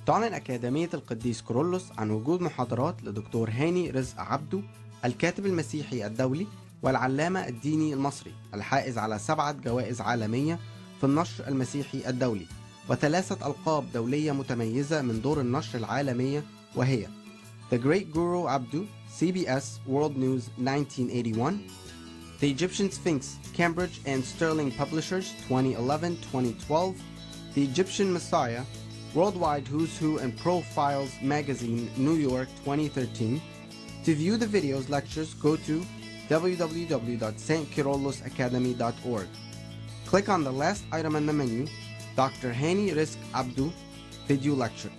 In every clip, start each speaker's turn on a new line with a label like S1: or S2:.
S1: تعلن أكاديمية القديس كيرلس عن وجود محاضرات لدكتور هاني رزق عبده، الكاتب المسيحي الدولي والعلامة الديني المصري الحائز على 7 جوائز عالمية في النشر المسيحي الدولي و3 ألقاب دولية متميزة من دور النشر العالمية، وهي The Great Guru Abdu, CBS World News 1981, The Egyptian Sphinx, Cambridge and Sterling Publishers 2011-2012, The Egyptian Messiah, Worldwide Who's Who and Profiles Magazine, New York 2013. To view the videos lectures, go to www.stkyrilosacademy.org. Click on the last item in the menu, Dr. Hani Rizk Abdu Video Lecture.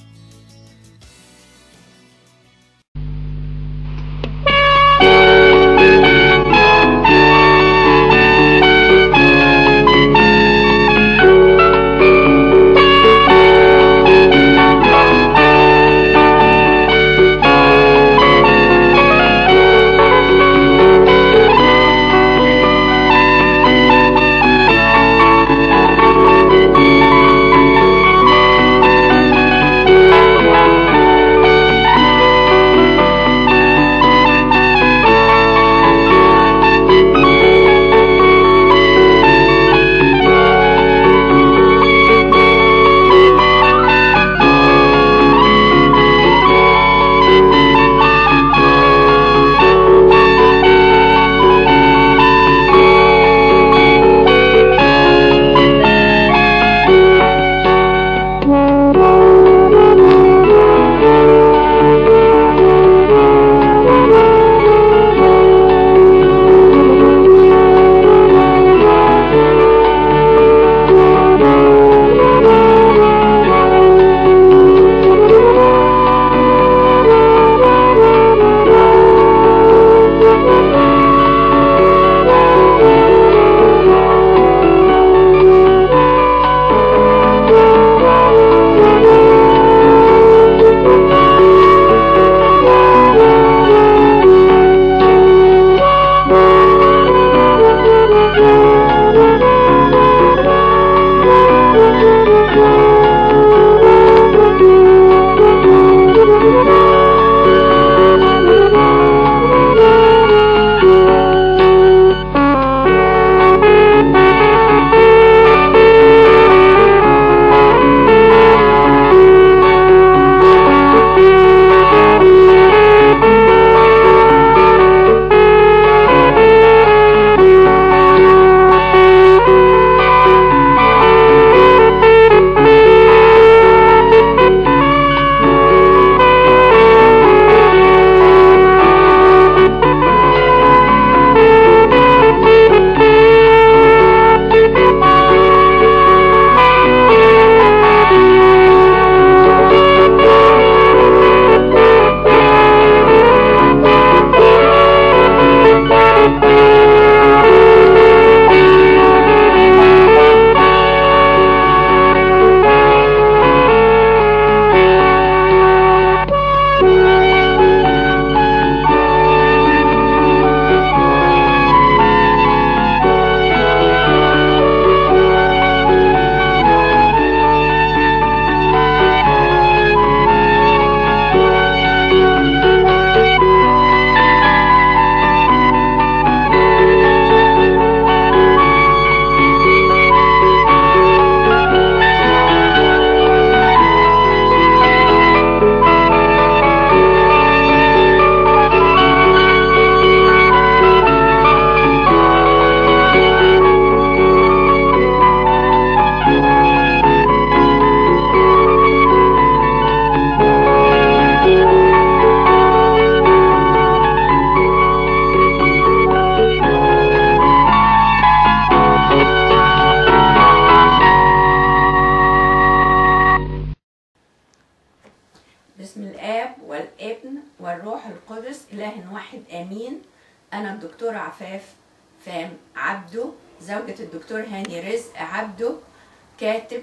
S2: باسم الآب والابن والروح القدس إله واحد آمين. أنا الدكتورة عفاف فام عبده، زوجة الدكتور هاني رزق عبده، كاتب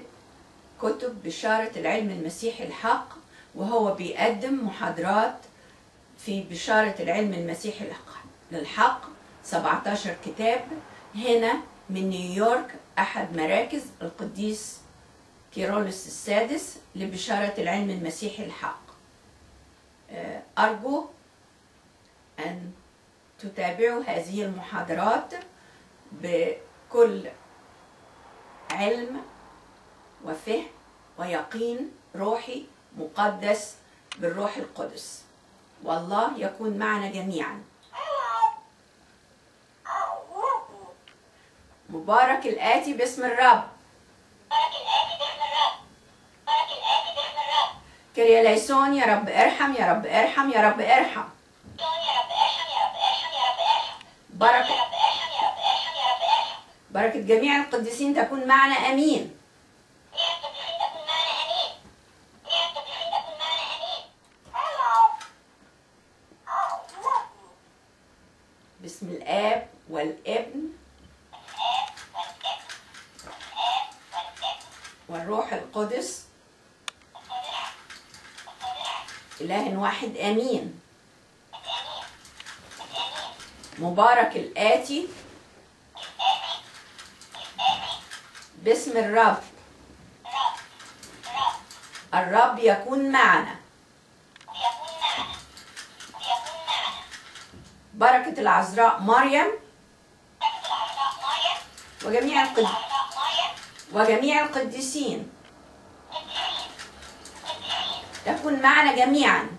S2: كتب بشارة العلم المسيحي الحق، وهو بيقدم محاضرات في بشارة العلم المسيحي للحق 17 كتاب هنا من نيويورك، أحد مراكز القديس كيرلس السادس لبشارة العلم المسيحي الحق. أرجو أن تتابعوا هذه المحاضرات بكل علم وفهم ويقين روحي مقدس بالروح القدس، والله يكون معنا جميعا. مبارك الآتي باسم الرب. كريا ليسون، يا رب ارحم، يا رب ارحم، يا رب ارحم. بركة جميع القديسين تكون معنا، امين. باسم الآب والابن والروح القدس إله واحد، امين. مبارك الآتي باسم الرب. الرب يكون معنا. بركة العذراء مريم وجميع القديسين تكون معنا جميعا.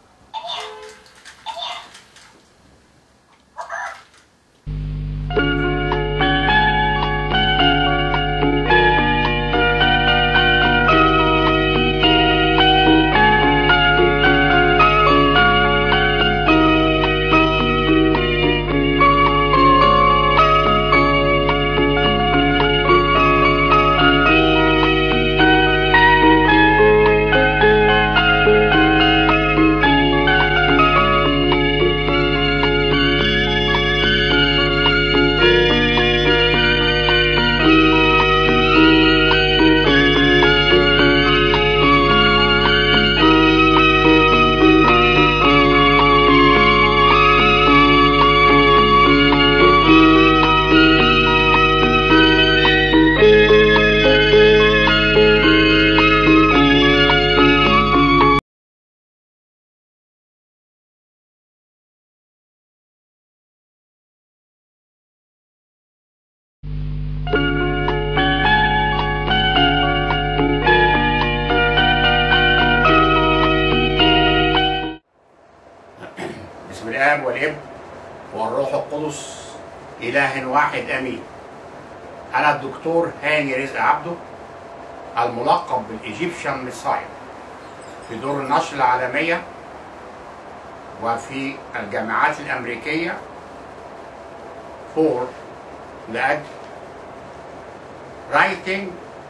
S3: باسم الآب والابن والروح القدس إله واحد امين. أنا الدكتور هاني رزق عبده، الملقب بالإيجيبشن ميسايا، في دور النشر العالمية وفي الجامعات الأمريكية لأجل writing,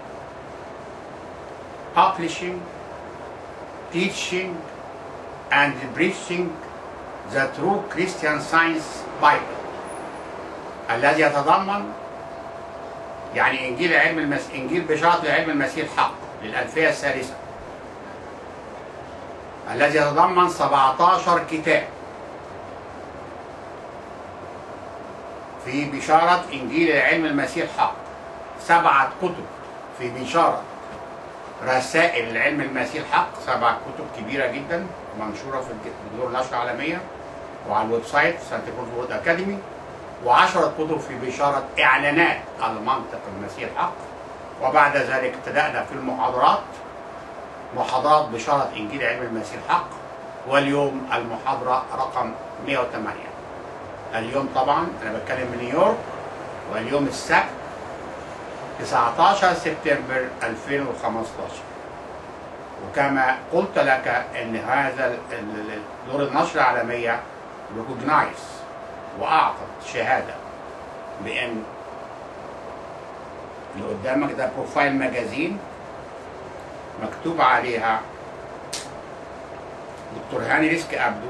S3: publishing, teaching and preaching the true Christian Science Bible الذي يتضمن يعني إنجيل بشارة العلم المسيحي الحق للألفية الثالثة، الذي يتضمن 17 كتاب في بشارة إنجيل العلم المسيحي الحق، 7 كتب في بشارة رسائل العلم المسيحي الحق، 7 كتب كبيرة جدا منشورة في دور النشر العالمية وعلى الويب سايت سانتا كروز وورد أكاديمي، و10 كتب في بشارة إعلانات المنطق المسيحي الحق. وبعد ذلك ابتدأنا في محاضرات بشارة إنجيل علم المسيحي الحق، واليوم المحاضرة رقم 108. اليوم طبعا أنا بتكلم من نيويورك، واليوم السبت 19 سبتمبر 2015. وكما قلت لك ان هذا دور النشر العالمية ريكوجنايز واعطت شهادة بان اللي قدامك ده بروفايل ماجازين مكتوب عليها دكتور هاني رزق عبده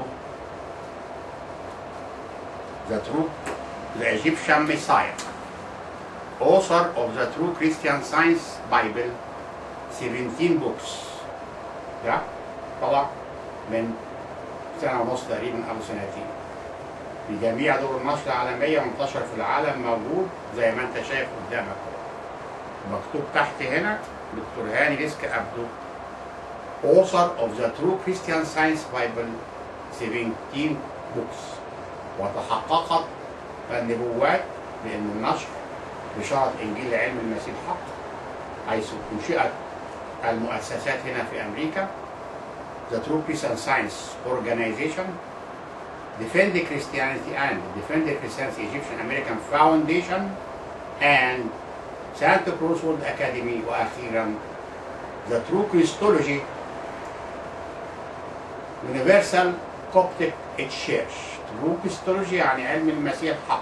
S3: the Egyptian Messiah, author of the True Christian Science Bible, 17 books. ده طلع من سنة ونص تقريبا أو سنتين في جميع دور النشر العالمية، منتشر في العالم، موجود زي ما أنت شايف قدامك. مكتوب تحت هنا دكتور هاني رزق عبده author of the True Christian Science Bible 17 books. وتحققت النبوات بأن النشر بشارة إنجيل علم المسيح حق، حيث أنشئت المؤسسات هنا في أمريكا The True Christian Science Organization, Defend Christianity and Defend Christianity Egyptian American Foundation, and Santa Cruz World Academy، وأخيرا The True Christology Universal Coptic Church. True Christology يعني علم المسيح حق،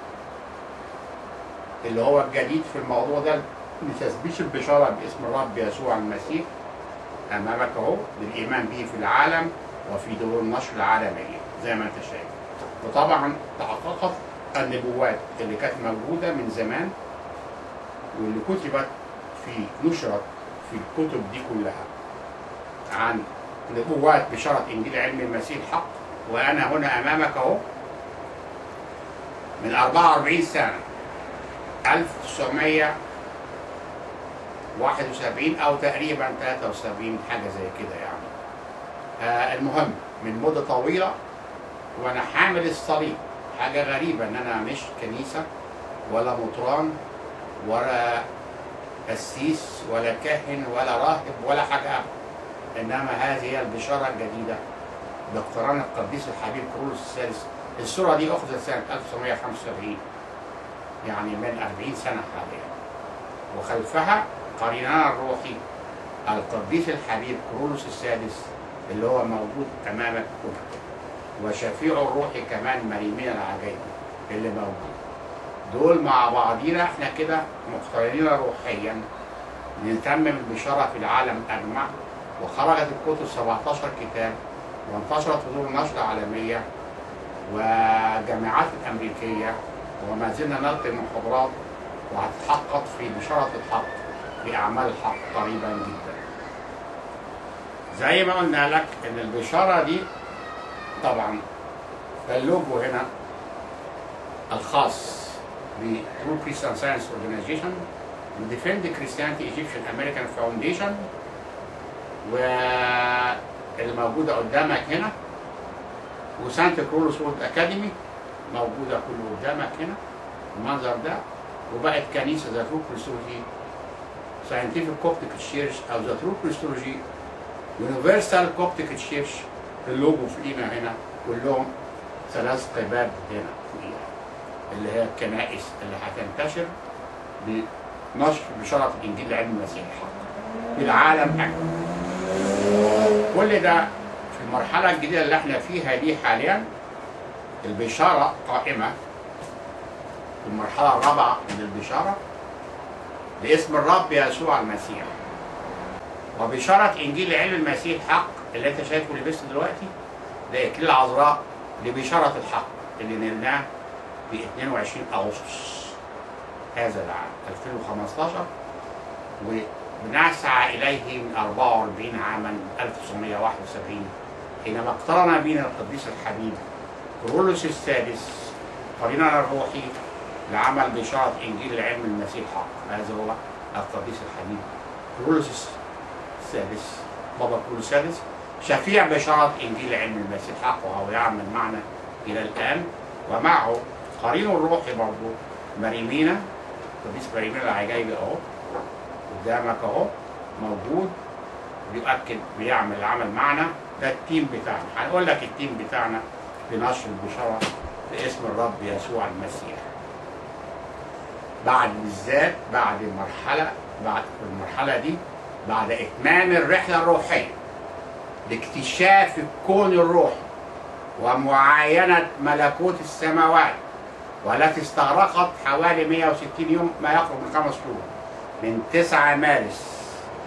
S3: اللي هو الجديد في الموضوع ده لتثبيت البشارة باسم الرب يسوع المسيح أمامك أهو بالإيمان به في العالم وفي دور النشر العالمية زي ما أنت شايف. وطبعا تحققت النبوات اللي كانت موجودة من زمان واللي كتبت نشرت في الكتب دي كلها عن نبوات بشارة إنجيل علم المسيح حق. وأنا هنا أمامك أهو من 44 سنة 1971 أو تقريبا 73 حاجة زي كده يعني. المهم من مدة طويلة وأنا حامل الصليب. حاجة غريبة إن أنا مش كنيسة ولا مطران ولا قسيس ولا كاهن ولا راهب ولا حاجة، إنما هذه هي البشارة الجديدة باقتران القديس الحبيب كرولوس الثالث. الصورة دي أخذت سنة 1975 يعني من 40 سنة حاليا. وخلفها قريننا الروحي القديس الحبيب كرولوس السادس اللي هو موجود أمامك هنا، وشفيعه الروحي كمان مريمين العجيب اللي موجود. دول مع بعضينا احنا كده مقترنين روحيا نتمم البشارة في العالم أجمع. وخرجت الكتب 17 كتاب وانتشرت في دور النشر العالمية وجامعات الأمريكية، وما زلنا نلقي محاضرات وهتتحقق في بشارة الحق بأعمال الحق قريبا جدا. زي ما قلنا لك إن البشارة دي طبعا اللوجو هنا الخاص ب True Christian Science Organization، Defend Christianity Egyptian American Foundation، والموجودة قدامك هنا، وسانتا كروز وورلد أكاديمي موجودة كله قدامك هنا المنظر ده. وبقت كنيسة ذا ترو كريستولوجي ساينتفك كوبتيك تشيرش أو ذا ترو كريستولوجي يونيفرسال كوبتيك تشيرش. اللوجو فوقينا هنا كلهم 3 قباب هنا فوقيها اللي هي الكنائس اللي هتنتشر بنشر بشارة إنجيل علم المسيح الحق في العالم أجمع. كل ده في المرحلة الجديدة اللي احنا فيها دي حاليا. البشارة قائمة في المرحلة الرابعة من البشارة باسم الرب يسوع المسيح. وبشارة إنجيل علم المسيح حق اللي انت شايفه لبسته دلوقتي ده إكليل العذراء لبشارة الحق اللي نلناه في 22 أغسطس هذا العام 2015، وبنسعى إليه من 44 عاما 1971 حينما اقترن بنا القديس الحبيب كرولوس السادس قريننا الروحي لعمل بشارة إنجيل العلم المسيح حق. هذا هو القديس الحبيب كرولوس السادس، بابا كرولوس السادس، شفيع بشارة إنجيل علم المسيح حق، وهو يعمل معنا إلى الآن. ومعه قرينه الروحي برضه مريمينا، القديس مريمينا العجيبي أهو قدامك أهو موجود بيؤكد بيعمل العمل معنا. ده التيم بتاعنا. هنقول لك التيم بتاعنا في نشر البشارة باسم الرب يسوع المسيح. بالذات بعد المرحلة دي بعد إتمام الرحلة الروحية لاكتشاف الكون الروحي ومعاينة ملكوت السماوات، والتي استغرقت حوالي 160 يوم ما يقرب من 5 شهور، من 9 مارس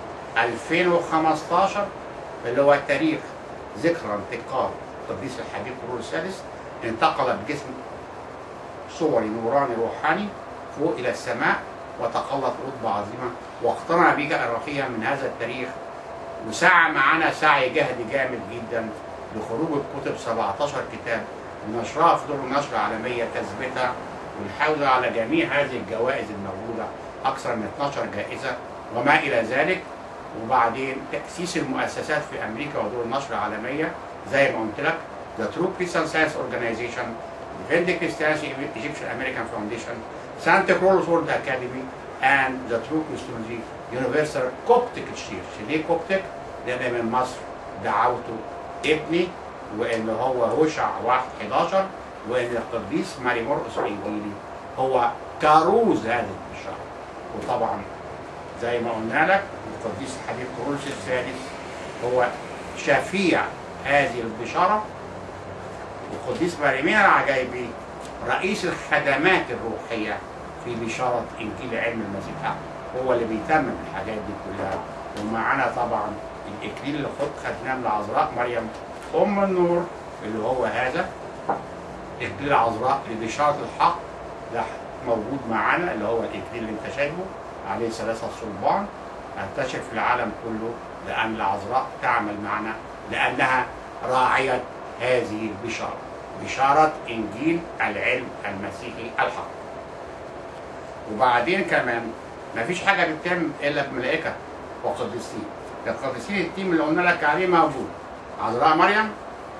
S3: 2015 اللي هو تاريخ ذكرى انتقال القديس الحبيب كرولوس السادس، انتقل بجسم صوري نوراني روحاني فوق إلى السماء وتقلت رتبة عظيمة، واقتنع بيها الروحية من هذا التاريخ. وسعى معنا سعي جهدي جامد جدا لخروج الكتب 17 كتاب ونشرها في دور النشر العالمية تثبتها، والحوز على جميع هذه الجوائز الموجودة أكثر من 12 جائزة وما الى ذلك. وبعدين تاسيس المؤسسات في امريكا ودور النشر العالميه زي ما قلت لك، The True Christian Science Organization, Vedic Christianity Egyptian American Foundation, Santa Cruz World Academy, and the True Christianity Universal Coptic Church. ليه كوبتك؟ لأن من مصر دعوته ابني، وإن هو هوشع 1:11، وإن القديس ماري مرقس الإنجيلي هو كاروز هذه البشارة. وطبعا زي ما قلنا لك القديس الحبيب كورولوس الثالث هو شفيع هذه البشارة، والقديس مريمين العجايبي رئيس الخدمات الروحية في بشارة إنجيل علم المسيح الحق، هو اللي بيتمم الحاجات دي كلها. ومعانا طبعا الإكليل اللي خدناه من العذراء مريم أم النور، اللي هو هذا إكليل العذراء لبشارة الحق، ده موجود معانا، اللي هو الإكليل اللي أنت شايفه عليه 3 صلبان، انتشر في العالم كله، لأن العذراء تعمل معنا لأنها راعية هذه البشارة، بشارة إنجيل العلم المسيحي الحق. وبعدين كمان مفيش حاجة بتتم إلا بملائكة وقديسين. القديسين التيم اللي قلنا لك عليه موجود، عذراء مريم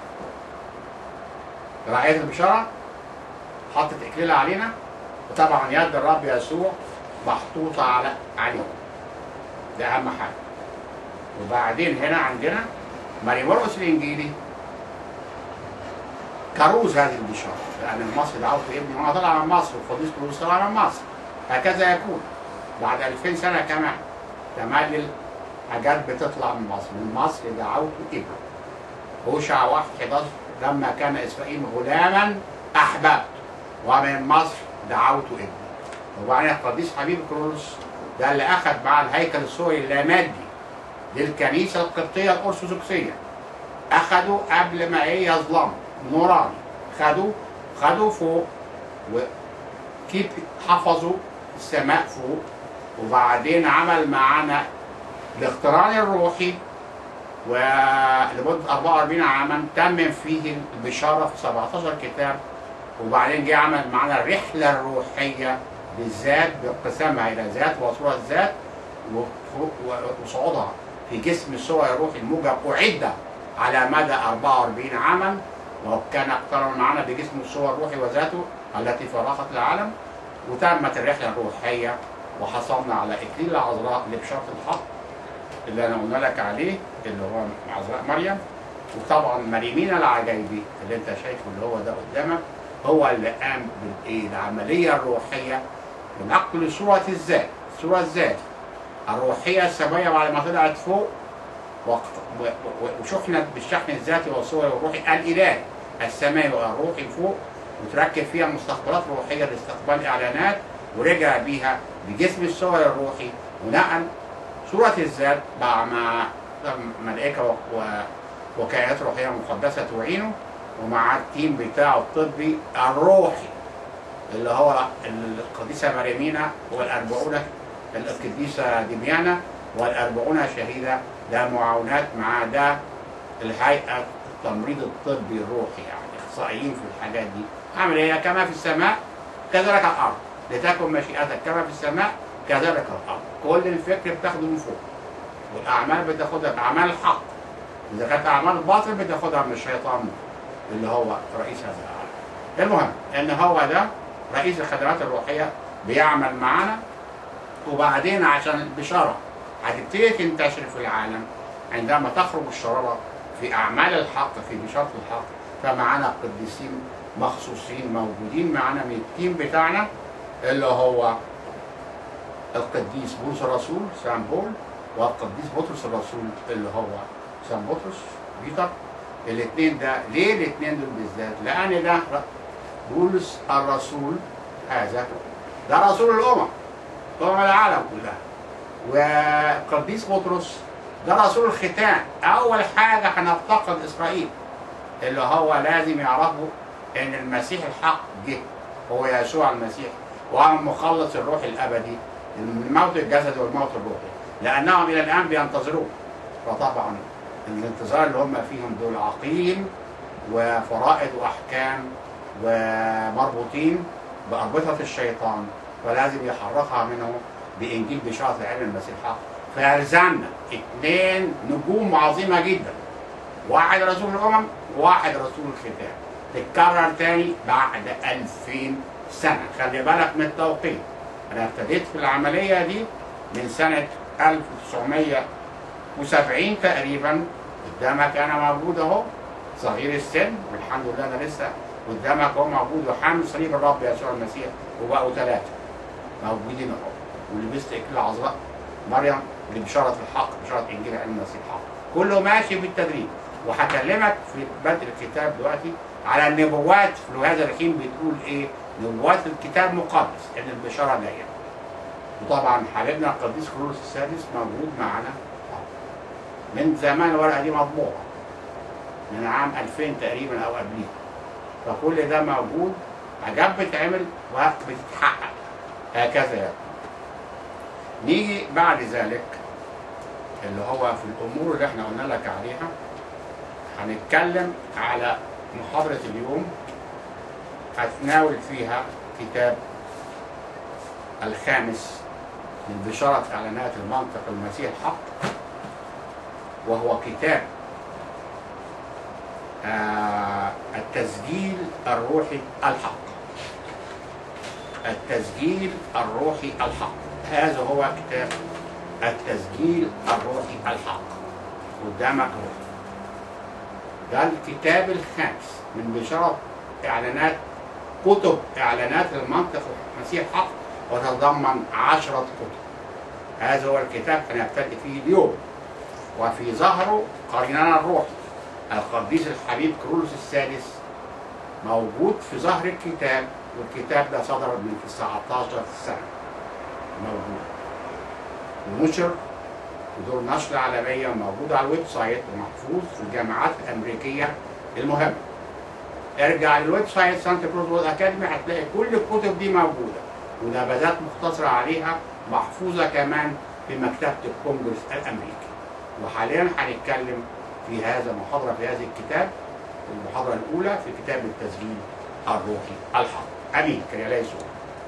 S3: راعية البشارة حطت إكليلها علينا، وطبعا يد الرب يسوع محطوطة عليه، ده أهم حاجة. وبعدين هنا عندنا ماري مرقس الإنجيلي كروز هذه البشارة، لأن المصري دعوته ابني وأنا طالع من مصر، والقديس كروز طالع من مصر، هكذا يكون بعد 2000 سنة كمان تملل حاجات بتطلع من مصر. من مصر دعوته ابني. هوشع 1:11 لما كان إسرائيل غلاما أحببت، ومن مصر دعوته ابني. وبعدين القديس حبيب كرولوس ده اللي أخذ مع الهيكل السوري اللامادي للكنيسة القبطية الأرثوذكسية، أخدوا قبل ما هي ظلام نوراني، خدوا فوق وكيف حفظوا السماء فوق. وبعدين عمل معانا الاقتران الروحي، ولمدة 44 عاما تمم فيه البشارة في 17 كتاب. وبعدين جه عمل معانا الرحلة الروحية بالذات بانقسامها إلى ذات وصورة الذات وصعودها في جسم الصور الروحي الموجب، أعد على مدى 44 عاما، وكان اقترن معنا بجسم الصور الروحي وذاته التي فرقت العالم. وتمت الرحلة الروحية وحصلنا على إكليل العذراء لبشارة الحق اللي أنا قلنا لك عليه، اللي هو عذراء مريم. وطبعا مريمين العجايبي اللي أنت شايفه اللي هو ده قدامك، هو اللي قام بالعملية الروحية بنقل صورة الذات، صورة الذات الروحية السماوية بعد ما طلعت فوق وشحنت بالشحن الذاتي والصور الروحي الإلهي السماوي والروحي فوق، وتركب فيها مستقبلات روحية لاستقبال إعلانات، ورجع بيها بجسم الصور الروحي ونقل صورة الذات مع ملائكة وكائنات روحية مقدسة تعينه، ومع التيم بتاعه الطبي الروحي اللي هو القديسة مريمينا والأربعون القديسة دميانة والأربعون شهيدة، ده معاونات مع ده الهيئة التمريض الطبي الروحي، يعني اخصائيين في الحاجات دي. اعمل ايه؟ كما في السماء كذلك الارض، لتكن مشيئتك كما في السماء كذلك الارض. كل الفكر بتاخده من فوق، والاعمال بتاخدها باعمال الحق، اذا كانت اعمال باطل بتاخدها من الشيطان اللي هو رئيس هذا العالم. المهم ان هو ده رئيس الخدمات الروحيه بيعمل معانا. وبعدين عشان البشاره هتبتدي تنتشر في العالم عندما تخرج الشراره في اعمال الحق في بشاره الحق، فمعانا قديسين مخصوصين موجودين معانا من التيم بتاعنا، اللي هو القديس بولس الرسول سان بول، والقديس بطرس الرسول اللي هو سان بطرس بيتر. الاثنين ده ليه الاثنين دول بالذات؟ لان ده بولس الرسول هذا ده رسول الامم العالم كلها، وقديس بطرس ده رسول الختان. اول حاجه هنفتقد اسرائيل اللي هو لازم يعرفوا ان المسيح الحق جه، هو يسوع المسيح، وهو المخلص الروح الابدي من موت الجسد والموت الروحي، لانهم الى الان بينتظروه. فطبعا الانتظار اللي هم فيهم دول عقيم وفرائض واحكام ومربوطين باربطه الشيطان، فلازم يحركها منه بانجيل بشاره العلم المسيح الحق، فيلزمنا 2 نجوم عظيمه جدا، واحد رسول الامم وواحد رسول الختام، تتكرر تاني بعد 2000 سنه. خلي بالك من التوقيت، انا ابتديت في العمليه دي من سنه 1970 تقريبا. قدامك انا موجود اهو صغير السن، والحمد لله انا لسه قدامك اهو موجود وحامل صليب الرب يسوع المسيح، وبقوا 3 موجودين اهو، ولبست اكليل عذراء مريم لبشاره الحق، بشاره انجيل علم المسيح الحق، كله ماشي بالتدريج. وهكلمك في بدء الكتاب دلوقتي على النبوات في هذا الحين بتقول ايه؟ نبوات الكتاب مقدس ان البشاره جايه. وطبعا حبيبنا القديس كيرلس السادس موجود معنا من زمان، الورقه دي مطبوعه من عام 2000 تقريبا او قبليه، فكل ده موجود، حاجات بتتعمل وبتتحقق هكذا يعني. نيجي بعد ذلك اللي هو في الامور اللي احنا قلنا لك عليها، هنتكلم على محاضره اليوم هتناول فيها كتاب الخامس من بشاره اعلانات المنطق المسيح الحق، وهو كتاب التسجيل الروحي الحق. التسجيل الروحي الحق، هذا هو كتاب التسجيل الروحي الحق قدامك هو. ده الكتاب الخامس من بشارة إعلانات كتب إعلانات المنطق المسيح الحق، وتتضمن 10 كتب. هذا هو الكتاب هنبتدئ فيه اليوم، وفي ظهره قريننا الروحي القديس الحبيب كيرلس السادس موجود في ظهر الكتاب، والكتاب ده صدر من 19 سنة موجود ونشر ودور نشر عالمية، موجود على الويب سايت ومحفوظ في الجامعات الأمريكية المهمة. ارجع للويب سايت سانتا كروز وورد أكاديمي هتلاقي كل الكتب دي موجودة، ونبذات مختصرة عليها محفوظة كمان في مكتبة الكونجرس الأمريكي. وحاليا هنتكلم في هذا المحاضرة في هذا الكتاب، المحاضرة الأولى في كتاب التسجيل الروحي الحق. أمين كريالي يسوع.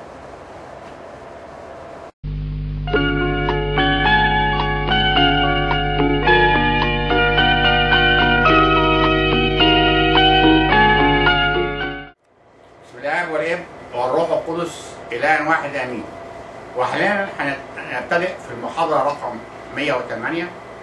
S3: بسم الله والابن والروح القدس إله واحد آمين. وحاليا هنبتدئ في المحاضرة رقم 108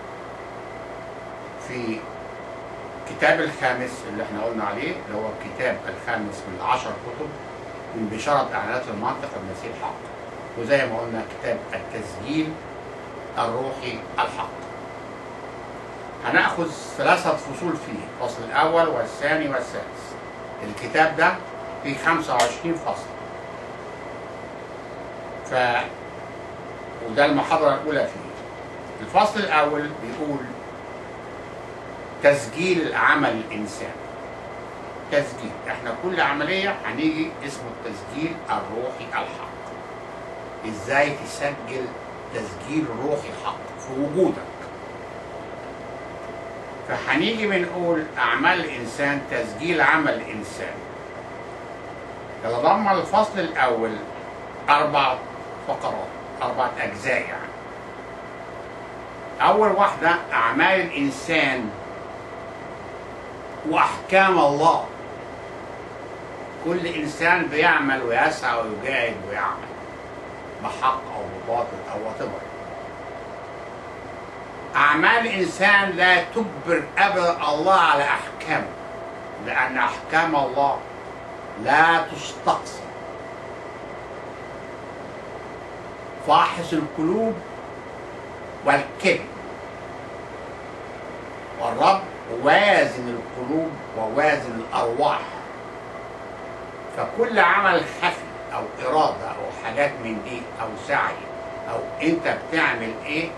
S3: في الكتاب الخامس اللي احنا قلنا عليه، اللي هو الكتاب الخامس من 10 كتب من بشارة إعلانات المنطق المسيح الحق، وزي ما قلنا كتاب التسجيل الروحي الحق. هنأخذ 3 فصول فيه، الفصل الأول والثاني والثالث. الكتاب ده فيه 25 فصل، وده المحاضرة الأولى فيه. الفصل الأول بيقول تسجيل عمل الإنسان. تسجيل، احنا كل عملية هنيجي اسمه التسجيل الروحي الحق. ازاي تسجل تسجيل روحي حق في وجودك؟ فهنيجي بنقول أعمال الإنسان، تسجيل عمل الإنسان. يتضمن الفصل الأول 4 فقرات، 4 أجزاء يعني. أول واحدة أعمال الإنسان وأحكام الله. كل إنسان بيعمل ويسعى ويجاهد ويعمل بحق أو بباطل أو whatever. أعمال الإنسان لا تجبر أبدا الله على أحكامه، لأن أحكام الله لا تستقصى. فاحص القلوب والكذب، والرب وازن القلوب ووازن الأرواح. فكل عمل خفي أو إرادة أو حاجات من دي أو سعي أو أنت بتعمل إيه،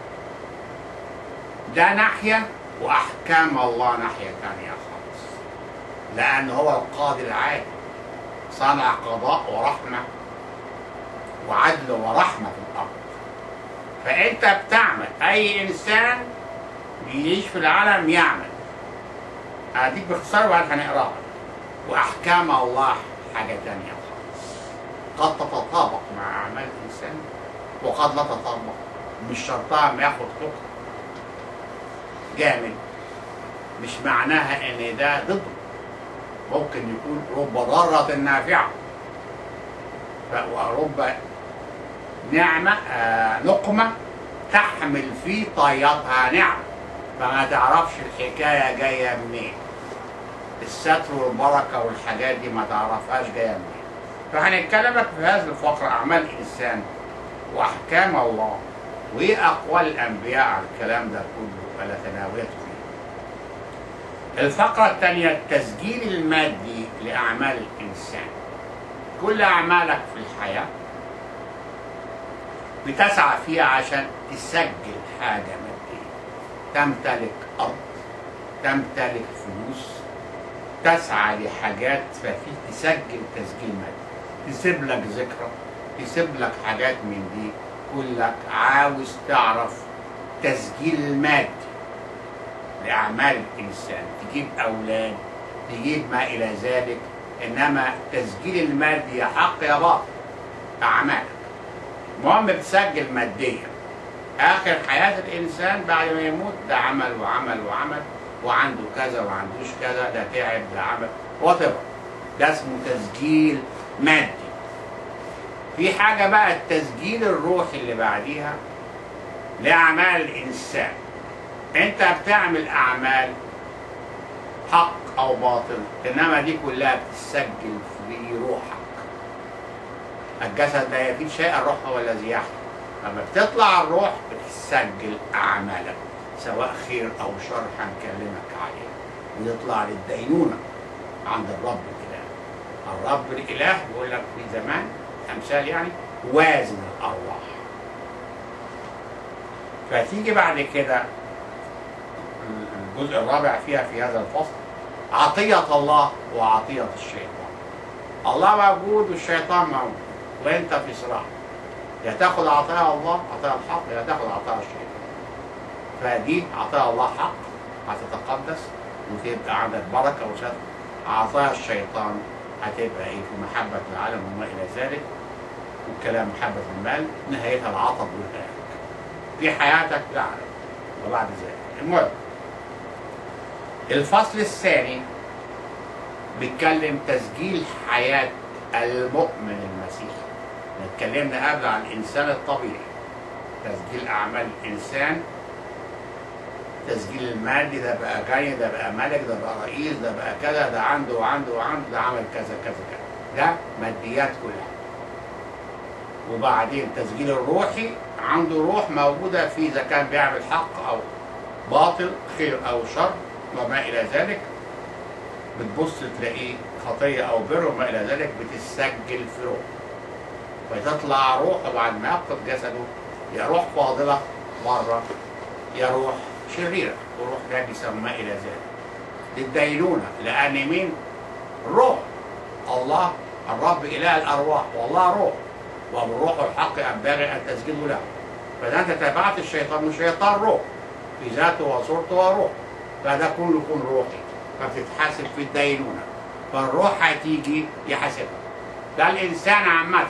S3: ده ناحية، وأحكام الله ناحية تانية خالص. لأن هو القاضي العادل، صانع قضاء ورحمة وعدل ورحمة في الأرض. فأنت بتعمل، أي إنسان بيعيش في العالم يعمل. هديك باختصار وبعد هنقراها. وأحكام الله حاجة تانية خالص، قد تتطابق مع أعمال الإنسان وقد لا تطبق. مش شرطها ما ياخد حكم جامد، مش معناها ان ده ضده. ممكن يكون رب ضارة نافعة ورب نعمة نقمة تحمل في طياتها نعمة، فما تعرفش الحكاية جاية منين. الستر والبركة والحاجات دي ما تعرفهاش جاية منين. فهنتكلمك في هذه الفقرة أعمال الإنسان وأحكام الله وإيه أقوال الأنبياء على الكلام ده كله ولا تناولته فيه. الفقرة الثانية التسجيل المادي لأعمال الإنسان. كل أعمالك في الحياة بتسعى فيها عشان تسجل حاجة مادية. تمتلك أرض، تمتلك فلوس، تسعى لحاجات، ففي تسجل تسجيل مادي، تسيب لك ذكرى، تسيب لك حاجات من دي كلك عاوز تعرف تسجيل مادي لأعمال الإنسان، تجيب أولاد، تجيب ما إلى ذلك. إنما تسجيل المادي يا حق يا باطل أعمالك. المهم بتسجل ماديا آخر حياة الإنسان بعد ما يموت، ده عمل وعمل وعمل وعنده كذا وعندوش كذا، ده تعب، ده عمل وطبع. ده اسمه تسجيل مادي. في حاجة بقى التسجيل الروحي اللي بعديها لأعمال الإنسان. أنت بتعمل أعمال حق أو باطل، إنما دي كلها بتسجل في روحك. الجسد لا يفيد شيئا روحه والذي يحيى. لما بتطلع الروح بتسجل أعمالك سواء خير أو شر هنكلمك عليه، ويطلع للدينونة عند الرب الإله. الرب الإله بيقول لك في زمان أمثال يعني وازن الأرواح. فتيجي بعد كده الجزء الرابع فيها في هذا الفصل عطية الله وعطية الشيطان. الله موجود والشيطان موجود وانت في صراع، يا تاخد عطايا الله عطايا الحق يا تاخد عطايا الشيطان. فدي عطايا الله حق هتتقدس وتبقى عندك بركة وستر. عطايا الشيطان هتبقى ايه؟ في محبة العالم وما إلى ذلك، والكلام محبة المال نهايتها العطب والهلاك في حياتك يعني وبعد ذلك. المهم الفصل الثاني بيتكلم تسجيل حياة المؤمن المسيحي. اتكلمنا قبل عن الإنسان الطبيعي، تسجيل أعمال الإنسان، تسجيل المادي، ده بقى غني، ده بقى ملك، ده بقى رئيس، ده بقى كذا، ده عنده وعنده وعنده، ده عمل كذا كذا كذا، ده ماديات كلها. وبعدين تسجيل الروحي، عنده روح موجودة فيه إذا كان بيعمل حق أو باطل، خير أو شر وما إلى ذلك. بتبص تلاقيه خطية أو بر وما إلى ذلك، بتسجل في روح. فتطلع روحه بعد ما يفقد جسده، يا روح فاضلة مرة، يا روح شريرة وروح نجسة وما إلى ذلك للدينونة. لأن مين؟ روح الله الرب إله الأرواح، والله روح، وبالروح والحق ينبغي أن تسجدوا له. فإذا أنت تبعت الشيطان، والشيطان روح في ذاته وصورته وروح، فده كله يكون روحي، فبتتحاسب في الدينونة. فالروح هتيجي يحاسبك. ده الإنسان عامة.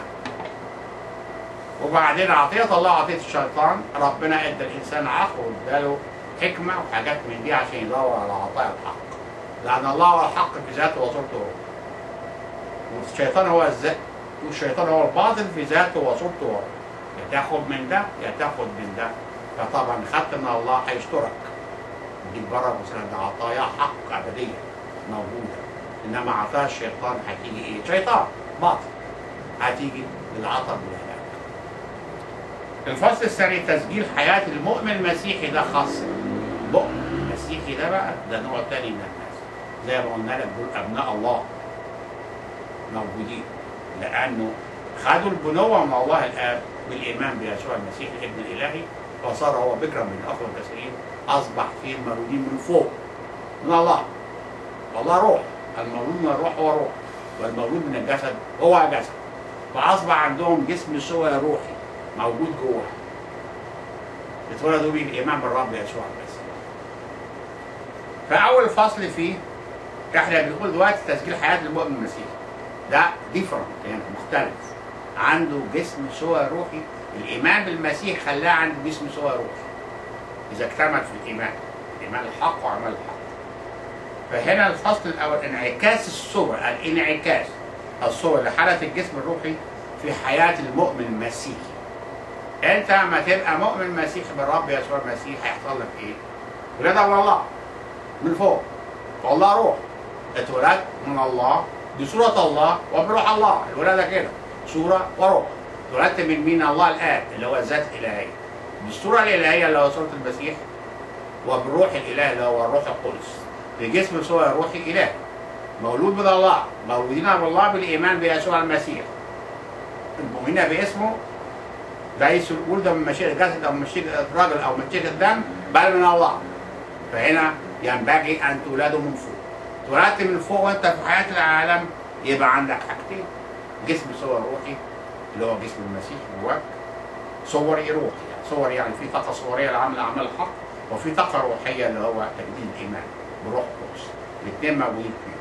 S3: وبعدين عطية الله عطية الشيطان، ربنا ادى الإنسان عقل واداله حكمة وحاجات من دي عشان يدور على عطايا الحق. لأن الله هو الحق في ذاته وصورته وروحه. والشيطان هو الذات، والشيطان هو الباطل في ذاته وصورته وروحه. يا تاخد من ده يا تاخد من ده. فطبعا خدت من الله هيشترك يديك بره مثلا عطايا حق أبدية موجودة. إنما عطايا الشيطان هتيجي إيه؟ شيطان باطل، هتيجي للعطب والهلاك. الفصل الثاني تسجيل حياة المؤمن المسيحي، ده خاص. المؤمن المسيحي ده بقى ده نوع تاني من الناس، زي ما قلنا لك دول أبناء الله موجودين، لأنه خدوا البنوة من الله الآب بالإيمان بيسوع المسيح الابن الإلهي، فصار هو بكرا من الأخوة الكثيرين، أصبح فيه المولودين من فوق من الله. والله روح، المولود من الروح هو روح، والمولود من الجسد هو جسد. فأصبح عندهم جسم سوى روحي موجود جوه، اتولدوا بيه الإيمان بالرب يسوع المسيح. فأول فصل فيه احنا بنقول دلوقتي تسجيل حياة المؤمن المسيحي، ده ديفرنت يعني مختلف. عنده جسم سوى روحي. الايمان بالمسيح خلاه عنده جسم سوى روحي اذا اكتمل في الايمان الحق وعمل الحق. فهنا الفصل الاول انعكاس الصور، الانعكاس الصور لحاله الجسم الروحي في حياه المؤمن المسيحي. انت لما تبقى مؤمن مسيحي بالرب يسوع المسيح هيحصل لك ايه؟ ولادة من الله من فوق، والله روح، اتولدت من الله بصورة الله وبروح الله. الولادة كده صورة وروح. اتولدت من مين؟ الله الآب اللي هو الذات الإلهية، بالصورة الإلهية اللي هو صورة المسيح، وبالروح الإله اللي هو الروح القدس، في جسم سوى روحي إله، مولود من الله، مولودين من الله بالإيمان بيسوع المسيح، المؤمنين باسمه ليس الولد من مشيئة الجسد أو من مشيئة الرجل أو من مشيئة الدم بل من الله. فهنا ينبغي أن تولدوا من فوق. اتولدت من فوق وأنت في حياة العالم، يبقى عندك حاجتين: جسم صور روحي اللي هو جسم المسيح جواك، صوري روحي، يعني صور يعني في طاقة صورية لعمل أعمال الحق، وفي طاقة روحية اللي هو تجديد الإيمان بروح القدس. الاثنين موجودين فيه.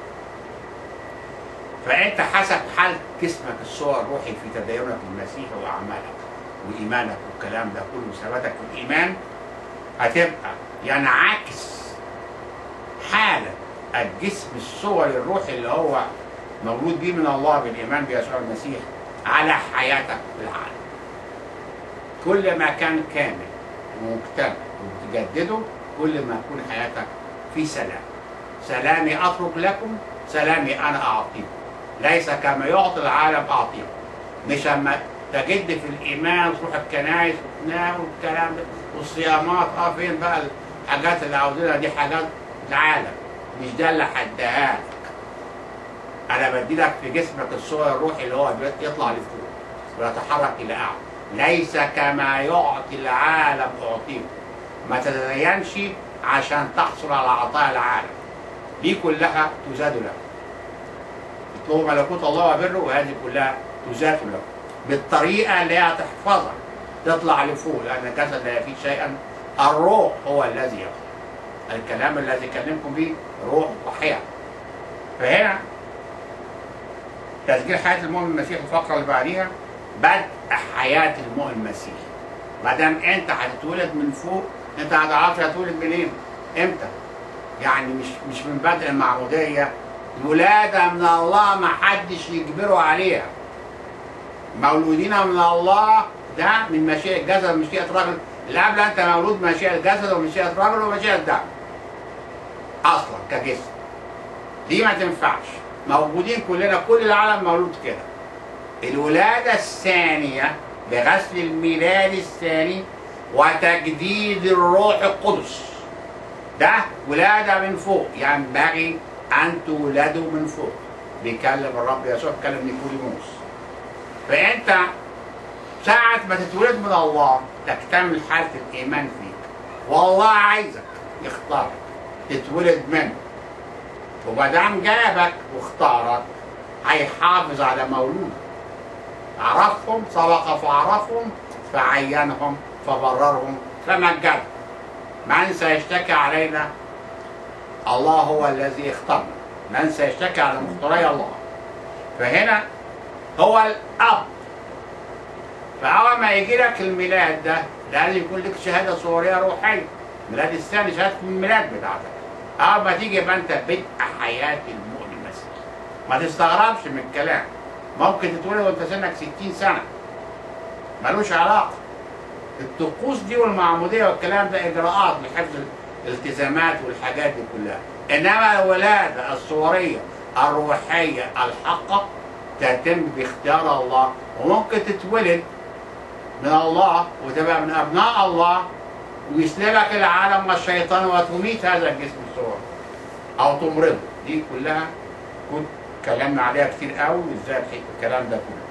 S3: فأنت حسب حال جسمك الصور الروحي في تدينك المسيح وأعمالك وإيمانك والكلام ده كله وثباتك في الإيمان، هتبقى ينعكس حالة الجسم الصوري الروحي اللي هو مولود بيه من الله بالإيمان بيسوع المسيح على حياتك في العالم. كل ما كان كامل ومكتمل وتجدده، كل ما تكون حياتك في سلام. سلامي أترك لكم، سلامي أنا أعطيكم، ليس كما يعطي العالم أعطيكم. مش أما تجد في الإيمان وتروح الكنائس وتنام والكلام ده والصيامات، فين بقى الحاجات اللي عاوزينها دي؟ حاجات العالم، مش ده اللي هديها لك. أنا بدي لك في جسمك الصور الروحي اللي هو يطلع لفوق ويتحرك إلى أعلى. ليس كما يعطي العالم أعطيكم. ما تتدينش عشان تحصل على عطايا العالم، دي كلها تزاد لك. اطلبوا ملكوت الله وبره وهذه كلها تزاد لك بالطريقة اللي هي تحفظك تطلع لفوق، لأن الجسد لا يفيد شيئا، الروح هو الذي يفيد. الكلام الذي كلمكم به روح وحياة. فهنا تسجيل حياة المؤمن المسيحي الفقرة اللي بعديها بدء حياة المؤمن المسيحي. ما دام أنت هتتولد من فوق، أنت ما تعرفش هتولد منين؟ إمتى؟ يعني مش من بدء المعمودية. الولادة من الله ما حدش يجبره عليها. مولودين من الله ده من مشيئة الجسد ومشيئة رجل. اللي قبل أنت مولود مشيئة الجسد ومشيئة رجل ومشيئة دم. أصلا كجسم. دي ما تنفعش. موجودين كلنا، كل العالم مولود كده. الولادة الثانية بغسل الميلاد الثاني وتجديد الروح القدس. ده ولادة من فوق، ينبغي أن تولدوا من فوق. بيكلم الرب يسوع، بيكلم نيكوديموس. فأنت ساعة ما تتولد من الله تكتمل حالة الإيمان فيك، والله عايزك يختارك تتولد منه. ومادام جابك واختارك هيحافظ على مولودك. عرفهم سبق فعرفهم فعينهم فبررهم فمجدهم. من سيشتكي علينا؟ الله هو الذي اختارنا. من سيشتكي على مختاري الله؟ فهنا هو الأب. فأول ما يجي لك الميلاد ده لازم يكون لك شهادة صورية روحية. الميلاد الثاني شهادة الميلاد بتاعتك. أول ما تيجي يبقى أنت بدء حياة المؤمن المسيحي. ما تستغربش من الكلام. ممكن تتولد وأنت سنك 60 سنة. ملوش علاقة. الطقوس دي والمعمودية والكلام ده إجراءات لحفظ الالتزامات والحاجات دي كلها. إنما الولادة الصورية الروحية الحقة تتم باختيار الله. وممكن تتولد من الله وتبقى من أبناء الله ويسلبك العالم والشيطان وتميت هذا الجسم الصوري أو تمرضه. دي كلها كنت اتكلمنا عليها كتير قوي، وازاي الكلام ده كله.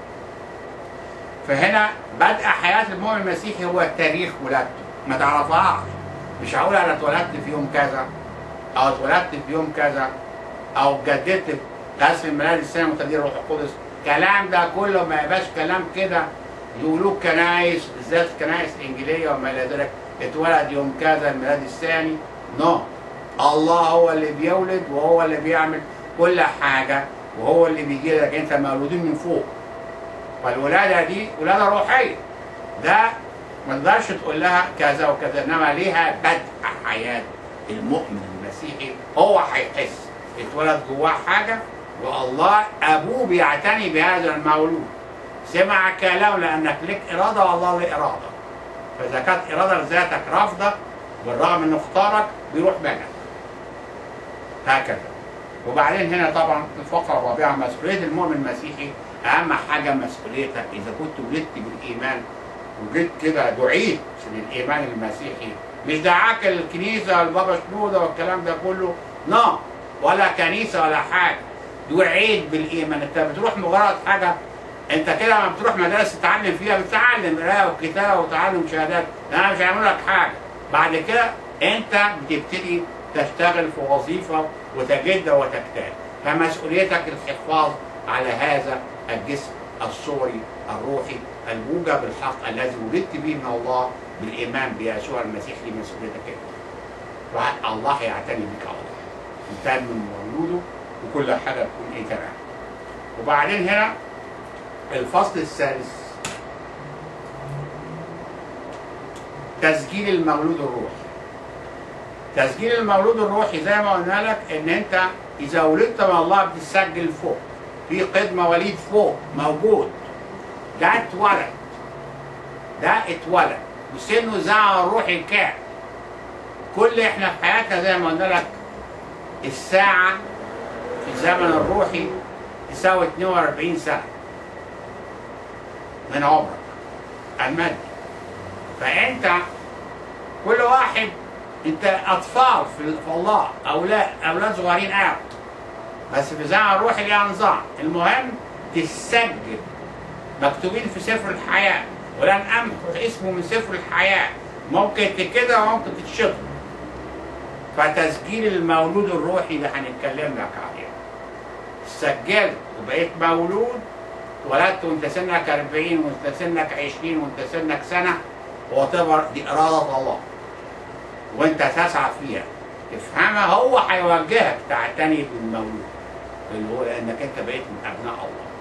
S3: فهنا بدء حياة المؤمن المسيحي هو تاريخ ولادته. ما تعرفهاش. مش هقول أنا اتولدت في يوم كذا أو اتولدت في يوم كذا أو جددت غسل الميلاد الثاني وتجديد الروح القدس. الكلام ده كله ما يبقاش كلام كده يقولوه كنايس، بالذات الكنايس الإنجيلية وما إلى ذلك. اتولد يوم كذا الميلاد الثاني. نو. الله هو اللي بيولد وهو اللي بيعمل كل حاجة وهو اللي بيجي لك. أنت مولودين من فوق. فالولاده دي ولاده روحيه، ده ما تقدرش تقول لها كذا وكذا، انما ليها بدء حياه. المؤمن المسيحي هو هيحس اتولد جواه حاجه، والله ابوه بيعتني بهذا المولود، سمع كلامه لانك لك اراده والله له اراده. فاذا كانت اراده ذاتك رافضه بالرغم انه اختارك بيروح منك. هكذا. وبعدين هنا طبعا الفقره الرابعه مسؤوليه المؤمن المسيحي، اهم حاجه مسؤوليتك اذا كنت ولدت بالايمان وجيت كده دعيت للايمان المسيحي، مش دعاك الكنيسه والبابا شنوده والكلام ده كله، لا، ولا كنيسه ولا حاجه، دعيت بالايمان. انت بتروح مجرد حاجه، انت كده لما بتروح مدارس تتعلم فيها بتتعلم قرايه وكتابه وتعلم شهادات، انا مش هيعملوا لك حاجه. بعد كده انت بتبتدي تشتغل في وظيفه وتجد وتجتهد، فمسؤوليتك الحفاظ على هذا الجسم الصوري الروحي الموجب بالحق الذي ولدت به من الله بالايمان بيسوع المسيح. دي مسؤوليتك انت. الله يعتني بك على طول. انت من مولوده وكل حاجه تكون ايه تمام. وبعدين هنا الفصل الثالث تسجيل المولود الروحي. تسجيل المولود الروحي زي ما قلنا لك ان انت اذا ولدت من الله بتسجل فوق في قيد مواليد فوق موجود. ده اتولد، ده اتولد وسنه زعل الروحي كام. كل احنا في حياتنا زي ما قلنا لك الساعه في الزمن الروحي تساوي 42 سنه من عمرك المادي. فانت كل واحد، انت اطفال في الله، اولاد صغيرين قوي، بس في الزمن الروحي ليها نظام. المهم تسجل مكتوبين في سفر الحياه، ولن امحو اسمه من سفر الحياه، ممكن كده وممكن تتشطب. فتسجيل المولود الروحي ده هنتكلم لك عليه. سجلت وبقيت مولود، اتولدت وانت سنك 40 وانت سنك 20 وانت سنك سنه، وتعتبر دي اراده الله وانت تسعى فيها تفهمها. هو هيوجهك تعتني بالمولود اللي هو لانك انت بقيت من ابناء الله.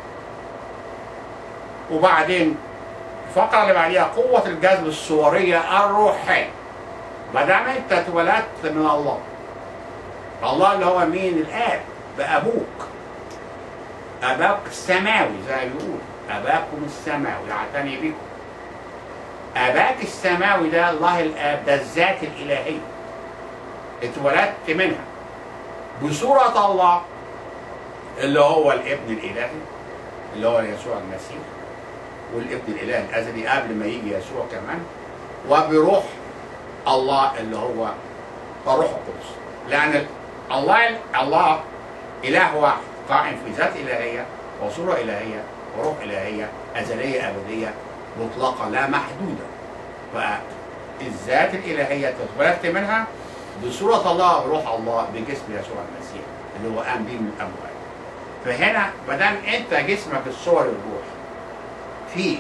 S3: وبعدين الفقره اللي بعديها قوه الجذب الصوريه الروحيه. ما دام انت اتولدت من الله، الله اللي هو مين؟ الاب، بابوك، اباك السماوي زي ما بيقول اباكم السماوي يعتني بكم. اباك السماوي ده الله الاب، ده الذات الالهيه اتولدت منها بصوره الله اللي هو الابن الالهي اللي هو يسوع المسيح، والابن الالهي الازلي قبل ما يجي يسوع كمان، وبروح الله اللي هو الروح القدس. لان الله اله واحد قائم في ذات الهيه وصوره الهيه وروح الهيه ازليه ابديه مطلقه لا محدوده. فالذات الالهيه اتولدت منها بصوره الله بروح الله بجسم يسوع المسيح اللي هو قام به من الاموات. فهنا ما دام انت جسمك الصوري الروحي في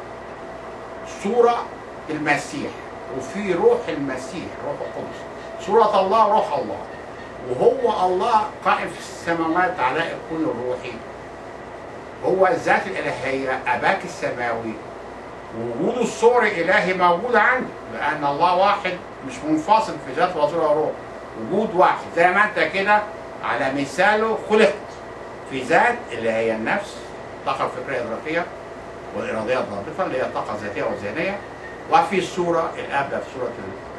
S3: صوره المسيح وفي روح المسيح روح القدس، صوره الله وروح الله، وهو الله قائم في السماوات على الكون الروحي، هو الذات الالهيه اباك السماوي، ووجوده الصوري الالهي موجود عنده، لان الله واحد مش منفصل في ذات وصوره وروح، وجود واحد زي ما انت كده على مثاله خلقت في ذات اللي هي النفس، الطاقه الفكريه الادراكيه والاراديه الضابطه اللي هي الطاقه الذاتيه والذهنيه، وفي الصوره الابدى في صوره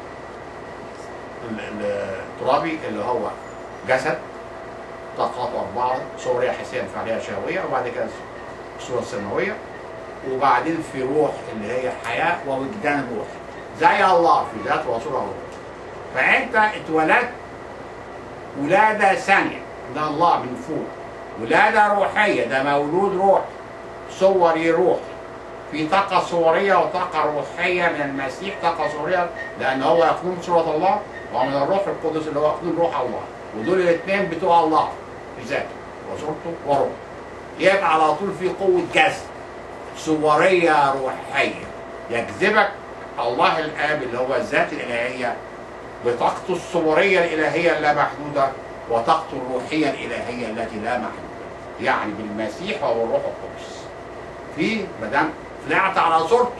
S3: الترابي اللي هو جسد طاقات أربعة، صورية حسية فعلية شهوية، وبعد كده الصورة السماوية، وبعدين في روح اللي هي حياة ووجدان روح زي الله في ذات وصورة روح. فأنت اتولدت ولادة ثانية ده الله من فوق، ولادة روحية ده مولود روح صوري روح في طاقة صورية وطاقة روحية من المسيح، طاقة صورية لأن هو يقوم بصورة الله، ومن الروح القدس اللي هو يقوم بروح الله، ودول الاثنين بتوع الله في ذاته وصورته وروحه. يبقى على طول في قوة جذب صورية روحية يجذبك الله الآب اللي هو الذات الإلهية بطاقته الصورية الإلهية اللا محدودة وطاقته الروحية الإلهية التي لا محدودة، يعني بالمسيح وبالروح القدس. في ما دام طلعت على صورته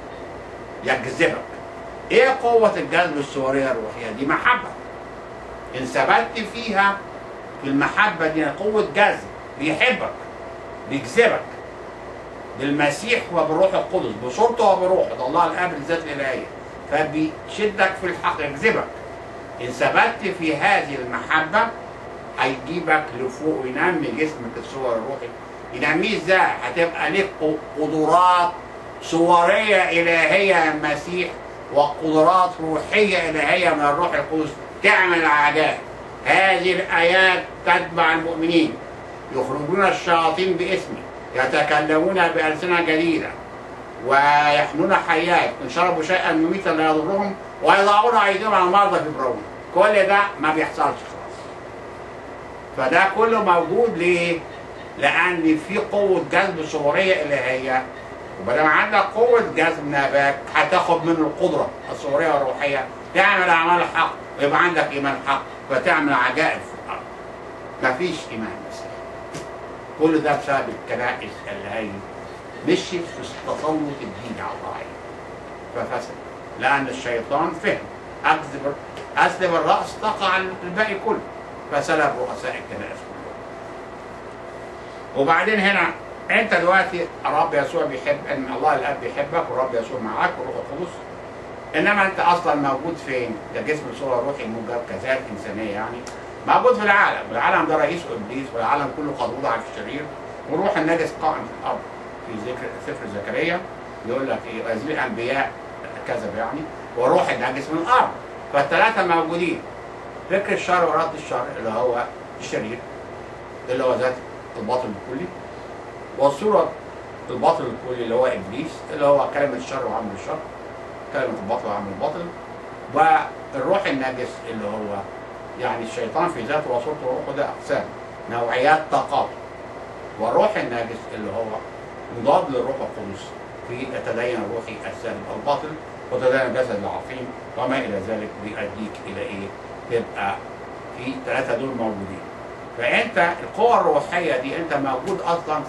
S3: يجذبك. ايه قوة الجذب الصورية الروحية دي؟ محبة. ان ثبت فيها في المحبة دي قوة جذب، بيحبك بيجذبك بالمسيح وبالروح القدس، بصورته وبروحه، ده الله الاب الذات الالهية، فبيشدك في الحق يجذبك. ان ثبت في هذه المحبة هيجيبك لفوق وينمي جسمك الصور الروحي. ينميه ازاي؟ هتبقى لك قدرات صورية إلهية يا المسيح وقدرات روحية إلهية من الروح القدس تعمل العجائب. هذه الآيات تتبع المؤمنين، يخرجون الشياطين باسمي، يتكلمون بألسنة جديدة، ويحملون حيات، إن شربوا شيئا مميتا لا يضرهم، ويضعون أيديهم على المرضى فيبرؤون. كل ده ما بيحصلش خلاص. فده كله موجود ليه؟ لأن في قوة جذب صورية إلهية، وبدل عندك قوة جذب نبات هتاخد منه القدرة الصورية والروحية تعمل أعمال الحق، ويبقى عندك إيمان حق فتعمل عجائب في الأرض. مفيش إيمان مسيحي. كل ده بسبب الكنائس اللي هي مشيت في التسلط الديني على الرعية ففسد، لأن الشيطان فهم أسلب الرأس تقع الباقي كله، فسلب رؤساء الكنائس كلهم. وبعدين هنا انت دلوقتي الرب يسوع بيحب، ان الله الاب بيحبك والرب يسوع معاك والروح القدس، انما انت اصلا موجود فين؟ ده جسم صورة روحي موجب كذات انسانيه يعني، موجود في العالم، والعالم ده رئيسه ابليس، والعالم كله قد وضع في الشرير، والروح النجس قائم في الارض. في ذكر سفر زكريا يقول لك ايه؟ ويزيد الانبياء كذب يعني، والروح النجس من الارض. فالثلاثه موجودين. فكر الشر ورد الشر اللي هو الشرير، اللي هو ذات الباطل الكلي، والصورة الباطل الكلي اللي هو ابليس، اللي هو كلمة الشر وعمل الشر، كلمة الباطل وعمل الباطل، والروح النجس اللي هو يعني الشيطان في ذاته وصورته وروحه، ده اقسام نوعيات طاقات. والروح النجس اللي هو مضاد للروح القدس في التدين الروحي السالب الباطل، وتدين الجسد العظيم وما الى ذلك، بيؤديك الى ايه؟ تبقى في ثلاثة دول موجودين. فانت القوة الروحية دي انت موجود اصلا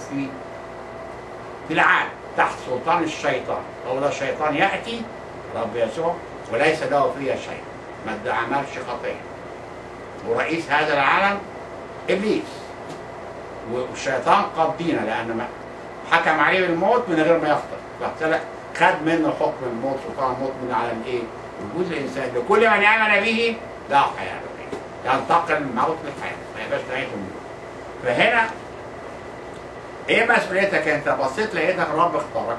S3: في العالم تحت سلطان الشيطان. هو ده الشيطان يأتي رب يسوع وليس له فيه شيء، ما عملش خطية، ورئيس هذا العالم ابليس، والشيطان قد دينا لان حكم عليه بالموت من غير ما يخطئ، خد منه حكم الموت، سلطان الموت من على الايه؟ وجود الانسان. لكل من امن به لا حياه له، ينتقل من الموت للحياه، ما يبقاش نهايه الموت. فهنا ايه مسؤوليتك انت؟ بصيت لقيتك الرب اختارك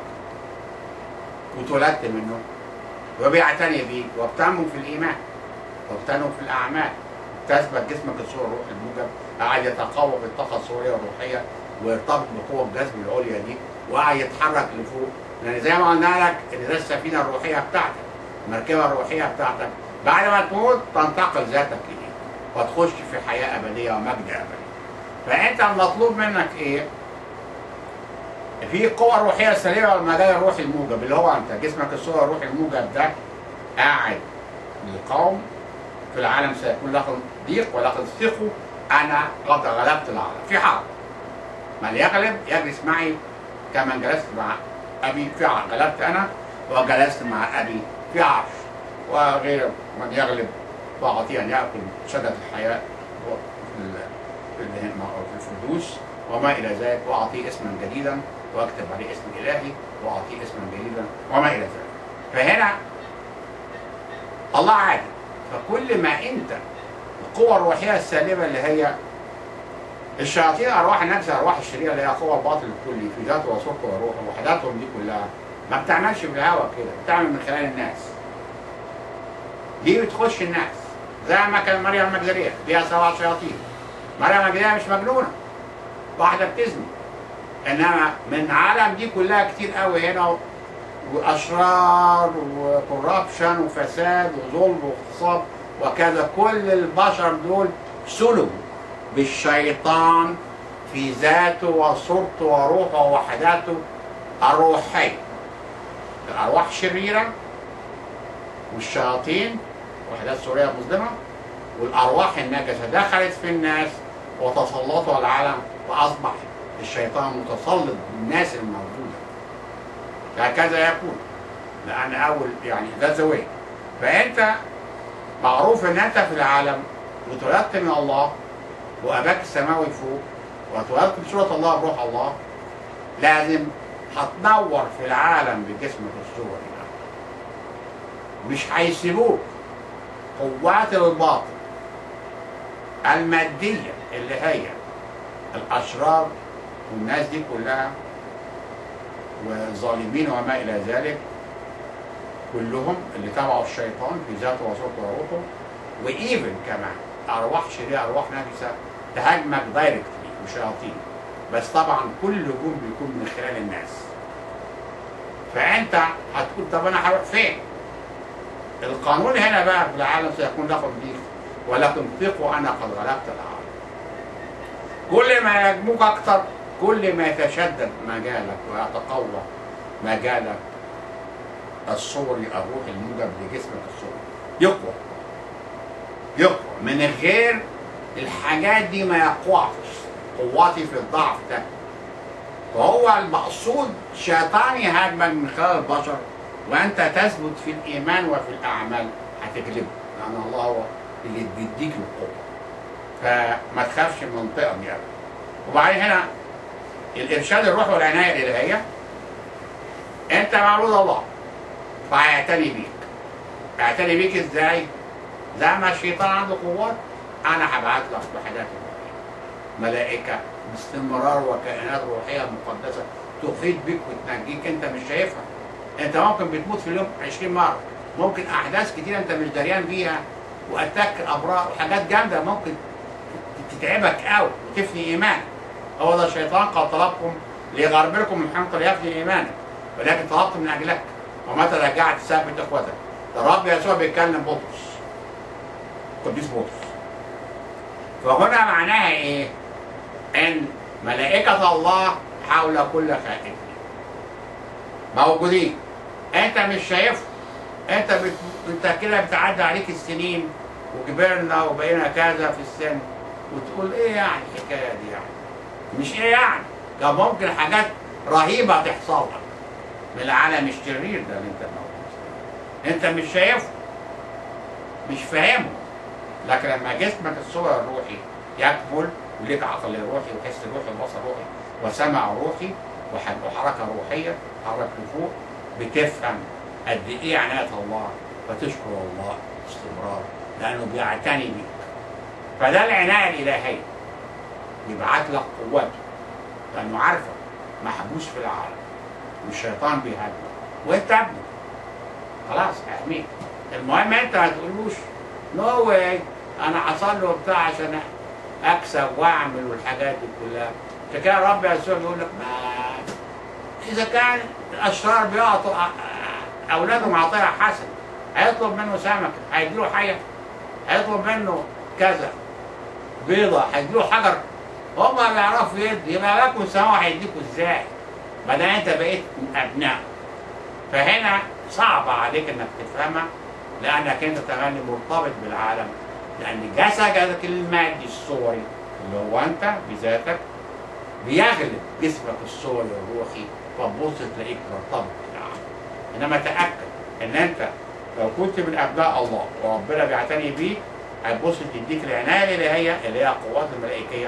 S3: واتولدت منه وبيعتني بيك وبتنمو في الايمان وبتنمو في الاعمال، تثبت جسمك الصورة الروح الموجب، قاعد يتقوى بالطاقه الصوريه والروحيه ويرتبط بقوه الجذب العليا دي، وقاعد يتحرك لفوق. لان زي ما قلنا لك ان ده السفينه الروحيه بتاعتك، المركبه الروحيه بتاعتك، بعد ما تموت تنتقل ذاتك اليه وتخش في حياه ابديه ومجد ابدي. فانت المطلوب منك ايه؟ في القوة الروحية السليمة والمجال الروحي الموجب اللي هو انت جسمك الصورة الروحي الموجب ده قاعد للقوم في العالم سيكون لكم ضيق ولكن ثقوا انا قد غلبت العالم. في حرب، من يغلب يجلس معي كما جلست مع ابي في عرش، غلبت انا وجلست مع ابي في عرش، وغير من يغلب فاعطيه ان ياكل شجرة الحياة في الفردوس وما الى ذلك، واعطيه اسما جديدا واكتب عليه اسم الهي واعطيه اسما جديدا وما الى ذلك. فهنا الله عادل. فكل ما انت القوة الروحية السالبة اللي هي الشياطين، ارواح النفس، ارواح الشريرة اللي هي قوة الباطل الكلي في ذاته وصورته وروحه وحداتهم دي كلها، ما بتعملش بالهوا كده، بتعمل من خلال الناس. دي بتخش الناس زي ما كان مريم المجدلية ليها 7 شياطين. مريم المجدلية مش مجنونة، واحدة بتزني، انما من عالم دي كلها كتير قوي هنا، واشرار وكوربشن وفساد وظلم واغتصاب وكذا. كل البشر دول سلبوا بالشيطان في ذاته وصورته وروحه ووحداته الروحيه. الارواح الشريره والشياطين وحدات سوريه مظلمه والارواح النجسه دخلت في الناس وتسلطوا على العالم، واصبح الشيطان متسلط بالناس الموجوده هكذا يكون، لأن أول يعني ده زواج. فأنت معروف إن أنت في العالم واتولدت من الله وأباك السماوي فوق واتولدت بصورة الله بروح الله، لازم هتنور في العالم بجسمك الصوري. مش هيسيبوك قوات الباطل المادية اللي هي الأشرار والناس دي كلها والظالمين وما إلى ذلك كلهم اللي تبعوا الشيطان في ذاته وصورته وروحه، وإيفن كمان أرواح شريرة أرواح نجسة تهاجمك دايركتلي وشياطين، بس طبعا كل هجوم بيكون من خلال الناس. فأنت هتقول طب أنا هروح فين؟ القانون هنا بقى في العالم سيكون لكم ضيق ولكن ثقوا أنا قد غلبت العالم. كل ما يهاجموك أكتر كل ما يتشدد مجالك ويتقوى مجالك الصوري الروحي الموجب لجسمك الصوري، يقوى من غير الحاجات دي ما يقوعش قوتي في الضعف ده. فهو المقصود شيطان يهاجمك من خلال البشر وانت تثبت في الايمان وفي الاعمال هتغلبه، لان الله هو اللي بيديك القوه. فما تخافش من المنطقه دي ابدا. وبعدين هنا الارشاد الروحي والعنايه الالهيه، انت مولود الله فهيعتني بيك. هيعتني بيك ازاي؟ زي ما الشيطان عنده قوات انا هبعت لك بحاجات ملائكه باستمرار وكائنات روحيه مقدسه تحيط بيك وتنجيك انت مش شايفها. انت ممكن بتموت في اليوم 20 مره، ممكن احداث كتير انت مش دريان بيها واتاك ابراء وحاجات جامده ممكن تتعبك قوي وتفني ايمانك. هو ده الشيطان قد طلبكم ليغربلكم من حمق ليفني ايمانك ولكن طلبت من اجلك ومتى رجعت ثابت اخوتك. ده الرب يسوع بيتكلم بطرس، قديس بطرس. فهنا معناها ايه؟ ان ملائكة الله حول كل خائف موجودين، انت مش شايفهم. انت كده بتعدي عليك السنين وكبرنا وبقينا كذا في السن وتقول ايه يعني الحكايه دي يعني؟ مش ايه يعني؟ كان ممكن حاجات رهيبه تحصل لك من العالم الشرير ده اللي انت موجود. انت مش شايفه، مش فاهمه، لكن لما جسمك الصور الروحي يكمل وليك عقل روحي وحس روحي وبصر روحي وسمع روحي وحركه روحيه تحرك لفوق، بتفهم قد ايه عنايه الله فتشكر الله باستمرار لانه بيعتني بيك. فده العنايه الالهيه، بيبعت لك قوته لانه عارفك محبوس في العالم والشيطان بيهاجمك وانت ابنه خلاص احميك. المهم انت ما تقولوش نو واي انا حصل له بتاع عشان اكسب واعمل والحاجات دي كلها. عشان كده الرب يسوع بيقول لك ما اذا كان الاشرار بيعطوا اولادهم عطيه حسنه، هيطلب منه سمكه هيديله حيه، هيطلب منه كذا بيضه هيديله حجر. هم بيعرفوا يدي، يبقى لكم السماء هيديكوا ازاي؟ ما دام انت بقيت من ابنائه. فهنا صعب عليك انك تفهمها لانك انت تملي مرتبط بالعالم، لان جسدك المادي الصوري اللي هو انت بذاتك بيغلب جسمك الصوري الروحي، فتبص تلاقيك مرتبط بالعالم. انما تاكد ان انت لو كنت من ابناء الله وربنا بيعتني بيك هتبص تديك العنايه الالهيه اللي هي القوات الملائكيه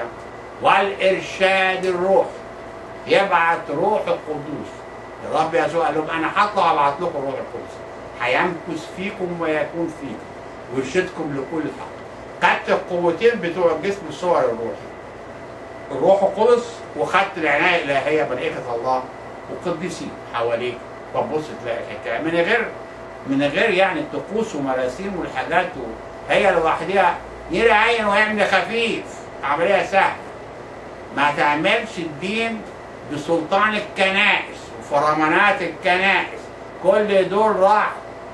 S3: والارشاد الروحي. يبعت روح القدوس. الرب يسوع قال لهم انا هطلع ابعت لكم روح القدس هيمكث فيكم ويكون فيكم ويرشدكم لكل الحق. خدت القوتين بتوع الجسم الصور الروحي، الروح القدس، وخدت العنايه الالهيه ملائكه الله وقديسين حواليك، فتبص تلاقي الحكايه من غير يعني الطقوس ومراسيم والحاجات هي لوحدها يرى عين ويعمل خفيف، عمليه سهله. ما تعملش الدين بسلطان الكنائس وفرمانات الكنائس، كل دول راحوا.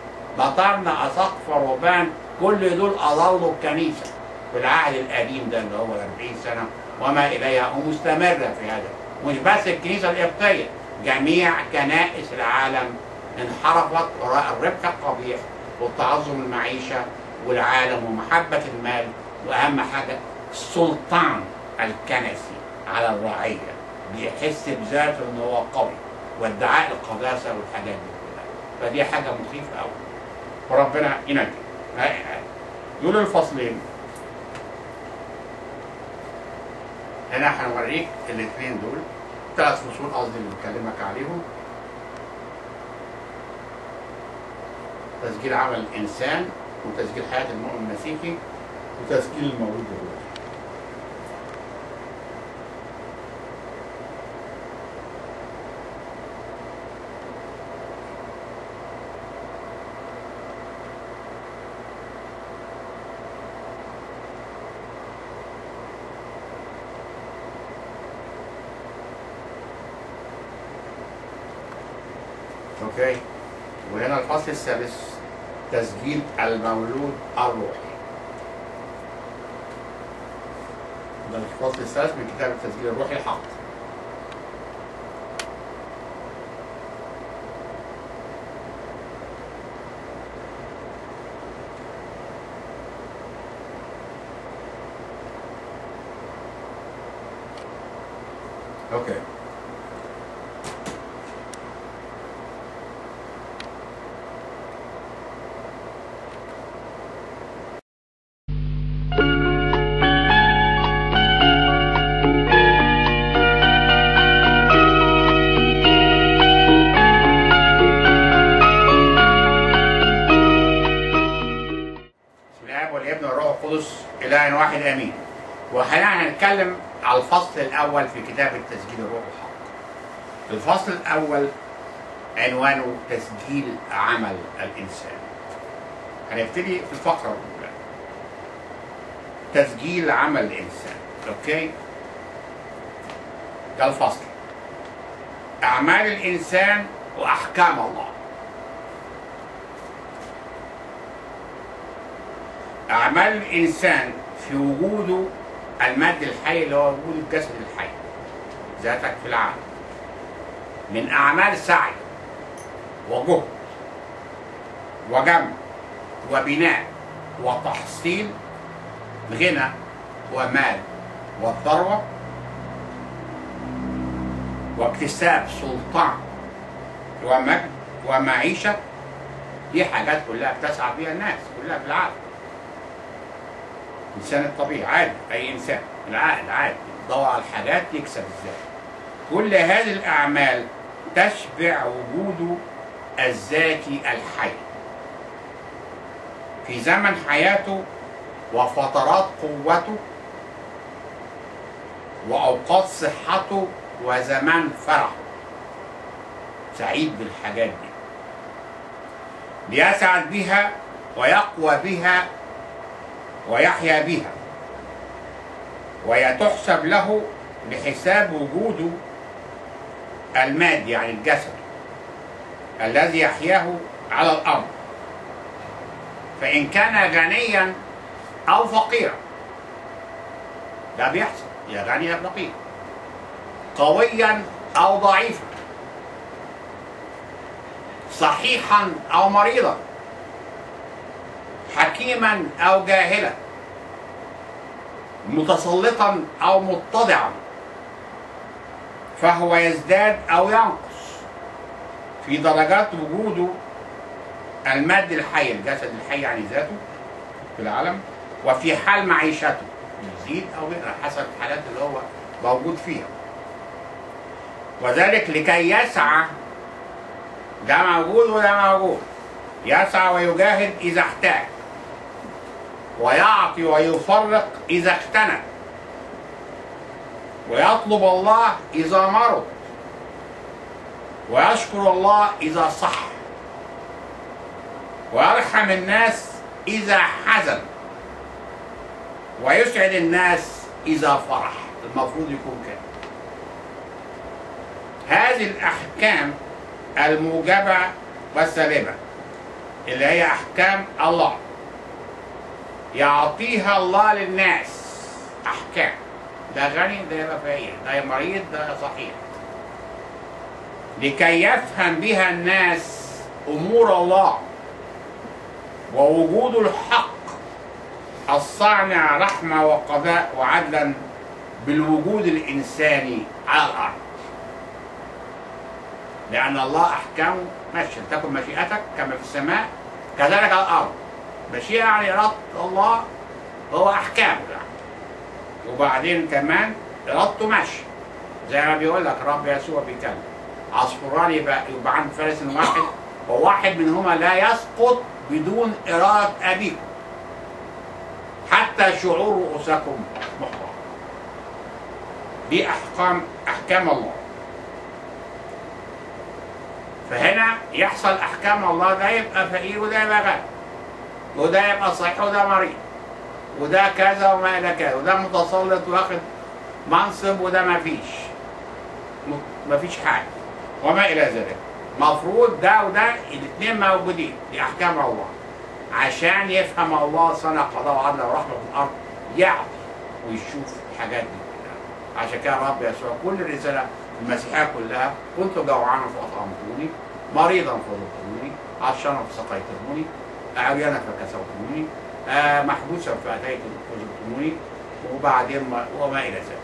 S3: بطرنا أساقفة رهبان كل دول أضلوا الكنيسة في العهد القديم ده اللي هو 40 سنة وما إليها، ومستمرة في هذا. مش بس الكنيسة القبطية، جميع كنائس العالم انحرفت وراء الربح القبيح والتعظم المعيشة والعالم ومحبة المال، وأهم حاجة السلطان الكنسي على الرعية. بيحس بذاته إن هو قوي وادعاء القداسه والحاجات دي كلها، فدي حاجه مخيفه قوي وربنا ينجي. دول الفصلين. هنا هنوريك الاثنين دول، 3 فصول قصدي اللي بكلمك عليهم. تسجيل عمل الانسان، وتسجيل حياه المؤمن المسيحي، وتسجيل المولود الروحي. اوكي، وهنا الفصل السادس تسجيل المولود الروحي. ده الفصل السادس من كتاب التسجيل الروحي الحق. اوكي، والابن والروح القدس إله واحد آمين. وحاليا هنتكلم على الفصل الأول في كتاب التسجيل الروحي الحق. الفصل الأول عنوانه تسجيل عمل الإنسان. هنبتدي في الفقرة الأولى، تسجيل عمل الإنسان. أوكي؟ ده الفصل، أعمال الإنسان وأحكام الله. أعمال الإنسان في وجوده المادي الحي اللي هو وجود الجسد الحي، ذاتك في العالم، من أعمال سعي وجهد وجمع وبناء وتحصيل غنى ومال والثروة واكتساب سلطان ومجد ومعيشة. دي حاجات كلها بتسعى بيها الناس كلها في العالم. الإنسان الطبيعي عادي، أي إنسان العاقل عادي يدور على الحاجات يكسب إزاي. كل هذه الأعمال تشبع وجوده الذاتي الحي في زمن حياته وفترات قوته وأوقات صحته وزمان فرحه. سعيد بالحاجات دي، ليسعد بها ويقوى بها ويحيا بها، وهي تحسب له بحساب وجوده المادي، يعني الجسد الذي يحياه على الأرض، فإن كان غنيا أو فقيرا. ده بيحصل، يا غني يا فقير، قويا أو ضعيفا، صحيحا أو مريضا، حكيما أو جاهلا، متسلطا أو متضعا، فهو يزداد أو ينقص في درجات وجوده المادي الحي، الجسد الحي يعني ذاته في العالم، وفي حال معيشته يزيد أو يقل حسب الحالات اللي هو موجود فيها. وذلك لكي يسعى، ده موجود وده موجود، يسعى ويجاهد إذا احتاج، ويعطي ويفرق إذا اختنى، ويطلب الله إذا مرض، ويشكر الله إذا صح، ويرحم الناس إذا حزن، ويسعد الناس إذا فرح. المفروض يكون كده. هذه الأحكام الموجبة والسالبة اللي هي أحكام الله، يعطيها الله للناس. أحكام، ده غني ده يبقى فقير، ده مريض ده صحيح، لكي يفهم بها الناس أمور الله ووجود الحق الصانع رحمة وقضاء وعدلا بالوجود الإنساني على الأرض. لأن الله أحكامه ماشية، تكن مشيئتك كما في السماء كذلك على الأرض. مشيئة يعني إرادة الله هو أحكامه يعني. وبعدين كمان إرادته ماشية زي ما بيقول لك رب يسوع بيتكلم عصفوران يبقى عند فارس واحد وواحد منهما لا يسقط بدون إرادة أبيكم حتى شعور رؤوسكم محترم. دي أحكام الله. فهنا يحصل أحكام الله، ده يبقى فقير وده يبقى غني، وده يبقى صحيح وده مريض، وده كذا وما إلى كذا، وده متسلط واخد منصب وده مفيش حاجة وما إلى ذلك. مفروض ده وده الاثنين موجودين، دي أحكام الله. عشان يفهم الله صنع قضاء وعدل ورحمة في الأرض يعطي ويشوف الحاجات دي. عشان كده رب يسوع كل الرسالة المسيحية كلها كنت جوعانا فأطعمتوني، مريضا فزرتموني، عطشانا فسقيتموني، عريانا فكسوتموني، محبوسا فزرتموني، وبعدين وما إلى ذلك.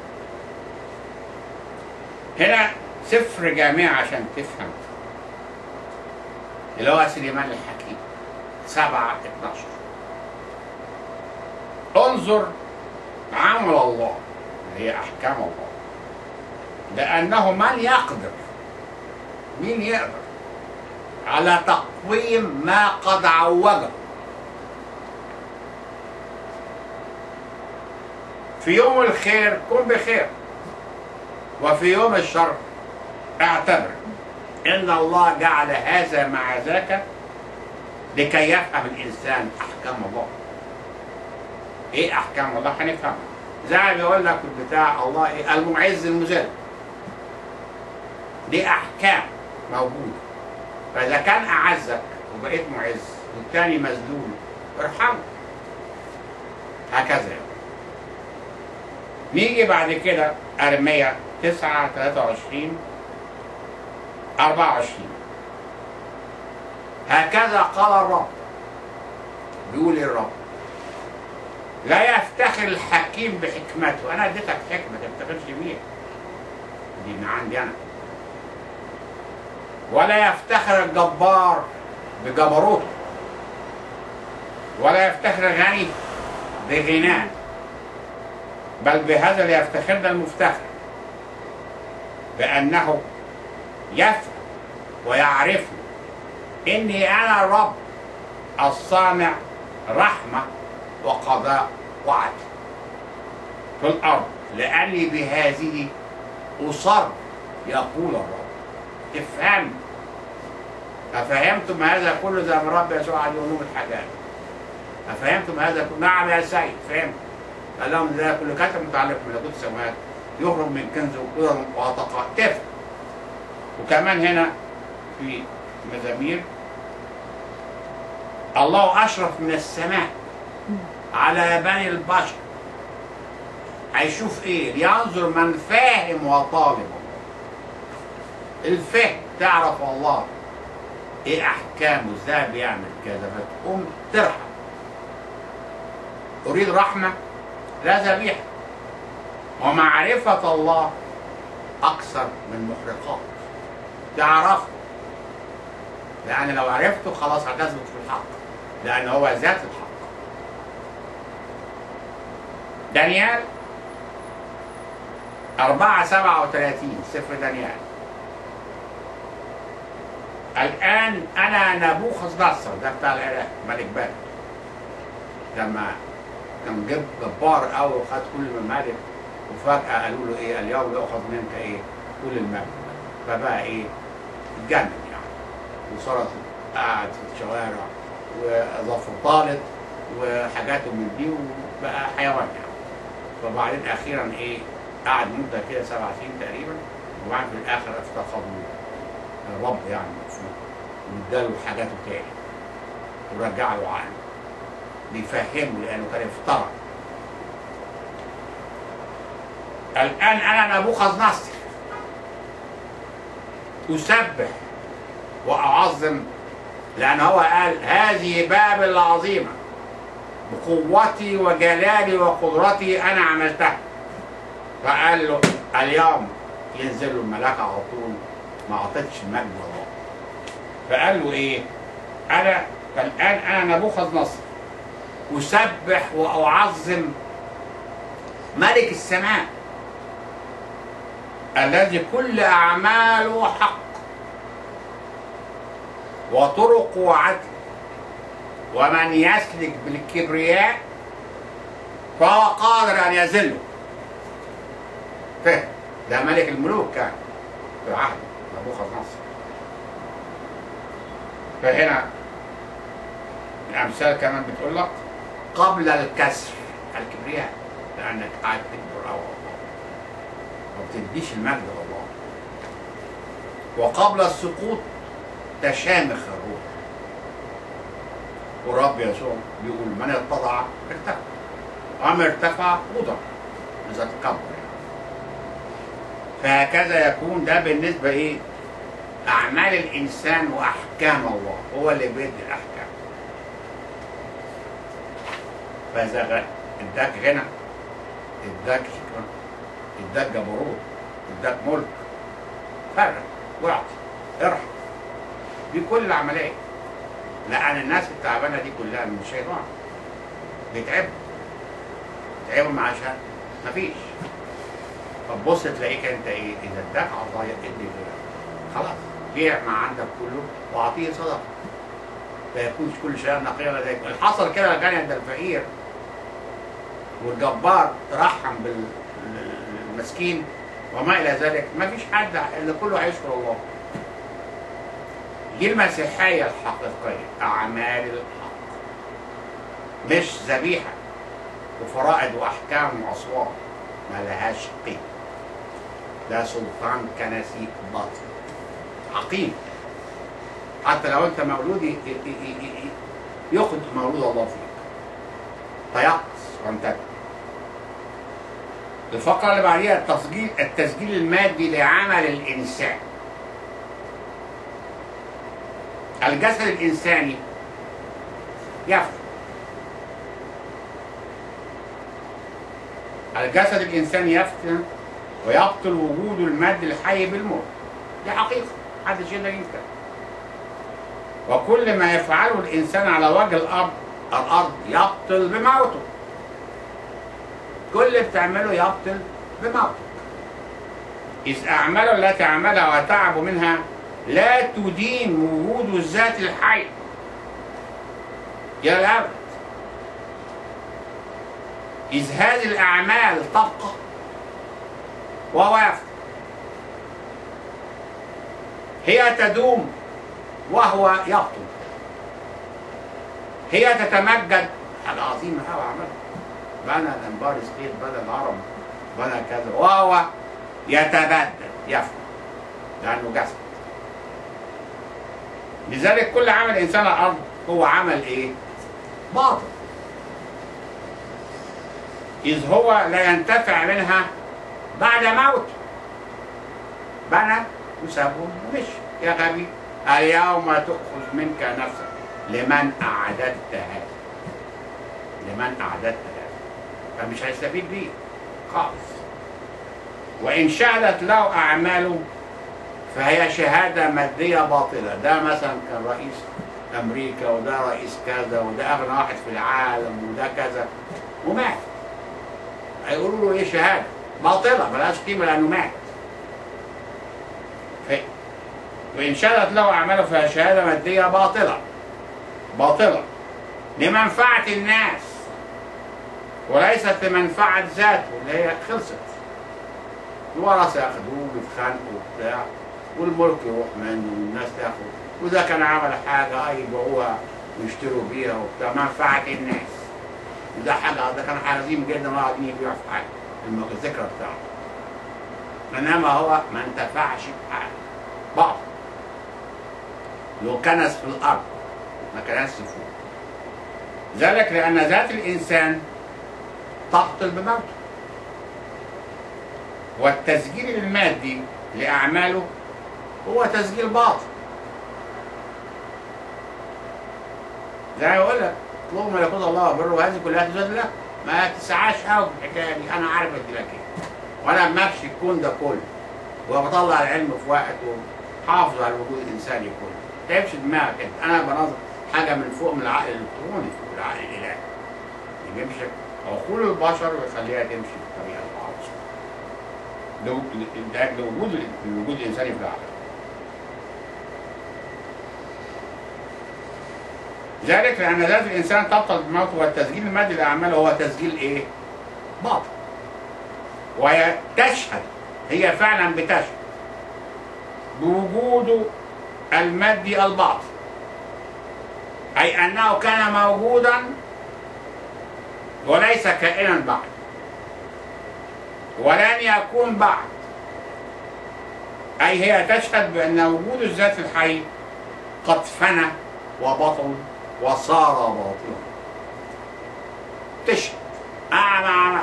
S3: هنا سفر جامع عشان تفهم اللي هو سليمان الحكيم 7:12. انظر عمل الله اللي هي أحكام الله، لأنه من يقدر، مين يقدر على تقويم ما قد عوجه في يوم الخير كن بخير وفي يوم الشر اعتبر إن الله جعل هذا مع ذاك لكي يفهم الإنسان أحكام الله. إيه أحكام الله؟ هنفهمها. زي ما بيقول لك بتاع الله إيه؟ المعز المذل. دي أحكام موجودة. فإذا كان أعزك وبقيت معز والتاني مذلول ارحمه. هكذا يعني. نيجي بعد كده أرميا 9:23-24. هكذا قال الرب، بيقول الرب لا يفتخر الحكيم بحكمته. أنا اديتك حكمة ما تفتخرش بيها، دي من عندي أنا. ولا يفتخر الجبار بجبروته، ولا يفتخر الغني بغناه، بل بهذا ليفتخرنا المفتخر، بأنه يفهم ويعرف إني أنا الرب الصانع رحمة وقضاء وعدل في الأرض، لأني بهذه أصر يقول الرب. افهم. أفهمتم هذا كله زي ما رب يسوع قال لهم الحاجات؟ أفهمتم هذا كله؟ نعم يا سيد فهمت. قال لهم ده كل كاتب متعلق بملكوت السماوات يخرج من كنز وقدر وعطاء. تفهم. وكمان هنا في مزامير الله أشرف من السماء على بني البشر. هيشوف إيه؟ لينظر من فاهم وطالب. الفهم تعرف الله إيه أحكامه، إزاي بيعمل كذا، فتقوم ترحم. أريد رحمة لا ذبيحة. ومعرفة الله أكثر من محرقات. تعرفه، لأن لو عرفته خلاص هتثبت في الحق، لأن هو ذات الحق. دانيال 4:37 سفر دانيال. الآن أنا نبوخذ نصر، ده بتاع العراق ملك بابل، لما كان جبار قوي وخد كل الممالك، وفجأة قالوا له إيه؟ اليوم يؤخذ منك إيه؟ كل المملكة. فبقى إيه؟ اتجنن يعني، وصارت قاعد في الشوارع وظفر طالت وحاجاته من دي، وبقى حيوان يعني. فبعدين أخيرا إيه؟ قعد مدة كده 7 سنين تقريبا، وبعدين في الآخر افتقدوا الرب يعني المقصود، واداله حاجاته تاني ورجع له عقله بيفهمه، لأنه كان افترى. الآن أنا نبوخذ نصر أسبح وأعظم، لأن هو قال هذه بابل العظيمة بقوتي وجلالي وقدرتي أنا عملتها. فقال له اليوم ينزل له الملاك على طول ما اعطيتش المجد لله. فقال له ايه؟ انا فالان انا نبوخذ نصر اسبح واعظم ملك السماء الذي كل اعماله حق وطرقه عدل، ومن يسلك بالكبرياء فهو قادر ان يذله. فهم؟ ده ملك الملوك كان في عهد نبوخذ نصر. فهنا الامثال كمان بتقول لك قبل الكسر الكبرياء، لانك قاعد تكبر او ما بتديش المجد لله. وقبل السقوط تشامخ الروح. والرب يسوع بيقول من اتضع ارتفع، ومن ارتفع وضع اذا تكبر. فهكذا يكون ده بالنسبه ايه؟ اعمال الانسان واحكام الله، هو اللي بيدي الاحكام. فاذا اداك غنى، اداك شكرا، اداك جبروت، اداك ملك، فرق واعطي ارحم. دي كل العمليه. لان الناس التعبانه دي كلها من الشيطان بيتعبوا مع عشان مفيش. فتبص تلاقيك انت ايه؟ اذا اداك عطايا ادي غيرك. خلاص بيع ما عندك كله واعطيه صدقه. فيكون كل شيء نقيا لديك. الحصل كده كان عند الفقير والجبار ترحم بالمسكين وما الى ذلك، ما فيش حد اللي كله هيشكر الله. دي المسيحيه الحقيقيه، اعمال الحق، مش ذبيحه وفرائض واحكام واصوات ما لهاش قيمه. ده سلطان كنسي باطل عقيم. حتى لو انت مولود ياخد مولود الله فيك. تيقظ وانتبه. الفقره اللي بعديها التسجيل المادي لعمل الانسان. الجسد الانساني يفتن. الجسد الانساني يفتن ويبطل وجود المادي الحي بالموت. دي حقيقه محدش يقدر ينكر. وكل ما يفعله الانسان على وجه الارض يبطل بموته. كل اللي بتعمله يبطل بموته. إذ أعماله التي عملها وتعب منها لا تدين وجود الذات الحي إلى الأبد. إذ هذه الأعمال تبقى وهو يفعل. هي تدوم وهو يبطل. هي تتمجد. حاجة عظيمة أوي عملها. بنى الإمبار ستيت، بنى الهرم، بنى كذا، وهو يتبدل يفعل لأنه جسد. لذلك كل عمل إنسان على الأرض هو عمل إيه؟ باطل. إذ هو لا ينتفع منها بعد موت. بنى وسابهم ومشي. يا غبي اليوم تأخذ منك نفسك لمن أعددتها. لمن أعددتها. فمش هيستفيد بيه خالص. وإن شهدت له أعماله فهي شهادة مادية باطلة. ده مثلا كان رئيس أمريكا، وده رئيس كذا، وده أغنى واحد في العالم، وده كذا، ومات. هيقولوا له إيه؟ شهادة باطلة ملهاش قيمة لأنه مات. وإن شهدت له أعماله فهي شهادة مادية باطلة لمنفعة الناس وليست لمنفعة ذاته اللي هي خلصت. الورثة ياخدوه ويتخانقوا وبتاع، والملك يروح منه والناس تاخد، وده كان عمل حاجة يبيعوها ويشتروا بيها وبتاع، منفعة الناس. وده حاجة، ده كان عظيم جدا وقاعدين يبيعوا في حاجة الذكرى بتاعته. إنما هو ما انتفعش بحاجة. بعض لو كنس في الأرض ما كنسش فوق. ذلك لأن ذات الإنسان تبطل بموته. والتسجيل المادي لأعماله هو تسجيل باطل. زي ما يقول لك اطلبوا ملكوت الله وبره وهذه كلها تزاد لك. ما تسعاش قوي في الحكايه دي، انا عارف ادي لك ايه. وانا لما امشي الكون ده كله وبطلع العلم في وقت حافظ على الوجود الانساني كله. ما تتعبش دماغك انت، انا بنظر حاجه من فوق من العقل الالكتروني فوق العقل الالهي. يمشي عقول البشر ويخليها تمشي بالطريقه اللي عاوزها. ده الوجود الانساني في العقل. ذلك لأن ذات الإنسان تبطل بموته، والتسجيل المادي لأعماله هو تسجيل إيه؟ باطل. وهي تشهد، هي فعلا بتشهد بوجوده المادي الباطل، أي أنه كان موجودا وليس كائنا بعد، ولن يكون بعد. أي هي تشهد بأن وجود الذات الحي قد فنى وبطل وصار باطلا. تشهد أنا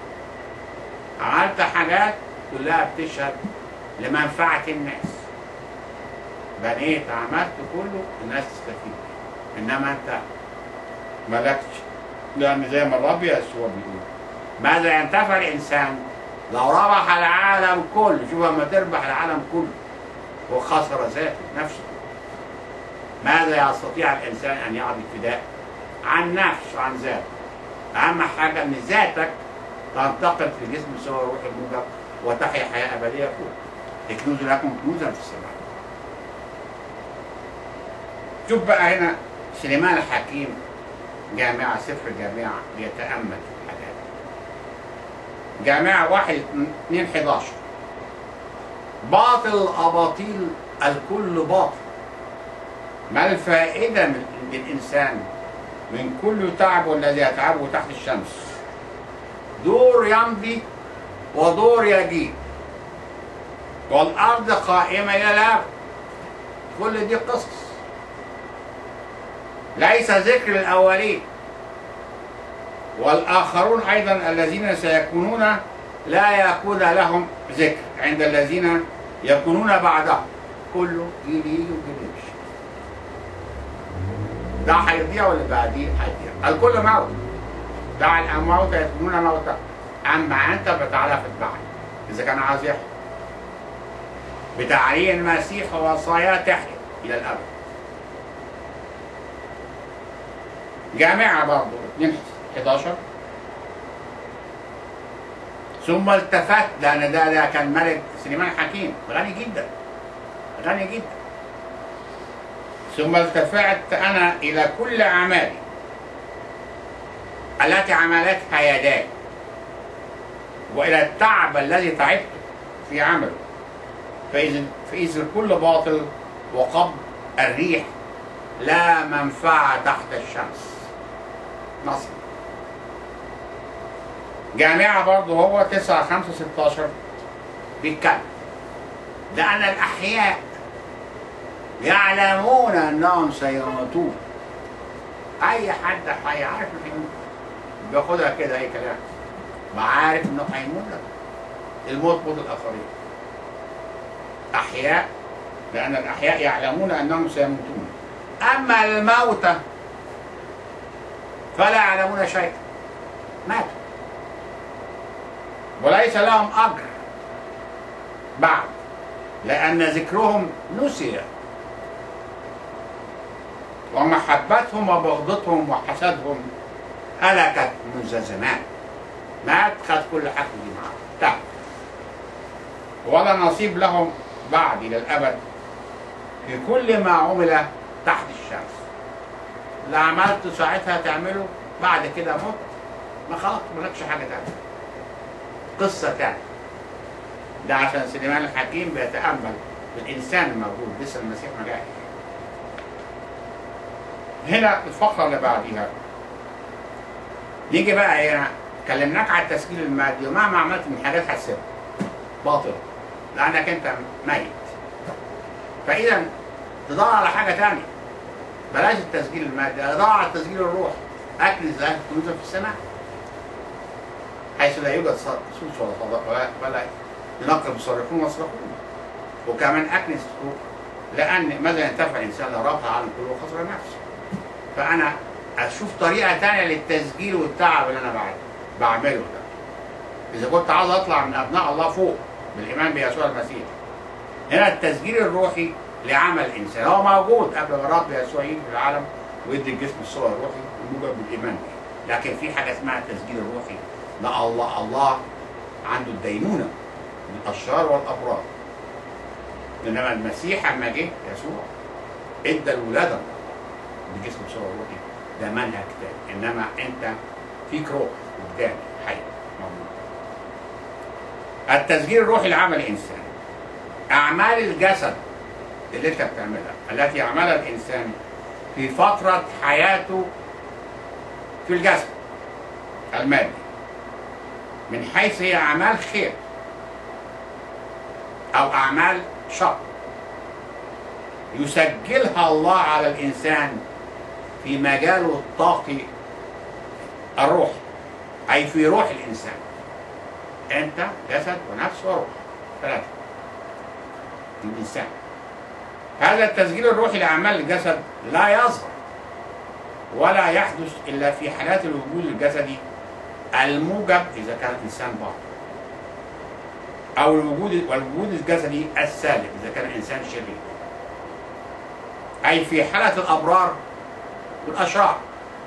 S3: عملت حاجات كلها بتشهد لمنفعة الناس، بنيت عملت كله الناس تستفيد، إنما أنت ملكتش. لأن زي ما الرب يسوع بيقول ماذا ينتفع الإنسان لو ربح العالم كله؟ شوف لما تربح العالم كله وخسر ذاته نفسه، ماذا يستطيع الإنسان أن يعطي فداء عن نفسه عن ذاته؟ أهم حاجة أن ذاتك تنتقل في جسم سوى روح الموجب وتحيا حياة أبدية فوق. اكنوز لكم كنوزا في السماء. شوف بقى هنا سليمان الحكيم جامعة سفر جامعة بيتأمل في الحاجات. جامعة 1:2-11 باطل الأباطيل الكل باطل، ما الفائدة من الإنسان من كل تعب والذي يتعبه تحت الشمس؟ دور يمضي ودور يجيء والأرض قائمة إلى الأبد. كل دي قصص، ليس ذكر الأولين والآخرون أيضا الذين سيكونون لا يكون لهم ذكر عند الذين يكونون بعدهم. كله جيل يجي وجيل يمشي، ده هيضيع واللي بعديه هيضيع. الكل موت، دع الأموات يكونون موتا، أما أنت فتعالى فتبعني. إذا كان عايز يحيى بتعليم المسيح ووصاياه تحيا إلى الأبد. جامعة برضه 2:11 ثم التفت، لأن ده كان ملك سليمان حكيم غني جدا غني جدا. ثم التفت أنا إلى كل أعمالي التي عملتها يداي وإلى التعب الذي تعبته في عمله، فإذ الكل باطل وقبض الريح لا منفعة تحت الشمس. نصر جامعة برضه هو 9:5-16 بيتكلم لأن الأحياء يعلمون أنهم سيموتون. أي حد حي عارف إنه بياخدها كده أي كلام، ما عارف إنه هيموت. الموت موت الآخرين. أحياء لأن الأحياء يعلمون أنهم سيموتون، أما الموتى فلا يعلمون شيئا، ماتوا وليس لهم أجر بعد لأن ذكرهم نسي، ومحبتهم وبغضتهم وحسدهم هلكت منذ زمان. مات، خد كل حاجة دي معاه، تعب، ولا نصيب لهم بعد إلى الأبد في كل ما عمل تحت الشمس. اللي عملته ساعتها تعمله بعد كده موت، ما خلاص مالكش حاجة تانية، قصة تانية. ده عشان سليمان الحكيم بيتأمل في الإنسان الموجود، لسه المسيح ما جاش. هنا الفقرة اللي بعديها نيجي بقى هنا كلمناك على التسجيل المادي، ومهما عملت من حاجات هتسيبها باطل لأنك أنت ميت. فإذا تدور على حاجة تانية، بلاش التسجيل المادي، دور على التسجيل الروحي. أكنز ذهب كنوزا في السماء حيث لا يوجد صوص ولا فضاء ولا ينقب الصارخون واصرخون. وكمان أكنز روح، لأن ماذا ينتفع الإنسان لو ربح العالم كله وخسر نفسه؟ فأنا أشوف طريقة تانية للتسجيل والتعب اللي أنا بعمله ده. إذا كنت عاوز أطلع من أبناء الله فوق بالإيمان بيسوع المسيح، هنا التسجيل الروحي لعمل الانسان هو موجود قبل ما الرب يسوع يجي في العالم ويدي الجسم الصور الروحي الموجب بالايمان، لكن في حاجه اسمها التسجيل الروحي. لا، الله عنده الدينونه للاشرار والابرار، انما المسيح اما جه يسوع ادى الولاده بجسم الصور الروحي، ده منهج تاني. انما انت فيك روح قدامي حي موجود. التسجيل الروحي لعمل الانسان، اعمال الجسد اللي انت بتعملها التي يعملها الانسان في فتره حياته في الجسد المادي، من حيث هي اعمال خير او اعمال شر، يسجلها الله على الانسان في مجاله الطاقي الروحي، اي في روح الانسان. انت جسد ونفس وروح، ثلاثه في الانسان. هذا التسجيل الروحي لاعمال الجسد لا يظهر ولا يحدث الا في حالات الوجود الجسدي الموجب اذا كان الانسان باطل، او والوجود الجسدي السالب اذا كان الانسان شرير، اي في حاله الابرار والاشرار.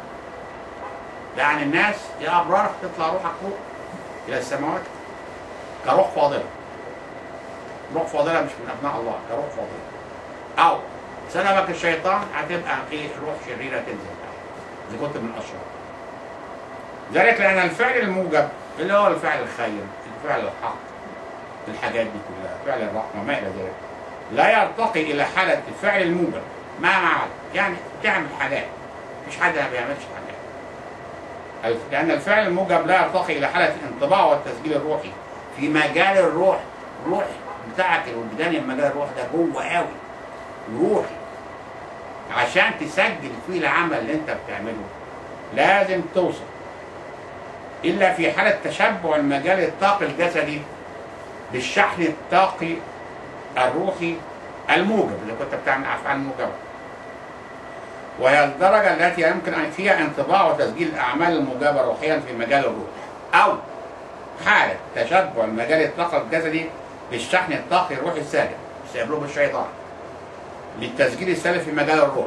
S3: يعني الناس يا ابرار تطلع روحك فوق الى السماوات كروح فاضله، روح فاضله مش من ابناء الله، كروح فاضله. او سلبك الشيطان هتبقى ايه؟ روح شريره تنزل اذا كنت من الاشرار. ذلك لان الفعل الموجب اللي هو الفعل الخير، الفعل الحق، الحاجات دي كلها، فعل الرحمه ما الى ذلك، لا يرتقي الى حاله الفعل الموجب مهما عمل. يعني تعمل حاجات، مفيش حد ما بيعملش حاجات، لان الفعل الموجب لا يرتقي الى حاله الانطباع والتسجيل الروحي في مجال الروح. الروح بتاعك الوجداني، مجال الروح ده جوه قوي روحي. عشان تسجل فيه العمل اللي انت بتعمله لازم توصل الا في حاله تشبع المجال الطاقي الجسدي بالشحن الطاقي الروحي الموجب اذا كنت بتعمل افعال موجبه، وهي الدرجه التي يمكن ان فيها انطباع وتسجيل الاعمال الموجبه روحيا في مجال الروح، او حاله تشبع المجال الطاقي الجسدي بالشحن الطاقي الروحي السالب يستقبله بالشيطان للتسجيل السالب في مجال الروح.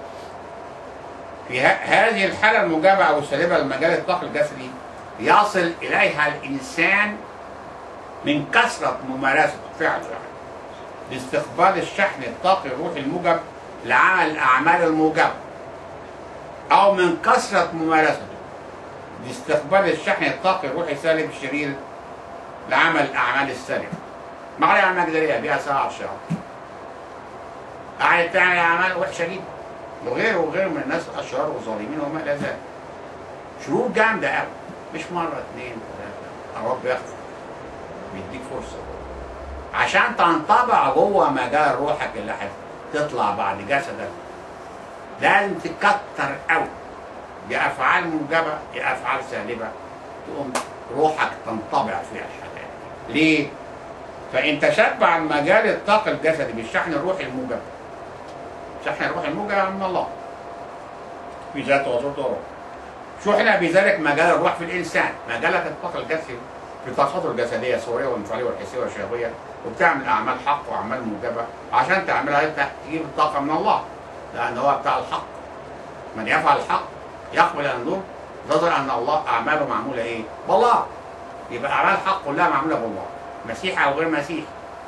S3: في هذه الحاله الموجبه او السالبه للمجال الطاقي الجسدي يصل اليها الانسان من كثره ممارسته فعله لاستقبال الشحن الطاقي الروحي الموجب لعمل الاعمال الموجبه، او من كثره ممارسته لاستقبال الشحن الطاقي الروحي السالب الشرير لعمل الاعمال السالبه. معناها المجدريه بها ساعه الشهر قاعد تعمل اعمال وحشه جدا، وغيره من الناس الاشرار والظالمين وما الى ذلك. شرور جامده قوي، مش مره اثنين ثلاثه، الرب يغفر بيديك فرصه عشان تنطبع جوه مجال روحك اللي هتطلع بعد جسدك. لازم تكتر قوي يا افعال موجبه يا افعال سالبه، تقوم روحك تنطبع فيها الحاجات. ليه؟ فان تشبع المجال الطاقي الجسدي بالشحن الروحي الموجب، شحن الروح الموجب من الله في ذاته وصورته وروحه، شحن بذلك مجال الروح في الانسان. مجالك الطاقه الجسدي في طاقته الجسديه الصوريه والانفعاليه والحسيه والشهويه، وبتعمل اعمال حق واعمال موجبه. عشان تعملها انت تجيب الطاقه من الله، لان هو بتاع الحق. من يفعل الحق يقبل النور، تظهر ان الله اعماله معموله ايه؟ بالله. يبقى اعمال الحق كلها معموله بالله، مسيحي او غير مسيحي.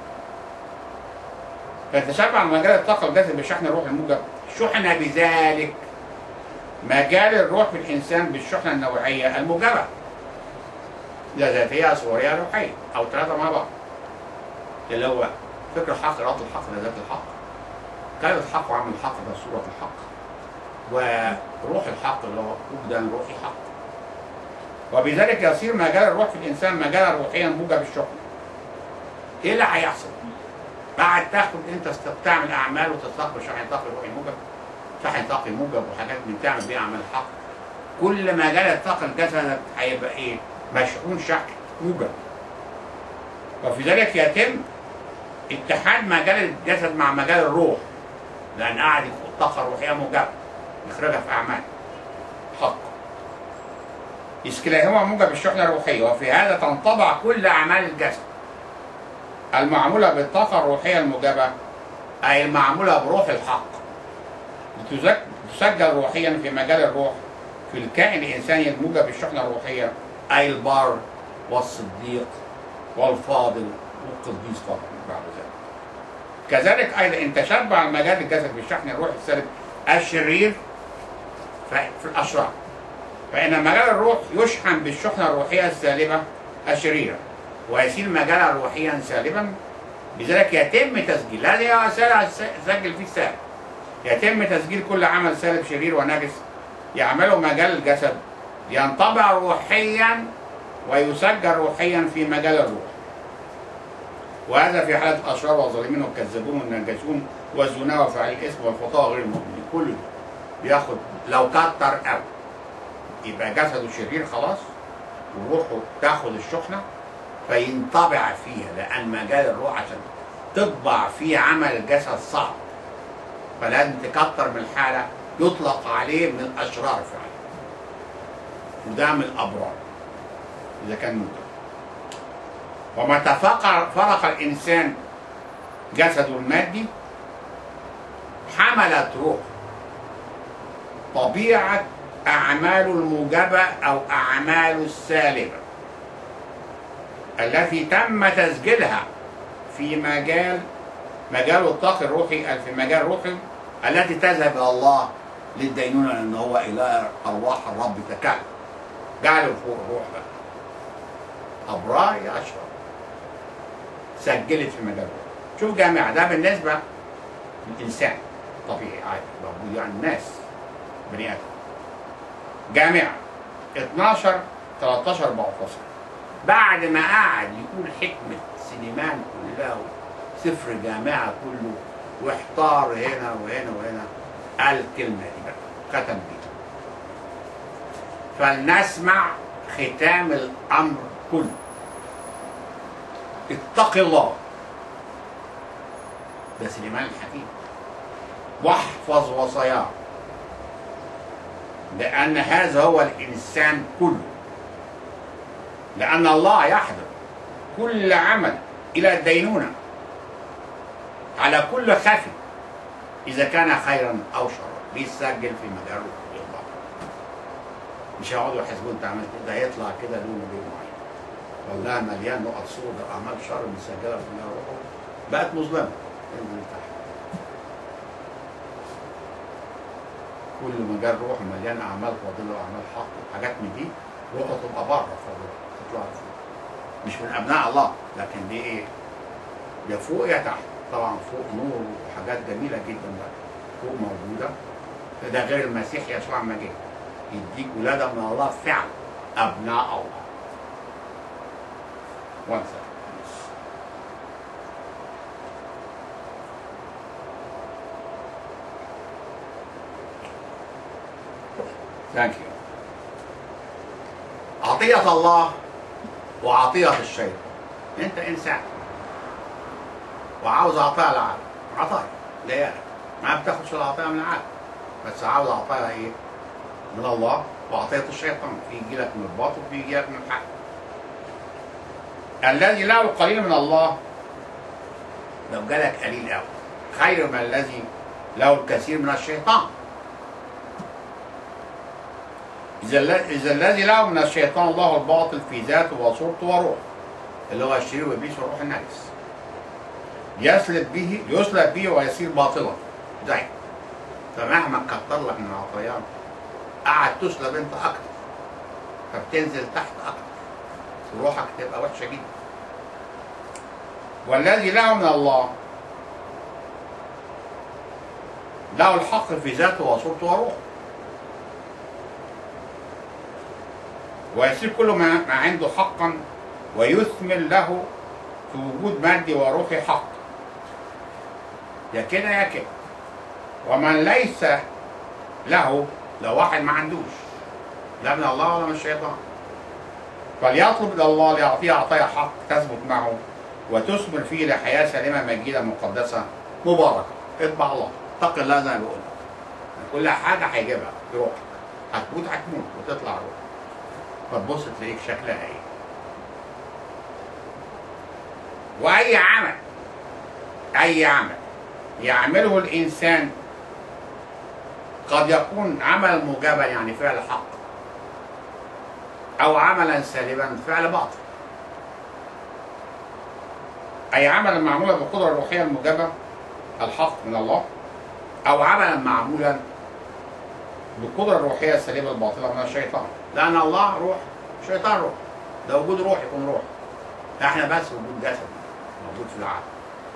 S3: فتشبع مجال الطاقه الجسدي بشحن الروح الموجب، شحن بذلك مجال الروح في الانسان بالشحنه النوعيه الموجبه، لا ذاتيه صوريه روحيه، او ثلاثه مع بعض، اللي هو فكر الحق، اراده الحق، ذات الحق، كلمه الحق وعمل الحق، ده صوره الحق، وروح الحق اللي هو وجدان روحي حق. وبذلك يصير مجال الروح في الانسان مجالا روحيا موجب الشحنه. ايه اللي هيحصل؟ بعد تاخد انت تعمل اعمال وتستقبل شحن طاقي روحي موجب، شحن طاقي موجب وحاجات بتعمل بيها اعمال الحق، كل مجال الطاقه الجسد هيبقى ايه؟ مشحون شحن موجب. وفي ذلك يتم اتحاد مجال الجسد مع مجال الروح، لان قاعد الطاقه الروحيه موجبه يخرجها في اعمال حق. إذ كلاهما موجب الشحنه الروحيه، وفي هذا تنطبع كل اعمال الجسد المعمولة بالطاقة الروحية الموجبة، أي المعمولة بروح الحق، تسجل روحيا في مجال الروح في الكائن الإنساني الموجب بالشحنة الروحية، أي البار والصديق والفاضل والقديس فقط بعد ذلك. كذلك أيضا إن تشبع المجال الجسد بالشحن الروحي السالب الشرير في الأشرار، فإن مجال الروح يشحن بالشحنة الروحية السالبة الشريرة ويصير مجالها روحيا سالبا، لذلك يتم تسجيل، لا يسجل فيه السالب، يتم تسجيل كل عمل سالب شرير ونجس يعمله مجال الجسد، ينطبع روحيا ويسجل روحيا في مجال الروح. وهذا في حالة الأشرار والظالمين والكذابون والنجاسون والزنا وفاعلي الإثم والخطاة غير المؤمنين، كله بياخد لو كتر قوي يبقى جسده شرير خلاص، وروحه تاخد الشحنة فينطبع فيها، لأن مجال الروح عشان تطبع فيه عمل الجسد صعب، فلازم تكتر من الحالة يطلق عليه من الأشرار فعلا، وده من الأبرار إذا كان ممكن. ومتى فرق الإنسان جسده المادي حملت روح طبيعة أعماله الموجبة أو أعماله السالبة التي تم تسجيلها في مجال الطاقة الروحي، في مجال روحي التي تذهب إلى الله للدينونة، لأن هو إله أرواح الرب تكال جعله فوق الروح بقى. أبرار يا أشرار سجلت في مجال الروح. شوف جامعة، ده بالنسبة للإنسان طبيعي عادي، يعني الناس بني آدم. جامعة 12 13 14 بعد ما قعد يقول حكمة سليمان كلها سفر جامعة كله واحتار هنا وهنا وهنا، قال الكلمة دي بقى ختم بيها. فلنسمع ختام الأمر كله. اتق الله، ده سليمان الحكيم، واحفظ وصاياه، لأن هذا هو الإنسان كله، لأن الله يحضر كل عمل إلى الدينونة على كل خفي إذا كان خيرا أو شرا، بيسجل في مجاله الله. مش هيقعدوا يحسبوا أنت عملت كده، هيطلع كده لونه معين، والله مليان نقط سوداء أعمال شر مسجلة في مجاله، بقت مظلمة تنزل تحت. كل مجال روح مليان أعمال فاضلة وأعمال حق وحاجات من دي، روحه تبقى بره فاضلة تطلع فوق، مش من أبناء الله، لكن دي إيه؟ يا فوق يا تحت. طبعا فوق نور وحاجات جميلة جدا بقى فوق موجودة، ده غير المسيح يسوع ما جه يديك ولادة من الله فعلا، أبناء الله. وانسى ثانك يو. عطية الله وعطية الشيطان. انت انسان وعاوز عطايا العالم، عطايا ليالك ما بتاخدش العطايا من العالم، بس عاوز عطايا ايه؟ من الله. وعطية الشيطان في يجي لك من الباطل وفي يجي لك من الحق. الذي له القليل من الله لو جالك قليل قوي خير من الذي له الكثير من الشيطان. إذا الذي له من الشيطان الله الباطل في ذاته وصورته وروحه، اللي هو الشرير وإبليس وروح النجس، يسلب به ويصير باطلا زي. فمهما كتر لك من عطيان قعد تسلب انت اكتر، فبتنزل تحت اكتر وروحك تبقى وحشه جدا. والذي له من الله له الحق في ذاته وصورته وروحه، ويصير كل ما عنده حقا ويثمر له في وجود مادي وروحي حق، يا كده يا كده. ومن ليس له، لو واحد ما عندوش لا من الله ولا من الشيطان، فليطلب الى الله ليعطيه عطايا حق تثبت معه وتثمر فيه لحياه سليمه مجيده مقدسه مباركه. اتبع الله، اتق الله زي ما بقول لك، كل حاجه هيجيبها في روحك، هتموت وتطلع روحك، فتبص تلاقيك شكلها ايه. وأي عمل، أي عمل يعمله الإنسان قد يكون عمل موجبا يعني فعل حق، أو عملا سالبا فعل باطل. أي عملا معمولا بالقدرة الروحية الموجبة الحق من الله، أو عملا معمولا بالقدرة الروحية السالبة الباطلة من الشيطان، لأن الله روح، الشيطان روح، ده وجود روح يكون روح، احنا بس وجود جسد موجود في العالم.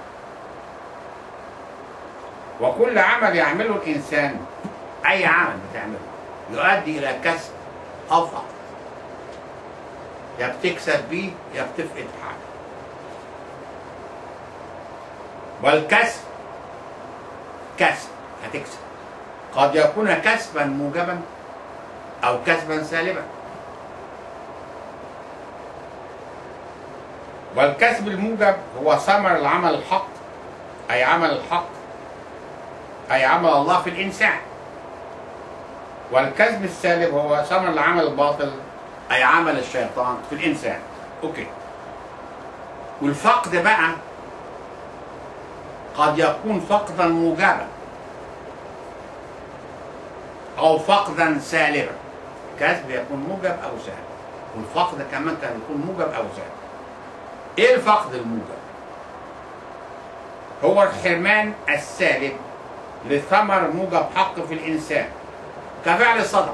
S3: وكل عمل يعمله الإنسان، أي عمل بتعمله يؤدي إلى كسب أو فقر، يا بتكسب بيه يا بتفقد حاجة. والكسب كسب هتكسب، قد يكون كسبا موجبا أو كسبا سالبا. والكسب الموجب هو ثمر العمل الحق، أي عمل الحق، أي عمل الله في الإنسان. والكسب السالب هو ثمر العمل الباطل، أي عمل الشيطان في الإنسان. أوكي. والفقد بقى قد يكون فقدا موجبا أو فقدا سالبا. الكسب يكون موجب أو سالب، والفقد كمان كان يكون موجب أو سالب. إيه الفقد الموجب؟ هو الحرمان السالب لثمر موجب حق في الإنسان كفعل الصدقة.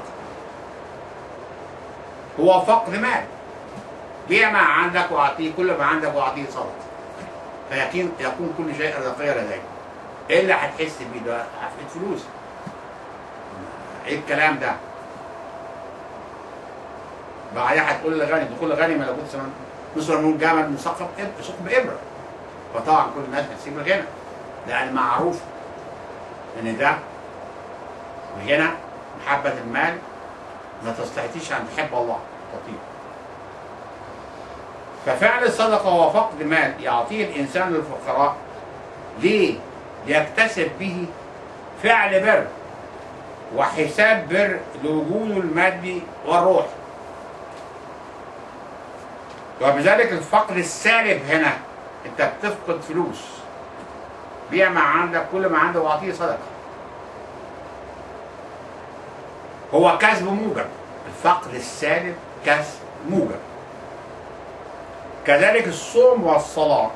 S3: هو فقد مال، بيع ما عندك وأعطيه، كل ما عندك وأعطيه صدقة، فيكون كل شيء رزقية لديك. إيه اللي هتحس بيه ده؟ هفقد فلوس. إيه الكلام ده؟ بعدها هتقول لغني دخول غني ملكوت السماوات مثل نور جمل مثقب ثقب إبرة. فطبعا كل الناس هتسيب الغنى، لأن معروف إن ده الغنى محبة المال ما تستحيتيش أن تحب الله تطيع. ففعل الصدقة هو فقد مال يعطيه الإنسان للفقراء. ليه؟ ليكتسب به فعل بر وحساب بر لوجوده المادي والروح. وبذلك الفقر السالب هنا انت بتفقد فلوس، بيع ما عندك، كل ما عندك واعطيه صدقه. هو كسب موجب، الفقر السالب كسب موجب. كذلك الصوم والصلاه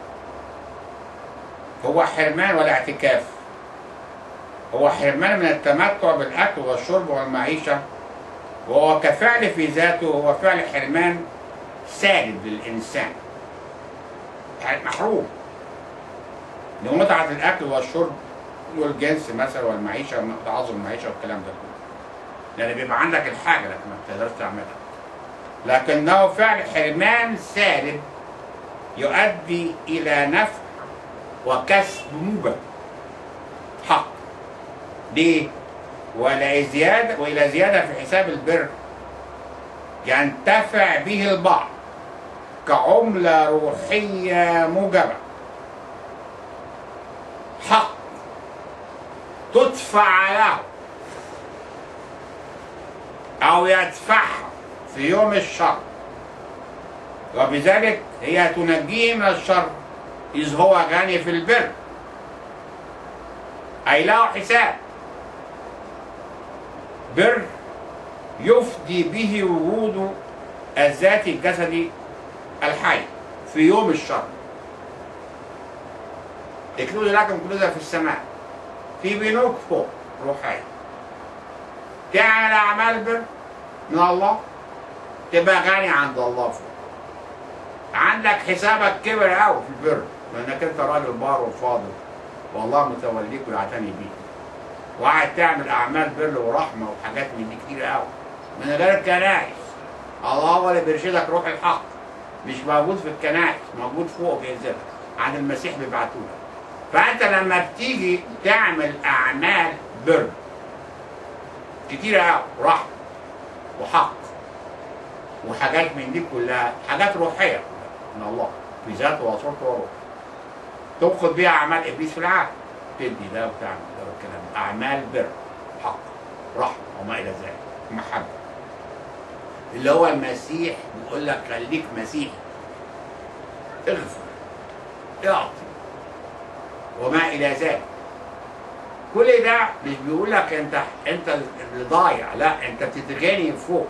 S3: هو حرمان والاعتكاف، هو حرمان من التمتع بالاكل والشرب والمعيشه، وهو كفعل في ذاته هو فعل حرمان سالب للإنسان، يعني محروم لمتعة الأكل والشرب والجنس مثلا والمعيشة وتعظم المعيشة والكلام ده كله، لأن بيبقى عندك الحاجة لكن ما بتقدرش تعملها، لكنه فعل حرمان سالب يؤدي إلى نفع وكسب موجب حق. ليه؟ وإلى زيادة في حساب البر ينتفع به البعض كعملة روحية موجبة حق تدفع له أو يدفعها في يوم الشر، وبذلك هي تنجيه من الشر إذ هو غني في البر، أي له حساب بر يفدي به وجود الذات الجسدي الحي في يوم الشر. اكتبوا لكم كنوزا في السماء في بنوك فوق روحية، تعمل أعمال بر من الله تبقى غني عند الله فوق. عندك حسابك كبر قوي في البر لأنك أنت راجل بار وفاضل والله متوليك ويعتني بيك، وقاعد تعمل أعمال بر ورحمة وحاجات من دي كتير قوي من غير كنائس. الله هو اللي بيرشدك روح الحق، مش موجود في الكنائس، موجود فوق بينزلك عن المسيح بيبعتولك. فأنت لما بتيجي تعمل أعمال بر كتيرة قوي، رحمة وحق وحاجات من دي كلها حاجات روحية من الله في ذاته وصورته وروحه، تبخذ بيها أعمال إبليس في العالم، تدي ده وتعمل ده والكلام، أعمال بر حق رحمة وما إلى ذلك محبة، اللي هو المسيح بيقول لك خليك مسيحي، اغفر اعطي وما الى ذلك. كل ده مش بيقول لك انت اللي ضايع، لا، انت بتتغني فوق،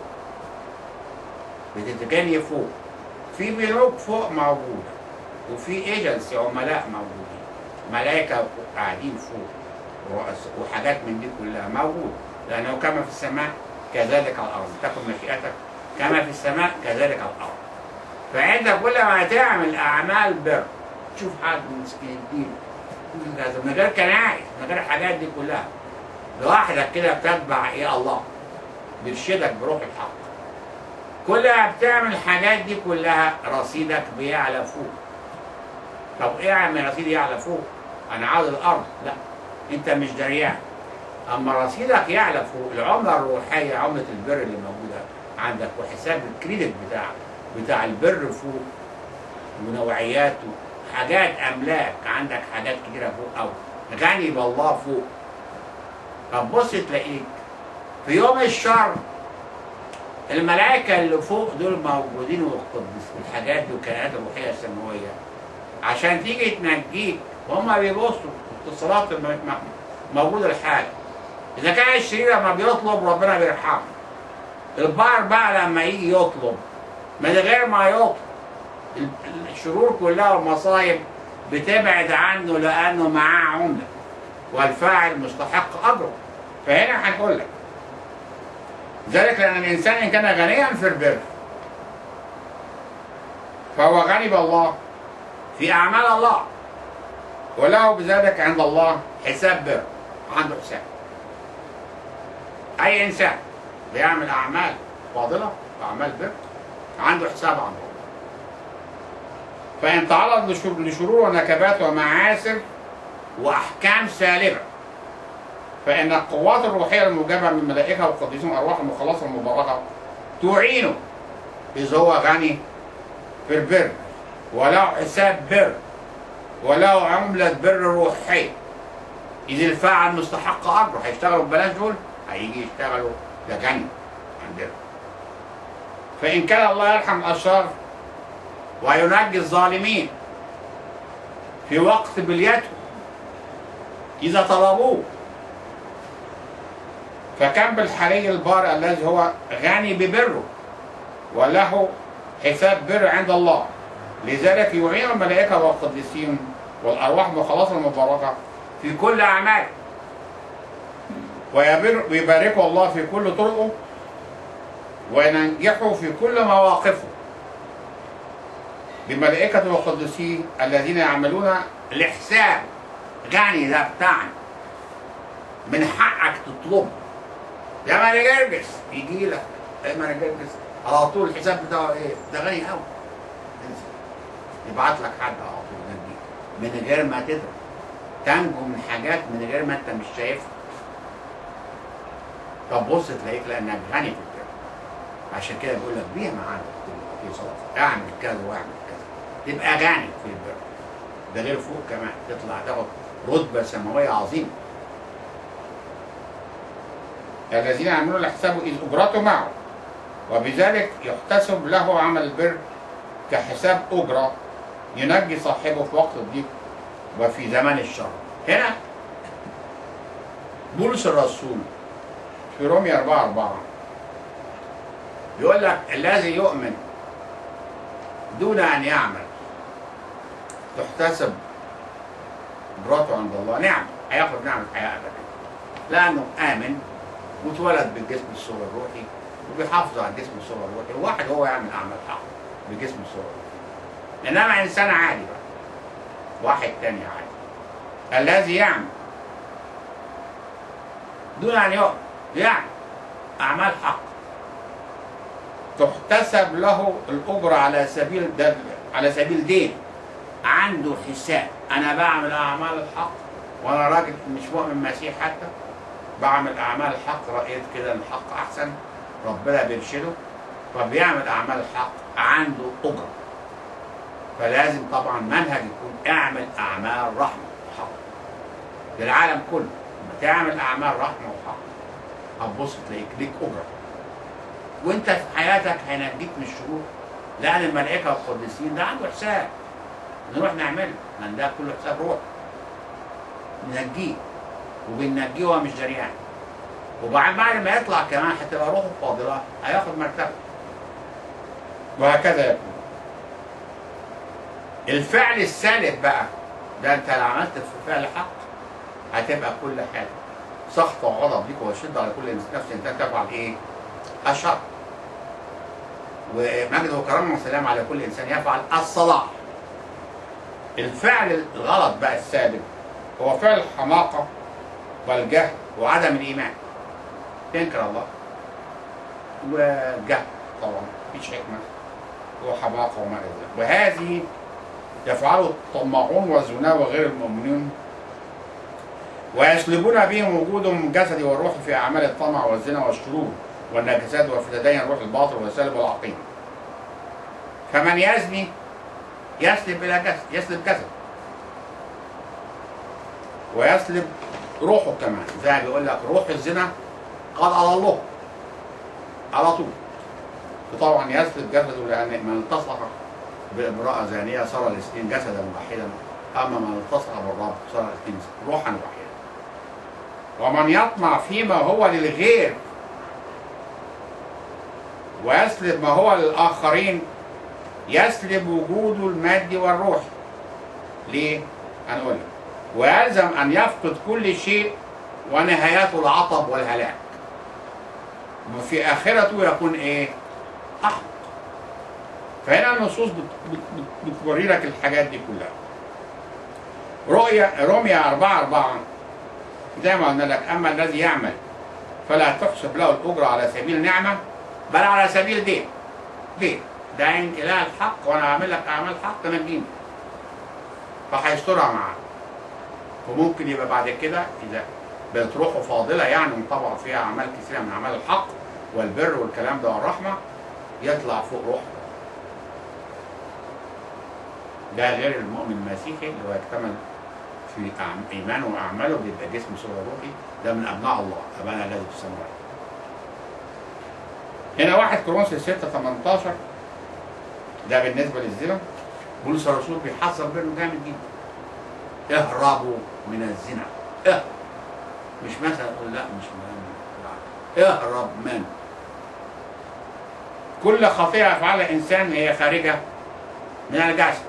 S3: بتتغني فوق. في بنوك فوق موجوده، وفي ايجنسي عملاء موجودين، ملائكه قاعدين فوق، وحاجات من دي كلها موجوده، لانه كما في السماء كذلك على الارض، تكن مشيئتك كما في السماء كذلك على الارض. فانت كل ما تعمل اعمال بر، تشوف حد مسكين الدين من غير كنايس، من غير الحاجات دي كلها، لوحدك كده بتتبع ايه؟ الله بيرشدك بروح الحق. كل ما بتعمل الحاجات دي كلها رصيدك بيعلى فوق. طب ايه يعمل رصيدي يعلى فوق؟ انا عاوز الارض، لا، انت مش دريان. اما رصيدك يعلى فوق، العمله الروحيه، عمله البر اللي موجوده عندك، وحساب الكريدت بتاع البر فوق، ونوعياته، حاجات املاك عندك، حاجات كتيره فوق قوي، غني بالله فوق. طب بص تلاقيك في يوم الشر الملائكه اللي فوق دول موجودين، والقدس والحاجات دي والكائنات الروحيه السماويه عشان تيجي تنجيك، وهم بيبصوا اتصالات موجوده الحاجه. اذا كان الشرير لما بيطلب ربنا بيرحمه، البار بقى لما يجي يطلب من غير ما يطلب، الشرور كلها والمصايب بتبعد عنه لانه معاه عمله، والفاعل مستحق اجره. فهنا هنقول لك ذلك لان الانسان ان كان غنيا في البر فهو غني بالله في اعمال الله، وله بذلك عند الله حساب بر، عنده حساب. اي انسان بيعمل اعمال فاضله واعمال بر عنده حساب عند الله. فإن تعرض لشرور ونكبات ومعاسر وأحكام سالبة، فإن القوات الروحية الموجبة من الملائكة والقديسين والأرواح المخلصة المباركة تعينه، إذ هو غني في البر، وله حساب بر، وله عملة بر روحية، إذ الفاعل مستحق أجره. هيشتغلوا ببلاش دول؟ هيجي يشتغلوا، ده غني عندنا. فإن كان الله يرحم الأشرار وينجي الظالمين في وقت بليتهم إذا طلبوه، فكم بالحري البار الذي هو غني ببره وله حساب بر عند الله. لذلك يعين الملائكة والقديسين والأرواح المخلصة المباركة في كل أعماله، ويباركوا الله في كل طرقه، وينجحوا في كل مواقفه بملائكة والقديسين الذين يعملون لحساب غني. ده بتاعنا، من حقك تطلبه. يا مالك جرجس يجي لك، يا مالك جرجس على طول الحساب بتاعه ايه؟ ده غني قوي، يبعت لك حد على طول ينجيك من غير ما تدرك، تنجو من حاجات من غير ما انت مش شايفها. طب بص تلاقيك لانك غني في البر، عشان كده بيقول لك بيها معانا في صلاه، اعمل كذا واعمل كذا، تبقى غني في البر. ده غير فوق كمان تطلع تاخد رتبه سماويه عظيمه. الذين يعملون الحساب اذ اجرته معه، وبذلك يحتسب له عمل البر كحساب اجره ينجي صاحبه في وقت الضيق وفي زمان الشر. هنا بولس الرسول في رومية 4:4 يقول لك الذي يؤمن دون ان يعمل تحتسب اجرته عند الله. نعم، هياخد نعمة حياة ابدا، لانه امن واتولد بالجسم الصورة الروحي وبيحافظ على الجسم الصورة الروحي. الواحد هو يعمل اعمال حق بجسم الصورة الروحي، انما انسان عادي بقى، واحد تاني عادي الذي يعمل دون ان يؤمن يعني اعمال حق تحتسب له الاجره على سبيل دين، عنده حساب. انا بعمل اعمال الحق وانا راجل مش مؤمن مسيح، حتى بعمل اعمال الحق، رايت كده ان الحق احسن، ربنا بيرشده فبيعمل اعمال الحق، عنده اجره. فلازم طبعا منهج يكون اعمل اعمال رحمه وحق للعالم كله. لما تعمل اعمال رحمه وحق هتبص تلاقيك ليك اجره، وانت في حياتك هينجيك من الشرور، لان الملائكه والقديسين ده عنده حساب. نروح نعمله، لان ده كله حساب روح. ننجيه، وبننجيه وهو مش جريان. وبعد ما يطلع كمان هتبقى روحه فاضله، هياخد مرتبه. وهكذا يكون. الفعل السالب بقى، ده انت لو عملت في فعل حق هتبقى كل حاجه سخط وغضب ليك وشده على كل نفس انسان تفعل ايه؟ الشر. ومجد وكرم وسلام على كل انسان يفعل الصلاح. الفعل الغلط بقى السالب هو فعل الحماقه والجهل وعدم الايمان. تنكر الله وجهل طبعا، مفيش حكمه وحماقه وما الى ذلك. وهذه يفعله الطماعون والزنا وغير المؤمنين، ويسلبون بهم وجودهم الجسدي والروحي في اعمال الطمع والزنا والشرور والنجاسات وفي تدين روح الباطل والسلب والعقيم. فمن يزني يسلب الى جسد، يسلب جسد ويسلب روحه كمان، زي ما بيقول لك روح الزنا قد اضله على طول. وطبعا يسلب جسده لان من التصق بامراه زانيه صار الاثنين جسدا واحدا، اما من التصق بالرب صار الاثنين روحا واحدا. ومن يطمع فيما هو للغير ويسلب ما هو للآخرين يسلب وجوده المادي والروحي. ليه؟ هنقول لك. ويلزم أن يفقد كل شيء ونهايته العطب والهلاك. وفي آخرته يكون إيه؟ أحمق. فهنا النصوص بتوري لك الحاجات دي كلها. رمية 4:4 زي ما قلنا لك: أما الذي يعمل فلا تحسب له الأجرة على سبيل نعمة بل على سبيل دين. دين ده أنت إله الحق وأنا هعمل لك أعمال حق تنجيني، فهيسترها معاه. وممكن يبقى بعد كده إذا بقت روحه فاضلة يعني وطبعا فيها أعمال كثيرة من أعمال الحق والبر والكلام ده والرحمة، يطلع فوق روحه. ده غير المؤمن المسيحي اللي هو يكتمل في إيمانه وأعماله بيبقى جسم صورة روحي، ده من أبناء الله أبانا الذي في السماوات. هنا 1 كورنثوس 6:18 ده بالنسبة للزنا. بولس الرسول بيحذر منه جامد جدا: اهربوا من الزنا. مش مثلا تقول لا مش مهم، اهرب منه. كل خطيئة يفعلها الإنسان هي خارجة من الجسد،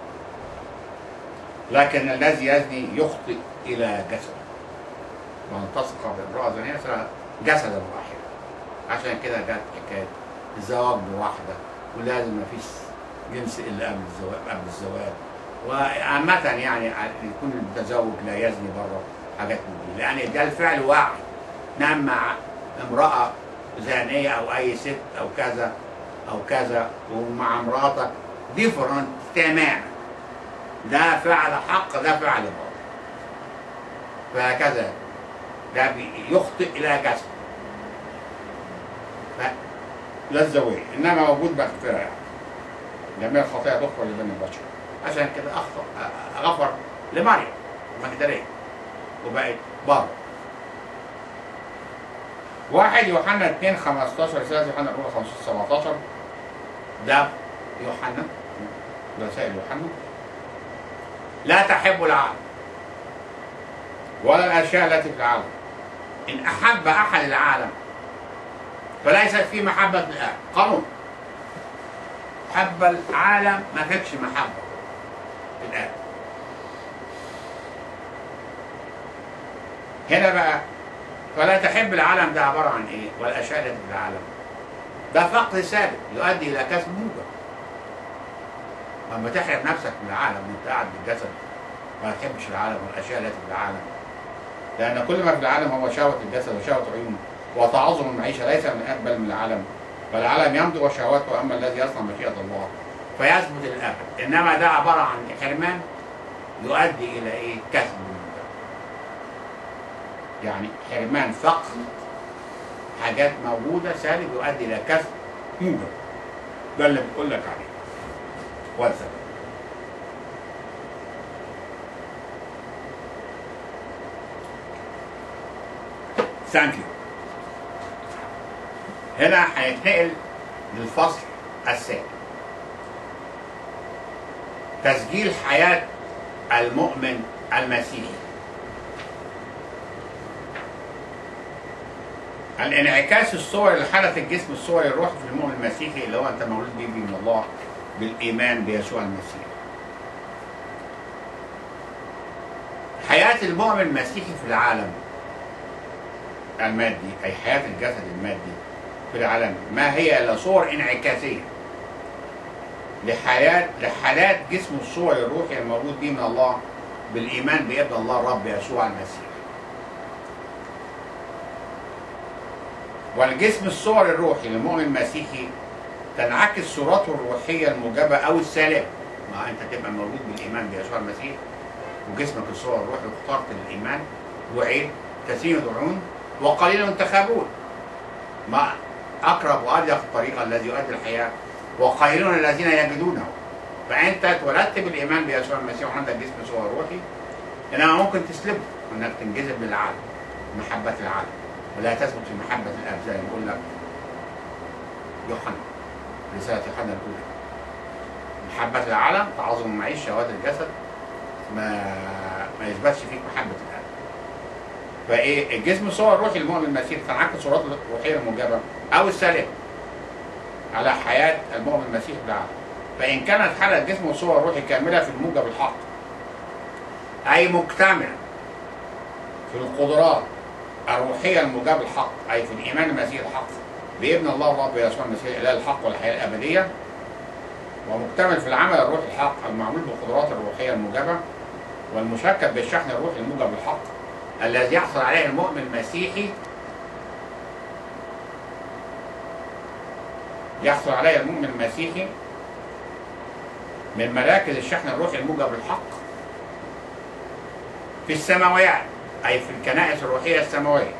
S3: لكن الذي يزني يخطئ إلى جسده. وأن تسقى بامرأة زانية صار جسدا واحدا. عشان كده جت حكاية الزواج بواحدة، ولازم مفيش جنس إلا قبل الزواج. وعامة يعني يكون المتزوج لا يزني بره حاجات من دي، لأن ده الفعل واحد. نام مع امرأة زانية أو أي ست أو كذا أو كذا، ومع مراتك ديفرنت تماما. ده فعل حق، ده فعل باطل. فهكذا ده يخطئ إلى جسد. لا الزواج، إنما وجود مغفرة يعني. جميع الخطايا تغفر لبني البشر. عشان كده غفر لمريم المجدلية وبقت بره. 1 يوحنا 2:15 رسالة يوحنا الأولى 15-17 ده يوحنا رسائل يوحنا: لا تحب العالم ولا الأشياء التي في العالم. إن أحب أحد العالم فليست فيه محبة الآب. قانون حب العالم ما فيكش محبة الآب. هنا بقى فلا تحب العالم ده عبارة عن إيه؟ والأشياء التي في العالم ده فقد سالب يؤدي إلى كسب موجب. لما تحرم نفسك من العالم وأنت قاعد بالجسد ما تحبش العالم والأشياء التي في العالم، لأن كل ما في العالم هو شهوة الجسد وشهوة العيون وتعظم المعيشة ليس من أقبل من العالم، فالعالم يمضي وشهواته، أما الذي يصنع مشيئة الله فيثبت للأبد. إنما ده عبارة عن حرمان يؤدي إلى إيه؟ كسب موجب. يعني حرمان فقط حاجات موجودة سالب يؤدي إلى كسب موجب. ده اللي بقول لك عليه. والسبب ثانك يو. هنا هنتنقل للفصل الثاني. تسجيل حياة المؤمن المسيحي. الانعكاس الصوري لحالة الجسم الصوري الروحي في المؤمن المسيحي اللي هو أنت مولود به من الله بالإيمان بيسوع المسيح. حياة المؤمن المسيحي في العالم المادي، أي حياة الجسد المادي في العالم، ما هي إلا صور انعكاسية لحالات جسم الصوري الروحي المولود به من الله بالإيمان بابن الله الرب يسوع المسيح. والجسم الصوري الروحي للمؤمن المسيحي تنعكس صورته الروحية الموجبة أو السالبة. ما أنت تبقى مولود بالإيمان بيسوع المسيح وجسمك الصوري الروحي اخترت للإيمان، وعين كثير يدعون وقليل ينتخبون. ما أقرب وأضيق الطريق الذي يؤدي الحياة وقليلون الذين يجدونه. فأنت اتولدت بالإيمان بيسوع المسيح وعندك جسم صوري روحي، إنما ممكن تسلبه إنك تنجذب للعالم، محبة العالم، ولا تثبت في محبة الآب زي ما يقول لك يوحنا، رسالة يوحنا الأولى. محبة العالم، تعظم المعيشة، شهوات الجسد، ما يثبتش فيك محبة الآب. فإيه الجسم الصوري الروحي للمؤمن المسيحي تنعكس صورته الروحية الموجبة أو السالبة على حياة المؤمن المسيحي بالعالم. فإن كانت حالة جسم الصوري الروحي كاملة في الموجب الحق، أي مكتملة في القدرات الروحية الموجبة الحق، أي في الإيمان المسيحي الحق بابن الله الرب يسوع المسيح الإله الحق والحياة الأبدية، ومكتمل في العمل الروحي الحق المعمول بالقدرات الروحية الموجبة والمشكل بالشحن الروحي الموجب الحق الذي يحصل عليه المؤمن المسيحي، يحصل عليه المؤمن المسيحي من مراكز الشحن الروحي الموجب الحق في السماويات، أي في الكنائس الروحية السماوية،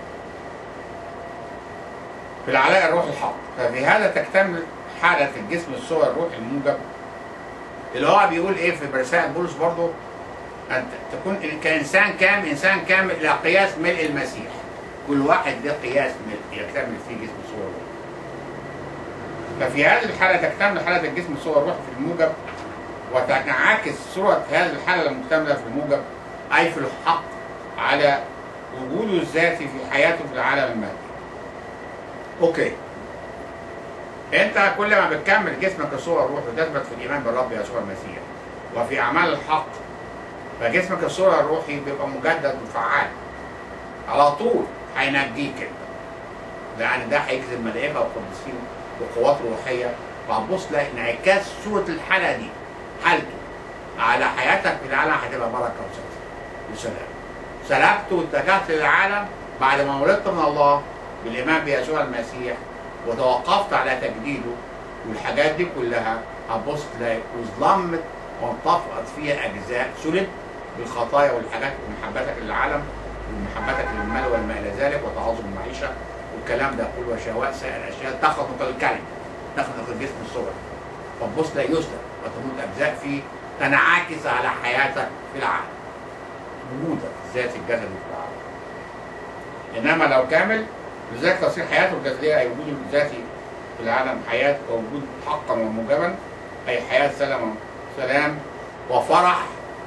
S3: في العلاء الروحي الحق. ففي هذا تكتمل حالة الجسم الصوري الروحي الموجب، اللي هو بيقول إيه في رسائل بولس برضه، أن تكون كإنسان كامل، إنسان كامل إلى قياس ملء المسيح. كل واحد له قياس ملء يكتمل فيه جسم الصوري الروحي. ففي هذه الحالة تكتمل حالة الجسم الصوري الروحي في الموجب، وتنعكس صورة هذه الحالة المكتملة في الموجب أي في الحق على وجوده الذاتي في حياته في العالم المادي. أوكي. أنت كل ما بتكمل جسمك الصوري الروحي وتثبت في الإيمان بالرب يسوع المسيح وفي أعمال الحق، فجسمك الصوري الروحي بيبقى مجدد وفعال على طول، هينجيك انت، لأن ده هيجذب الملائكة والقديسين وقوات روحية. فهتبص تلاقي انعكاس صورة الحالة دي، حالته على حياتك في العالم هتبقى بركة وسلام. سلبت واتجهت للعالم بعد ما ولدت من الله بالإيمان بيسوع المسيح وتوقفت على تجديده والحاجات دي كلها، هتبص تلاقي وظلمت وانطفأت فيها أجزاء، سلب بالخطايا والحاجات ومحبتك للعالم ومحبتك للمال والما إلى ذلك وتعظم المعيشة والكلام ده كله وشهوات سائر الأشياء تخنق الكلمة، تخنق الجسم الصغير. فتبص تلاقي يسلب وتموت أجزاء فيه تنعكس على حياتك في العالم، وجودك الذاتي الجسدي في العالم. إنما لو كامل، لذلك تصير حياته الجسدية أي وجوده الذاتي في العالم حياة ووجود حقا وموجبا، أي حياة سلام وفرح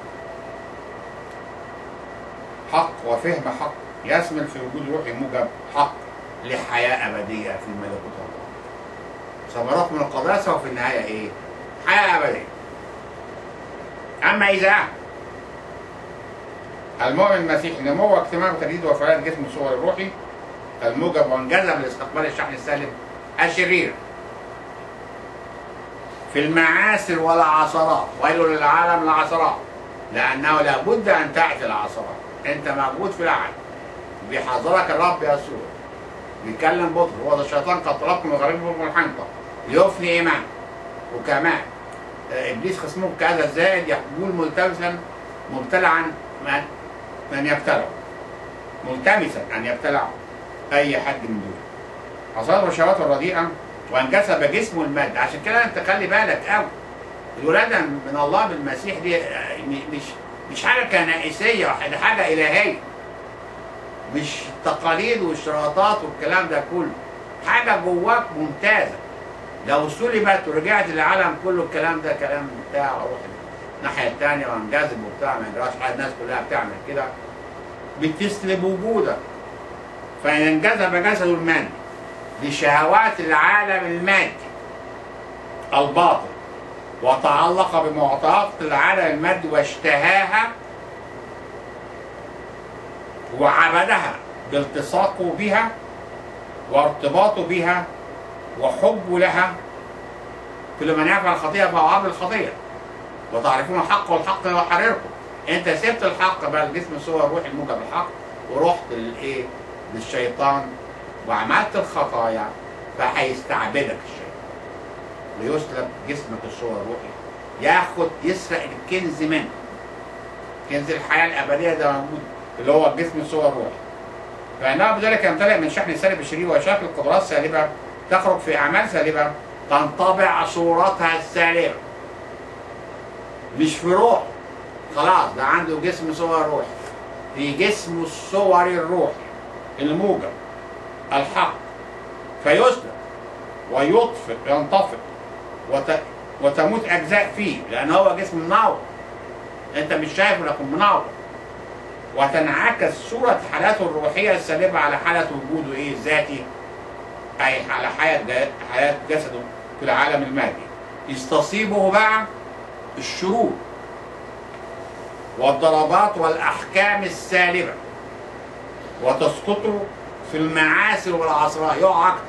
S3: حق وفهم حق يثمر في وجود روحي موجب حق لحياة أبدية في ملكوت الله. ثمرات من القداسة وفي النهاية إيه؟ حياة أبدية. أما إذا المؤمن المسيحي نمو واجتماع وتجديد وفعال جسم الصور الروحي الموجب وانجذب لاستقبال الشحن السالب الشرير في المعاسر والعثرات، ويل للعالم العثرات لأنه لابد أن تأتي العثرات. أنت موجود في العالم، بيحذرك الرب يسوع، بيكلم بطرس، هو ده الشيطان قد طلبكم وغريبكم الحنطة ليفني إيمان. وكمان إبليس خصمه كهذا الزائد يقول ملتمسا مبتلعا من يبتلعه، ملتمسا أن يبتلعه أي حد من دول. عصاته وشهواته الرديئة وانجسب جسمه المادي. عشان كده أنت خلي بالك قوي، الولادة من الله بالمسيح دي مش حاجة كنائسية، دي حاجة إلهية، مش تقاليد واشتراطات والكلام ده كله، حاجة جواك ممتازة. لو سلبت ورجعت للعالم كله الكلام ده كلام بتاع روح الناحيه الثانيه وانجذب وبتاع، ما يجراش حاجه، الناس كلها بتعمل كده، بتسلب وجودك. فإن انجذب جسده المادي لشهوات العالم المادي الباطل وتعلق بمعطيات العالم المادي واشتهاها وعبدها بالتصاقه بها وارتباطه بها وحبه لها، كل من يفعل الخطيئة فهو عبد الخطيئة وتعرفون الحق والحق يحرركم. انت سبت الحق بقى، الجسم صور روح الموجب الحق، ورحت للايه؟ للشيطان وعملت الخطايا، فهيستعبدك الشيطان ليسلب جسمك الصور الروحي، ياخد يسرق الكنز منك. كنز الحياه الابديه ده موجود اللي هو الجسم الصور الروحي. فانه بذلك يمتلئ من شحن السالب الشرير وشكل قدرات سالبه تخرج في اعمال سالبه تنطبع صورتها السالبه. مش في روح، خلاص ده عنده جسم صور روحي، في جسم الصور الروحي الموجب الحق، فيسلب ويطفئ ينطفئ وتموت اجزاء فيه، لان هو جسم منور، انت مش شايفه لكن منور، وتنعكس صورة حالاته الروحية السالبة على حالة وجوده ايه؟ الذاتي، اي على حياة جسده في العالم المادي. يستصيبه بقى الشرور والضربات والأحكام السالبة وتسقطه في المعاصي والعصراء، يقع أكتر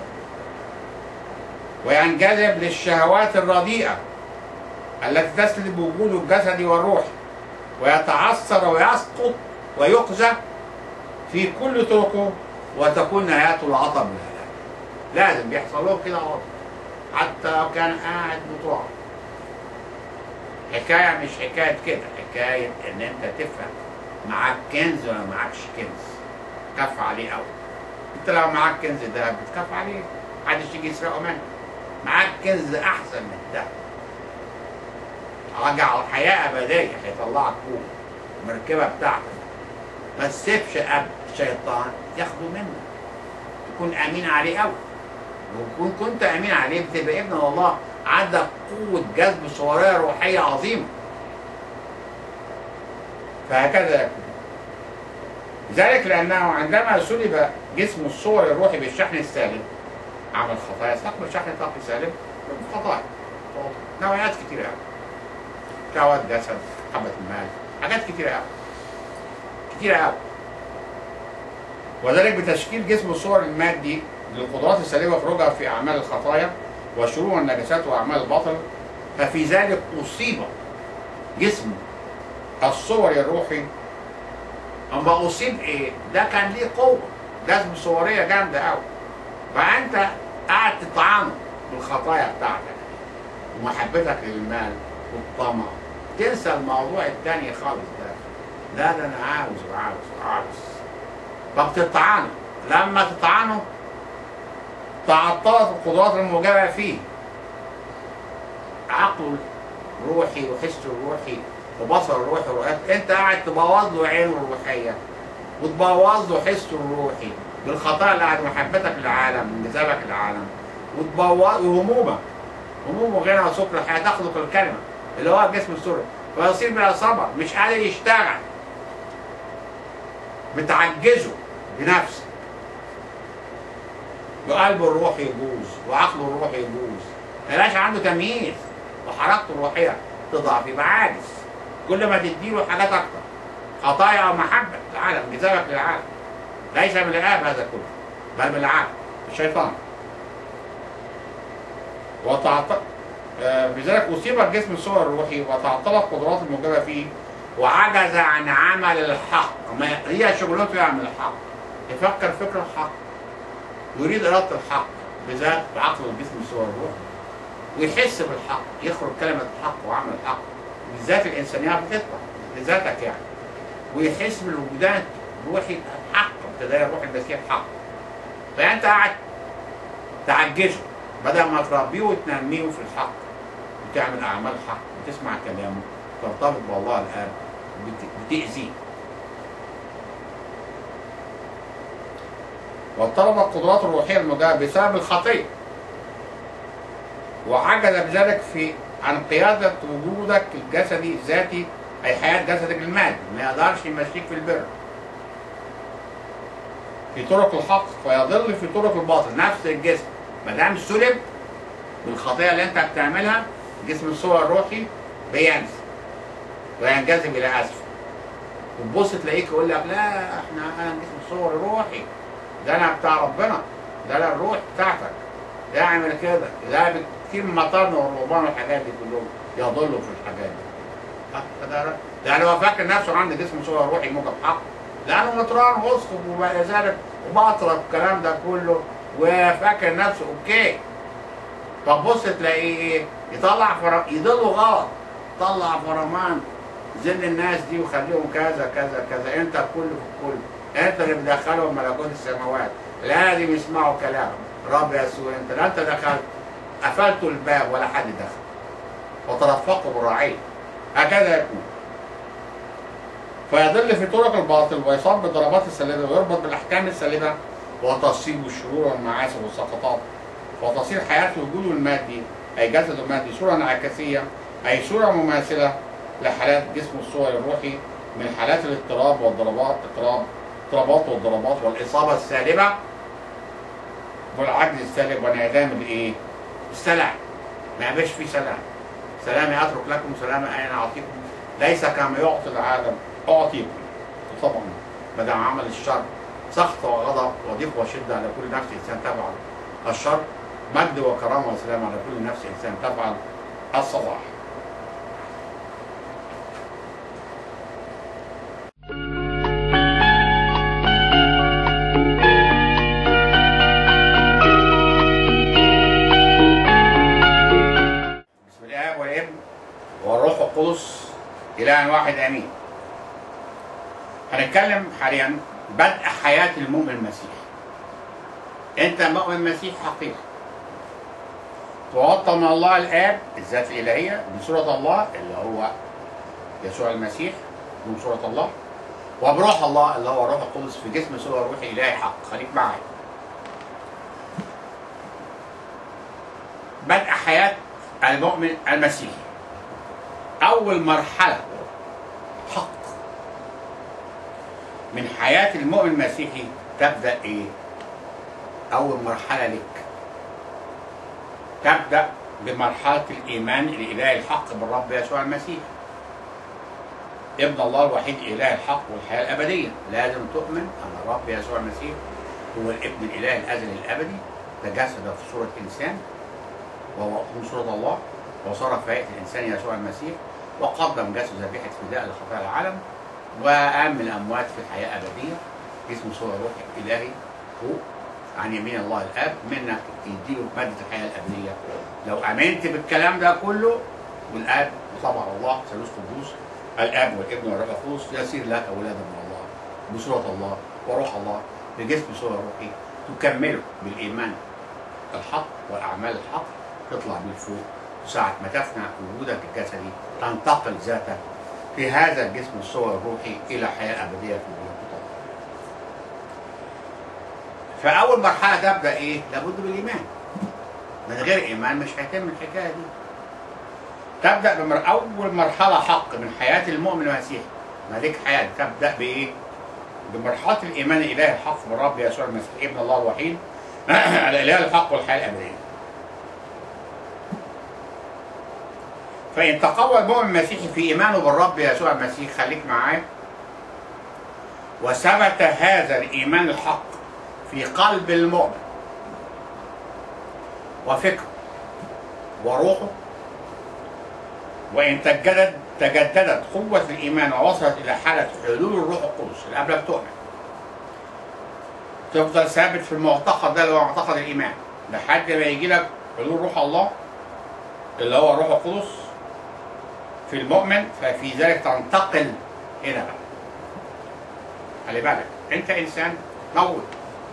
S3: وينجذب للشهوات الرديئة التي تسلب وجوده الجسدي والروحي، ويتعثر ويسقط ويقذف في كل طرقه، وتكون نهايته العطب والهلاك. لازم بيحصل له كده عطب حتى لو كان قاعد مطوع. حكاية مش حكاية كده، حكاية إن أنت تفهم معاك كنز ولا معاكش كنز، تكف عليه أوي. أنت لو معاك كنز ده بتكف عليه، محدش يجي يسرقه منك. معاك كنز أحسن من ده، رجع الحياة أبدية، هيطلعك فوق المركبة بتاعتك. ما تسيبش الشيطان ياخده منك، تكون أمين عليه أوي. وكون كنت أمين عليه بتبقى ابن الله، عندك قوة جذب صورية روحية عظيمة. فهكذا يكون. ذلك لأنه عندما سلب جسم الصور الروحي بالشحن السالب عمل خطايا، استقبل شحن طاقي سالب خطايا، نوعيات كتيرة أوي، شهوات جسد، حبة المال، حاجات كتيرة أوي كتيرة أوي. وذلك بتشكيل جسم الصور المادي للقدرات السالبة خروجها في أعمال الخطايا والشرور والنجاسات وأعمال الباطل، ففي ذلك أصيب جسم الصور الروحي. أما أصيب إيه؟ ده كان ليه قوة جذب صورية جامدة أوي، فأنت قاعد تطعنه بالخطايا بتاعتك ومحبتك للمال والطمع، تنسى الموضوع التاني خالص ده. لا ده أنا عاوز وعاوز وعاوز، فبتطعنه. لما تطعنه تعطلت القدرات الموجبة فيه، عقله روحي وحسه الروحي وبصره الروحي ورؤيته، انت قاعد تبوظ له عينه الروحية وتبوظ له حسه الروحي بالخطايا اللي قاعد محبتك للعالم انجذابك للعالم، وتبوظ وهمومك، همومه غنى وسكر الحياة، تخلق الكلمة اللي هو جسم السر، فيصير بلا صبر، مش قادر يشتغل، بتعجزه بنفسه، وقلبه الروحي يبوظ وعقله الروحي يبوظ، ميبقاش عنده تمييز وحركته الروحيه تضعف، يبقى عاجز. كل ما تديله حاجات اكتر، خطايا او محبه العالم، جذابك للعالم، ليس من الاب هذا كله بل من العالم الشيطان. بذلك اصيب الجسم الصور الروحي وتعطلت قدرات الموجبه فيه وعجز عن عمل الحق. ما هي شغلته يعمل الحق، يفكر فكر الحق، يريد إرادة الحق بذات بعقل الجسم الصور الروحي، ويحس بالحق، يخرج كلمة الحق وعمل الحق. بالذات الإنسانية بتطلع لذاتك يعني، ويحس بالوجدان الروحي الحق، ابتداء الروح المسيح حق. فأنت قاعد تعجزه بدل ما تربيه وتنميه في الحق، وتعمل أعمال حق وتسمع كلامه، ترتبط بالله الآب، بتأذيه. واضطربت القدرات الروحية الموجبة بسبب الخطية، وعجز بذلك في عن قيادة وجودك الجسدي الذاتي، أي حياة جسدك المادي، ما يقدرش يمشيك في البر في طرق الحق فيضل في طرق الباطل. نفس الجسم ما دام سلب بالخطيئة اللي أنت بتعملها، جسم الصور الروحي بينسى وينجذب إلى أسفل، وتبص تلاقيك يقول لك لا أنا جسم الصور الروحي، ده أنا بتاع ربنا، ده أنا الروح بتاعتك، ده أعمل كده، ده كتير من مطارنا والرهبان والحاجات دي كلهم يضلوا في الحاجات دي. يعني هو فاكر نفسه عنده جسم صور روحي موجب حق، لأنه مطران واسقف وما إلى ذلك وبطرك الكلام ده كله، وفاكر نفسه أوكي. فبص تلاقيه إيه؟ يطلع يضلوا غلط، طلع فرمان زل الناس دي وخليهم كذا كذا كذا، أنت الكل في الكل، أنت اللي بتدخلهم ملكوت السماوات، لازم يسمعوا كلامك. رب يسوع أنت لا أنت دخلت، قفلتوا الباب ولا حد دخل، وترفقوا بالرعية، هكذا يكون. فيضل في طرق الباطل ويصاب بالضربات السالبة ويربط بالأحكام السالبة وتصيب الشرور والمعاصي والسقطات، وتصير حياة وجوده المادي أي جسده المادي صورة انعكاسية، أي صورة مماثلة لحالات جسمه الصور الروحي من حالات الاضطراب والضربات، اضطرابات والضربات والإصابة السالبة والعجز السالب وانعدام الإيه؟ السلام. ما يبقاش فيه سلام. سلامي أترك لكم سلام أنا أعطيكم، ليس كما يعطي العالم أعطيكم. طبعا ما دام عمل الشر سخط وغضب وضيق وشدة على كل نفس إنسان تفعل الشر، مجد وكرامة وسلام على كل نفس إنسان تفعل الصلاح. بسم الآب والابن والروح القدس إله واحد آمين. هنتكلم حاليا بدء حياة المؤمن المسيحي. أنت مؤمن مسيحي حقيقي، توطى من الله الآب الذات الإلهية بصورة الله اللي هو يسوع المسيح من صورة الله، وبروح الله اللي هو الروح القدس في جسم صورة روحي إلهي حق. خليك معايا. بدء حياة المؤمن المسيحي، أول مرحلة حق من حياة المؤمن المسيحي تبدأ إيه؟ أول مرحلة لك تبدأ بمرحلة الإيمان الإلهي الحق بالرب يسوع المسيح ابن الله الوحيد إله الحق والحياة الأبدية. لازم تؤمن أن الرب يسوع المسيح هو الابن الإله الأزلي الأبدي، تجسد في صورة إنسان وهو من صورة الله، وصار في هيئة الإنسان يسوع المسيح، وقدم جسد ذبيحة فداء لخطايا العالم، وقام من الأموات في الحياة أبدية. اسمه صورة روحي إلهي فوق عن يمين الله الآب، منك يديله مادة الحياة الأبدية لو آمنت بالكلام ده كله. والآب طبعا الله ثالوث قدوس، الآب والابن والروح القدس يصير لك أولادا من الله بصورة الله وروح الله بجسم صورة روحي، تكمله بالإيمان الحق والأعمال الحق، تطلع من فوق. وساعة ما تفنى وجودك الجسدي تنتقل ذاتك في هذا الجسم الصور الروحي إلى حياة أبدية في ملكوت الله. فأول مرحلة تبدأ إيه؟ لابد بالإيمان. من غير إيمان مش هيتم الحكاية دي. تبدأ أول مرحلة حق من حياة المؤمن المسيحي. مالك حياة تبدأ بإيه؟ بمرحلة الإيمان الإلهي الحق بالرب يسوع المسيح ابن الله الوحيد الإله الحق والحياة الأبدية. فإن تقوى المؤمن المسيحي في إيمانه بالرب يسوع المسيح، خليك معاه، وثبت هذا الإيمان الحق في قلب المؤمن وفكره وروحه، وإن تجددت قوة الإيمان ووصلت إلى حالة حلول الروح القدس اللي قبلك تؤمن، تفضل ثابت في المعتقد ده اللي هو معتقد الإيمان لحد ما يجي لك حلول روح الله اللي هو الروح القدس في المؤمن. ففي ذلك تنتقل هنا بقى. خلي بالك أنت إنسان موت،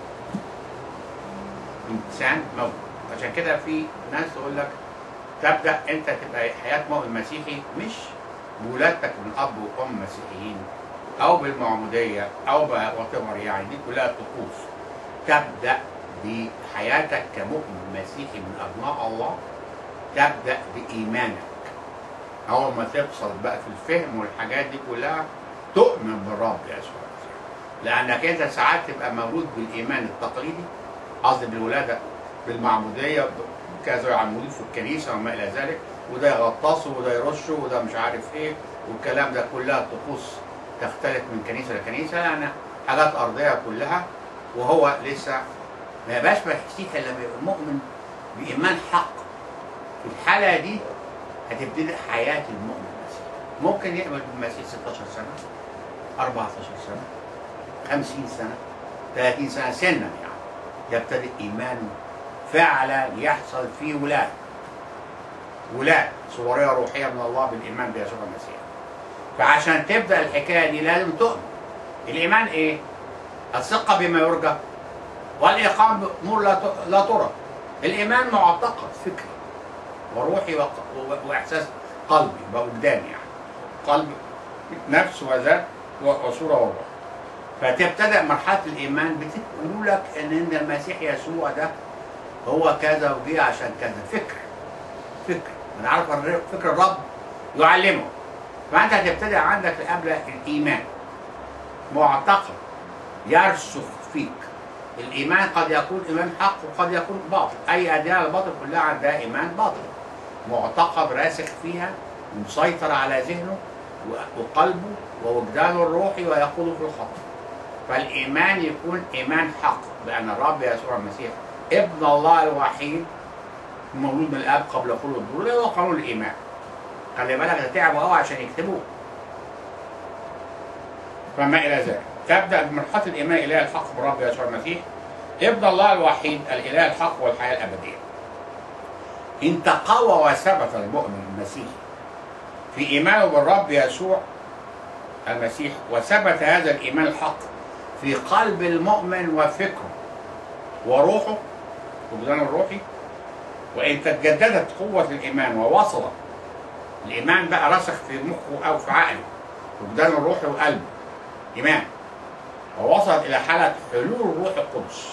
S3: إنسان موت. عشان كده في ناس تقول لك تبدأ أنت تبقى حياة مؤمن مسيحي مش بولادتك من أب وأم مسيحيين أو بالمعمودية أو بواتيفر، يعني دي كلها طقوس. تبدأ بحياتك كمؤمن مسيحي من أبناء الله، تبدأ بإيمانك اول ما توصل بقى في الفهم والحاجات دي كلها تؤمن بالرب يسوع المسيح. لانك انت ساعات تبقى مولود بالايمان التقليدي، قصدي بالولاده بالمعموديه كذا يعمدوه في الكنيسه وما الى ذلك، وده يغطسه وده يرشه وده مش عارف ايه، والكلام ده كلها طقوس تختلف من كنيسه لكنيسه، لان حاجات ارضيه كلها، وهو لسه ما يبقاش بحسيك الا لما يبقى مؤمن بايمان حق. في الحاله دي هتبتدي حياه المؤمن المسيحي. ممكن يقبل بالمسيح 16 سنه، 14 سنه، 50 سنه، 30 سنه سنا، يعني يبتدئ ايمانه فعلا يحصل فيه ولاد صوريه روحيه من الله بالايمان بيسوع المسيح. فعشان تبدا الحكايه دي لازم تؤمن. الايمان ايه؟ الثقه بما يرجى والايقان بامور لا ترى. الايمان معتقد فكري وروحي واحساس قلبي ووجداني، يعني قلب نفس وذات وصوره وروح. فتبتدأ مرحله الايمان بتقول لك ان المسيح يسوع ده هو كذا وجه عشان كذا. فكر من عارف فكر الرب يعلمه. فانت هتبتدئ عندك قبل الايمان معتقد يرسخ فيك. الايمان قد يكون ايمان حق وقد يكون باطل. اي اديان الباطل كلها عندها ايمان باطل، معتقد راسخ فيها مسيطر على ذهنه وقلبه ووجدانه الروحي ويقوده في الخطأ. فالايمان يكون ايمان حق بان الرب يسوع المسيح ابن الله الوحيد مولود من الاب قبل كل الظهور. ده هو قانون الايمان. خلي بالك ده تعبوا قوي عشان يكتبوه. فما الى ذلك تبدا بمرحله الايمان الاله الحق بالرب يسوع المسيح ابن الله الوحيد الاله الحق والحياه الابديه. ان تقوى وثبت المؤمن المسيحي في ايمانه بالرب يسوع المسيح وثبت هذا الايمان الحق في قلب المؤمن وفكره وروحه وجدانه الروحي، وان تجددت قوه الايمان ووصل الايمان بقى رسخ في مخه او في عقله وجدانه الروحي وقلبه ايمان، ووصلت الى حاله حلول الروح القدس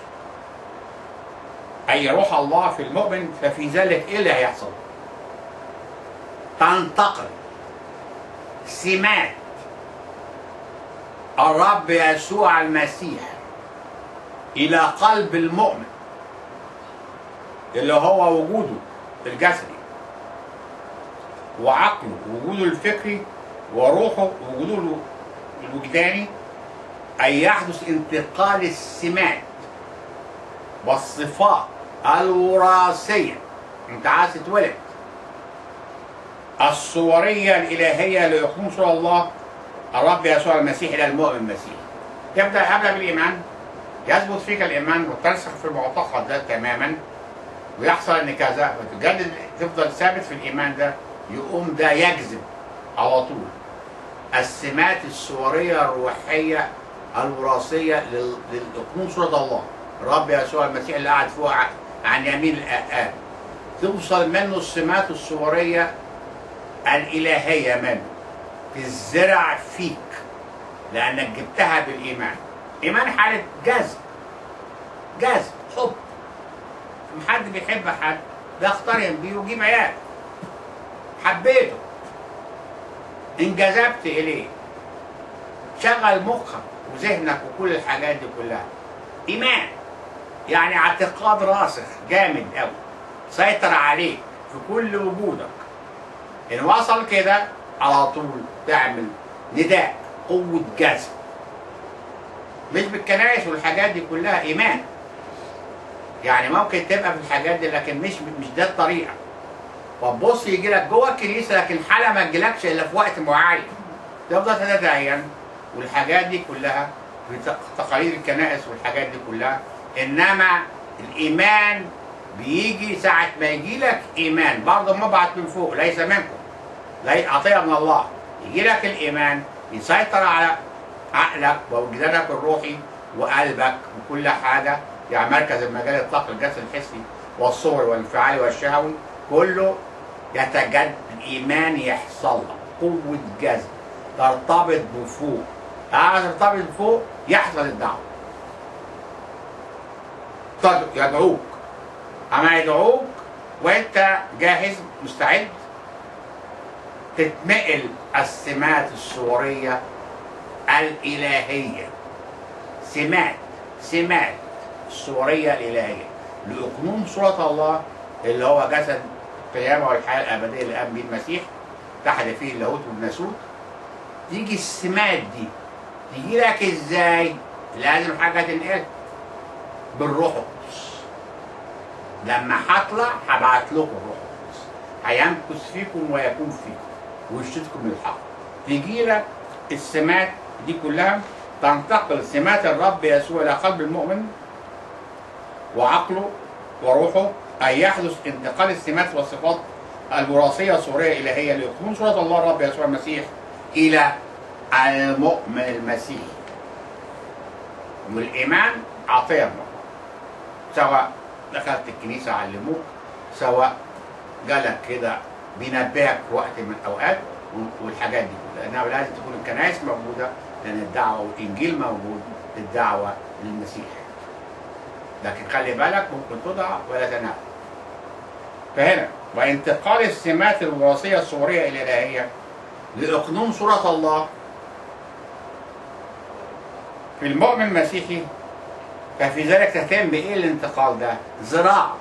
S3: اي روح الله في المؤمن، ففي ذلك ايه اللي هيحصل؟ تنتقل سمات الرب يسوع المسيح الى قلب المؤمن اللي هو وجوده الجسدي وعقله ووجوده الفكري وروحه ووجوده الوجداني، أن يحدث انتقال السمات والصفات الوراثية. أنت عايز تتولد الصورية الإلهية ليقوم صورة الله الرب يسوع المسيح إلى المؤمن المسيحي. تبدأ قبل بالإيمان، يثبت فيك الإيمان وترسخ في المعتقد ده تماما، ويحصل إن كذا وتجدد تفضل ثابت في الإيمان ده، يقوم ده يجذب على طول السمات الصورية الروحية الوراثية لإقنوم صورة الله الرب يسوع المسيح اللي قاعد فوق عن يمين الآب. توصل منه السمات الصورية الإلهية منه تزرع فيك لأنك جبتها بالإيمان. إيمان حالة جذب حب. لما حد بيحب حد بيقترن بيه ويجيب عيال، حبيته انجذبت إليه، شغل مخك وذهنك وكل الحاجات دي كلها. إيمان يعني اعتقاد راسخ جامد أوي سيطر عليك في كل وجودك. إن وصل كده على طول تعمل نداء قوة جذب، مش بالكنائس والحاجات دي كلها. إيمان يعني ممكن تبقى في الحاجات دي لكن مش ده الطريقة. فتبص يجي لك جوه الكنيسة لكن حالة ما تجيلكش إلا في وقت معين، تفضل تتدين والحاجات دي كلها في تقاليد الكنائس والحاجات دي كلها. إنما الإيمان بيجي ساعة ما يجي لك إيمان برضه مبعث من فوق ليس منكم، عطية من الله. يجي لك الإيمان يسيطر على عقلك ووجدانك الروحي وقلبك وكل حاجة، يعني مركز المجال الطاقة الجسد الحسي والصور والانفعالي والشهوي كله يتجدد. الإيمان يحصل لك قوة جذب ترتبط بفوق. ترتبط بفوق يحصل الدعوة. يدعوك، أما يدعوك وأنت جاهز مستعد تتنقل السمات الصورية الإلهية، سمات الصورية الإلهية لأقنوم صورة الله اللي هو جسد القيامة والحياة الأبدية اللي قام به المسيح، اتحد فيه اللاهوت والناسوت. تيجي السمات دي تيجي لك ازاي؟ لازم حاجة تنقل بالروح القدس. لما هطلع هبعت لكم الروح القدس، هيمكث فيكم ويكون فيكم ويرشدكم للحق. تيجي لك السمات دي كلها، تنتقل سمات الرب يسوع الى قلب المؤمن وعقله وروحه، أن يحدث انتقال السمات والصفات الوراثية الصورية الإلهية ليقوم صورة الله الرب يسوع المسيح إلى المؤمن المسيحي. والإيمان عطية الله، سواء دخلت الكنيسة علموك، سواء جالك كده بينبهك في وقت من الأوقات، والحاجات دي كلها. إنما لازم تكون الكنائس موجودة، لأن الدعوة والإنجيل موجود، الدعوة للمسيح. لكن خلي بالك ممكن تضع ولا تنام. فهنا وانتقال السمات الوراثية الصورية الإلهية لإقنوم صورة الله في المؤمن المسيحي، ففي ذلك تهتم بإيه الانتقال ده؟ زراعة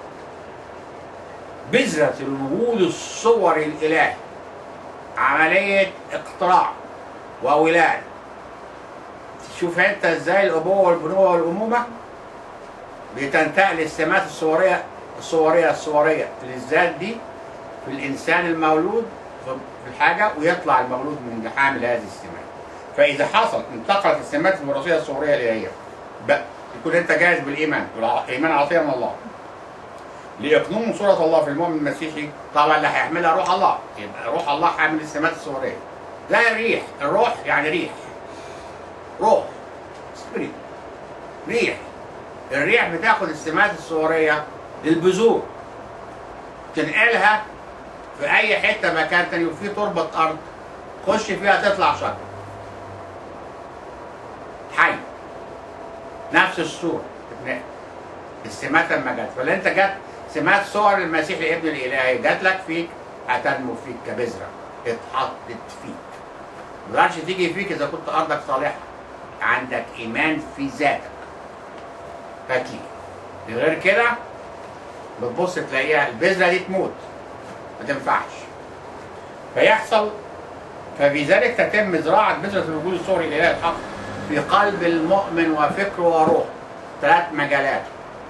S3: بذرة الوجود الصوري الإلهي، عملية اقتراع وولادة. تشوف انت ازاي الأبوة والبنوة والأمومة بتنتقل السمات الصورية للذات دي في الإنسان المولود في الحاجة، ويطلع المولود من حامل هذه السمات. فإذا حصل انتقلت السمات الوراثية الصورية الإلهية، يكون أنت جاهز بالإيمان، والإيمان عطية من الله ليقنوم صورة الله في المؤمن المسيحي. طبعا اللي هيحملها روح الله، يبقى روح الله حامل السمات الصورية. ده ريح، الروح يعني ريح، روح سبريت، ريح. الريح بتاخد السمات الصورية للبذور، تنقلها في أي حتة مكان تاني وفيه تربة أرض، خش فيها تطلع شجرة حي، نفس الصورة تتنقل. السمات لما جت، فاللي أنت جت سمات صور المسيح الابن الإلهي جات لك فيك، هتنمو فيك كبذرة اتحطت فيك. ما تقدرش تيجي فيك إذا كنت أرضك صالحة، عندك إيمان في ذاتك فتيجي. غير كده بتبص تلاقيها البذرة دي تموت، ما تنفعش. ففي ذلك تتم زراعة بذرة الوجود الصوري الإلهي الحق في قلب المؤمن وفكره وروحه، 3 مجالات،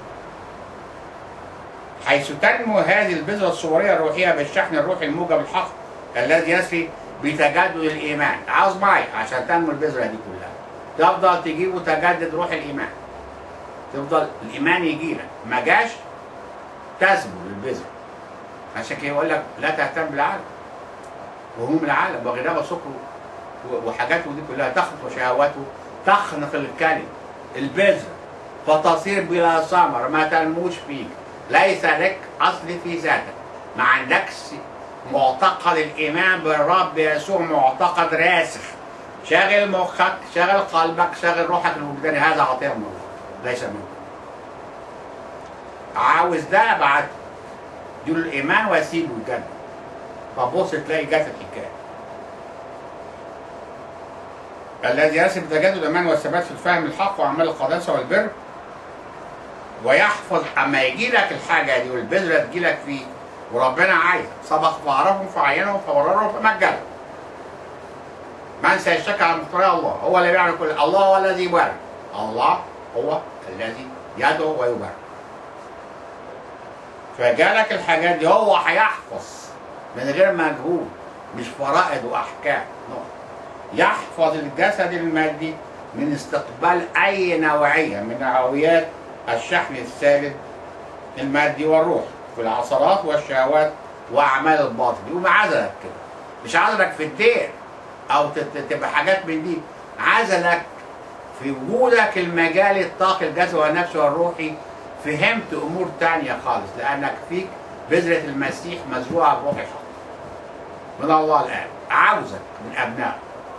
S3: حيث تنمو هذه البذرة الصورية الروحية بالشحن الروحي الموجب الحق الذي يسري بتجدد الإيمان. عاوز معي عشان تنمو البذرة دي كلها، تفضل تجيب وتجدد روح الإيمان، تفضل الإيمان يجيلك، ما جاش تثبت البذرة. عشان كده يقول لك لا تهتم بالعالم وهموم العالم وغناه وسكره وحاجاته دي كلها، تخنق وشهواته، تخنق الكلم البذرة فتصير بلا ثمر، ما تنموش فيك، ليس لك أصل في ذاتك، ما عندكش معتقد الإيمان بالرب يسوع، معتقد راسخ شاغل مخك، شاغل قلبك، شاغل روحك الوجداني. هذا عطية من الله ليس منك. عاوز ده بعد دول الإيمان واسيبه يجدد، فبص تلاقي جت الحكاية. الذي يرسم تجدد الإيمان والثبات في الفهم الحق وأعمال القداسة والبر، ويحفظ أما يجي لك الحاجة دي والبذرة تجي لك فيه، وربنا عايز سبق فعرفهم فعينهم فوررهم فمجدهم. من سيشتكي على مختار الله؟ هو اللي بيعمل كل، الله هو الذي يبارك، الله هو الذي يدعو ويبارك. فجالك الحاجات دي، هو هيحفظ من غير مجهود، مش فرائض واحكام، يحفظ الجسد المادي من استقبال اي نوعيه من نوعيات الشحن الثالث المادي والروحي في العثرات والشهوات واعمال الباطن. يقوم عزلك كده، مش عزلك في الدير او تبقى حاجات من دي، عزلك في وجودك المجال الطاقي الجسدي والنفسي والروحي. فهمت امور تانية خالص، لانك فيك بذرة المسيح مزروعة بروح الحق من الله الآن، عاوزك من ابنائه.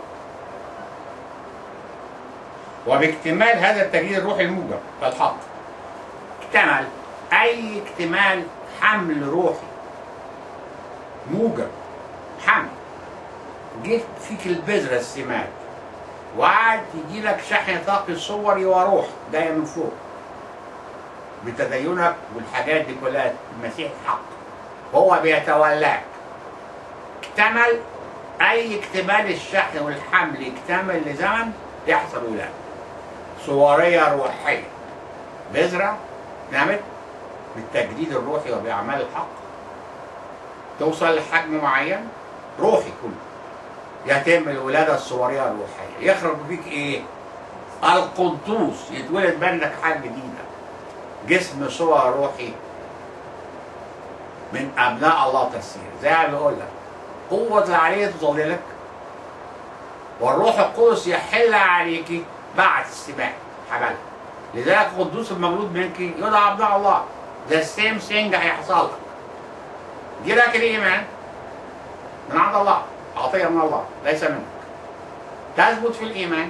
S3: وباكتمال هذا التجديد الروحي الموجب للحق، اكتمل اي اكتمال حمل روحي موجب، حمل جيت فيك البذرة السمات وقعد يجي لك شحن طاقي صوري وروح جاية من فوق بتدينك والحاجات دي كلها. المسيح حق هو بيتولاك. اكتمل أي اكتمال الشحن والحمل يكتمل لزمن يحصل ولادة صورية روحية. بذرة نمت بالتجديد الروحي وبأعمال الحق توصل لحجم معين روحي كله، يتم الولادة الصورية الروحية. يخرج فيك ايه؟ القدوس، يتولد منك حاجة جديدة، جسم صور روحي من أبناء الله تسير. زي ما بيقول لك قوة العلي تظللك والروح القدس يحل عليك بعد السباق حبلك. لذلك القدوس المولود منك يدعى ابناء الله. ذا سيم ثينج هيحصل لك. دي لك الإيمان من عند الله، عطية من الله ليس منك. تثبت في الإيمان،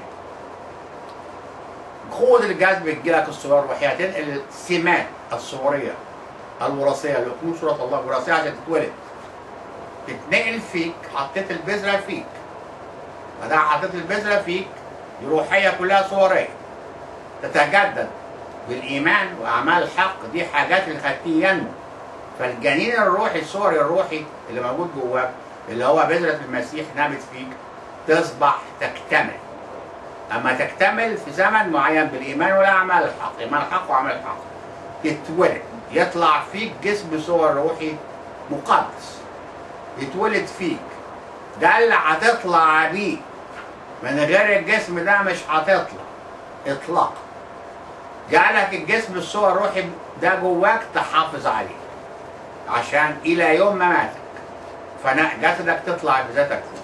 S3: قوة الجذب تجيلك الصور الروحية، تنقل السمات الصورية الوراثية اللي تكون صورة الله الوراثية عشان تتولد، تتنقل فيك. حطيت البذرة فيك، فده حطيت البذرة فيك روحية كلها صورية تتجدد بالإيمان وأعمال الحق. دي حاجات اللي خدتيه ينمو. فالجنين الروحي الصوري الروحي اللي موجود جواك اللي هو بذرة المسيح نامت فيك تصبح تكتمل. أما تكتمل في زمن معين بالإيمان والأعمال الحق، إيمان الحق وعمل الحق، يتولد يطلع فيك جسم صور روحي مقدس، يتولد فيك. ده اللي هتطلع بيه، من غير الجسم ده مش هتطلع إطلاقا. جعلك الجسم الصور الروحي ده جواك تحافظ عليه عشان إلى يوم مماتك فجسدك تطلع بذاتك فوق.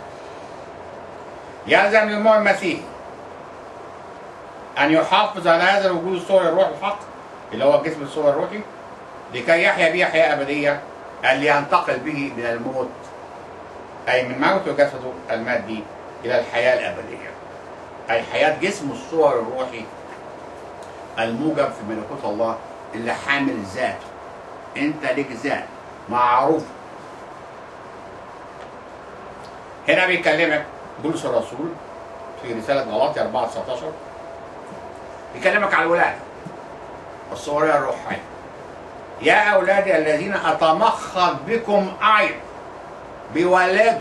S3: يلزم للمؤمن المسيحي أن يحافظ على هذا الوجود الصوري الروحي الحق اللي هو الجسم الصوري الروحي لكي يحيا به حياة أبدية اللي ينتقل به من الموت أي من موت جسده المادي إلى الحياة الأبدية، أي حياة جسم الصور الروحي الموجب في ملكوت الله اللي حامل ذاته. أنت لك ذات معروف. هنا بيكلمك بولس الرسول في رسالة غلاطيا 4:19 بيكلمك على الولادة الصورية الروحية. يا أولادي الذين أتمخض بكم أعين بيولدوا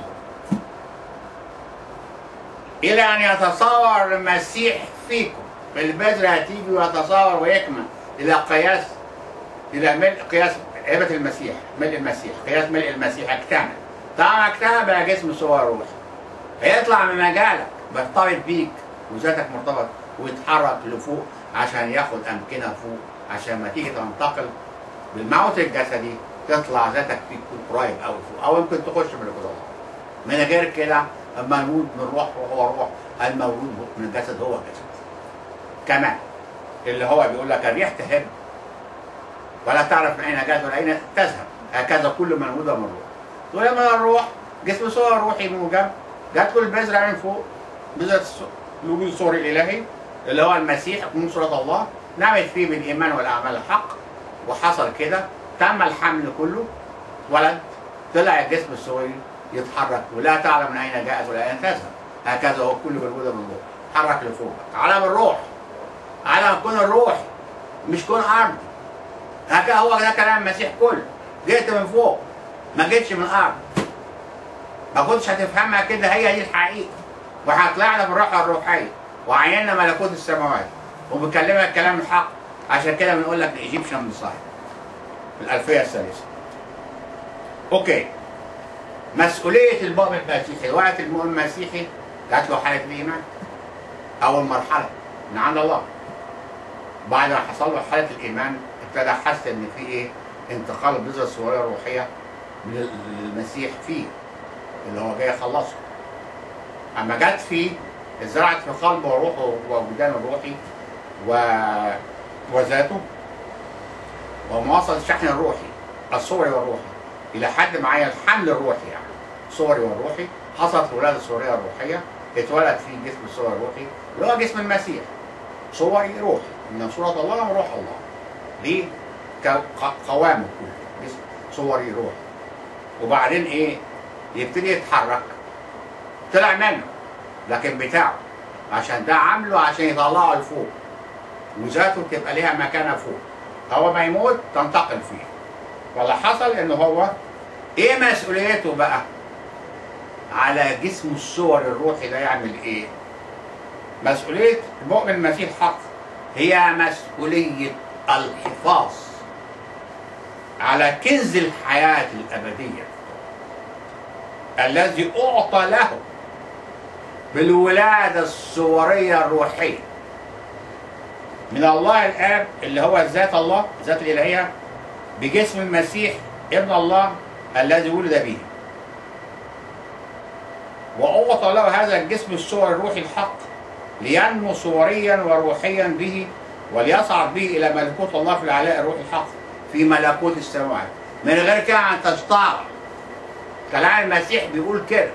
S3: إلى أن يتصور المسيح فيكم. البذرة هتيجي ويتصور ويكمل إلى قياس، إلى ملء قياس هبة المسيح، ملء المسيح، قياس ملء المسيح اكتمل. طالما اكتمل بقى جسم صور روحي هيطلع من مجالك بيرتبط بيك وذاتك مرتبط ويتحرك لفوق عشان ياخد أمكنة فوق، عشان ما تيجي تنتقل بالموت الجسدي تطلع ذاتك فيك قريب أوي فوق، أو يمكن تخش من القدرة. من غير كده المولود من روح هو روح، المولود من الجسد هو جسد. كمان اللي هو بيقول لك الريح تهب ولا تعرف من أين جاءت ولا أين تذهب، هكذا كل من ولد من روح. تقول من الروح جسم صور روحي موجب، جات كل بذرة من فوق، بذرة الوجود الصوري الإلهي اللي هو المسيح يكون صورة الله، نعمت فيه بالإيمان والأعمال الحق. وحصل كده تم الحمل كله، ولد طلع الجسم الصوري يتحرك ولا تعلم من أين جاءت ولا أين تذهب، هكذا هو كل من ولد من روح. تحرك لفوق عالم الروح، عالم كون الروح مش كون أرضي. هكذا هو ده كلام المسيح كله. جيت من فوق ما جيتش من الأرض. ما كنتش هتفهمها كده، هي دي الحقيقة. وهطلعنا في الروح الروحية وعيننا ملكوت السماوات وبكلمك كلام الحق. عشان كده بنقول لك الايجيبشن مصايب في الألفية الثالثة. اوكي، مسؤولية المؤمن المسيحي. وقت المؤمن المسيحي جات له حالة الإيمان، أول مرحلة من عند الله. بعد ما حصل له حالة الإيمان ابتدى حس إن في إيه؟ انتقال البذرة الصغيرة الروحية من المسيح فيه اللي هو جاي يخلصه. أما جت فيه اتزرعت في قلبه وروحه ووجدانه الروحي وذاته، وما وصل الشحن الروحي الصوري والروحي إلى حد معين، الحمل الروحي يعني الصوري والروحي، حصلت الولادة الصورية الروحية، اتولد فيه جسم الصوري الروحي اللي هو جسم المسيح صوري روحي من صورة الله وروح الله. دي قوامه كله جسم صوري روحي. وبعدين ايه؟ يبتدي يتحرك طلع منه لكن بتاعه، عشان ده عامله عشان يطلعه لفوق وذاته تبقى ليها مكانه فوق. هو ما يموت تنتقل فيه. واللي حصل ان هو ايه مسؤوليته بقى على جسم الصور الروحي ده؟ يعمل ايه؟ مسؤوليه المؤمن المسيح حق هي مسؤوليه الحفاظ على كنز الحياه الابديه الذي اعطى له بالولاده الصوريه الروحيه من الله الآب، اللي هو ذات الله، ذات الإلهية، بجسم المسيح ابن الله الذي ولد به. وأعطى له هذا الجسم الصور الروحي الحق لينمو صوريا وروحيا به، وليصعد به إلى ملكوت الله في العلاء الروحي الحق في ملكوت السماوات. من غير كده أن تستعرض كلام المسيح بيقول كده.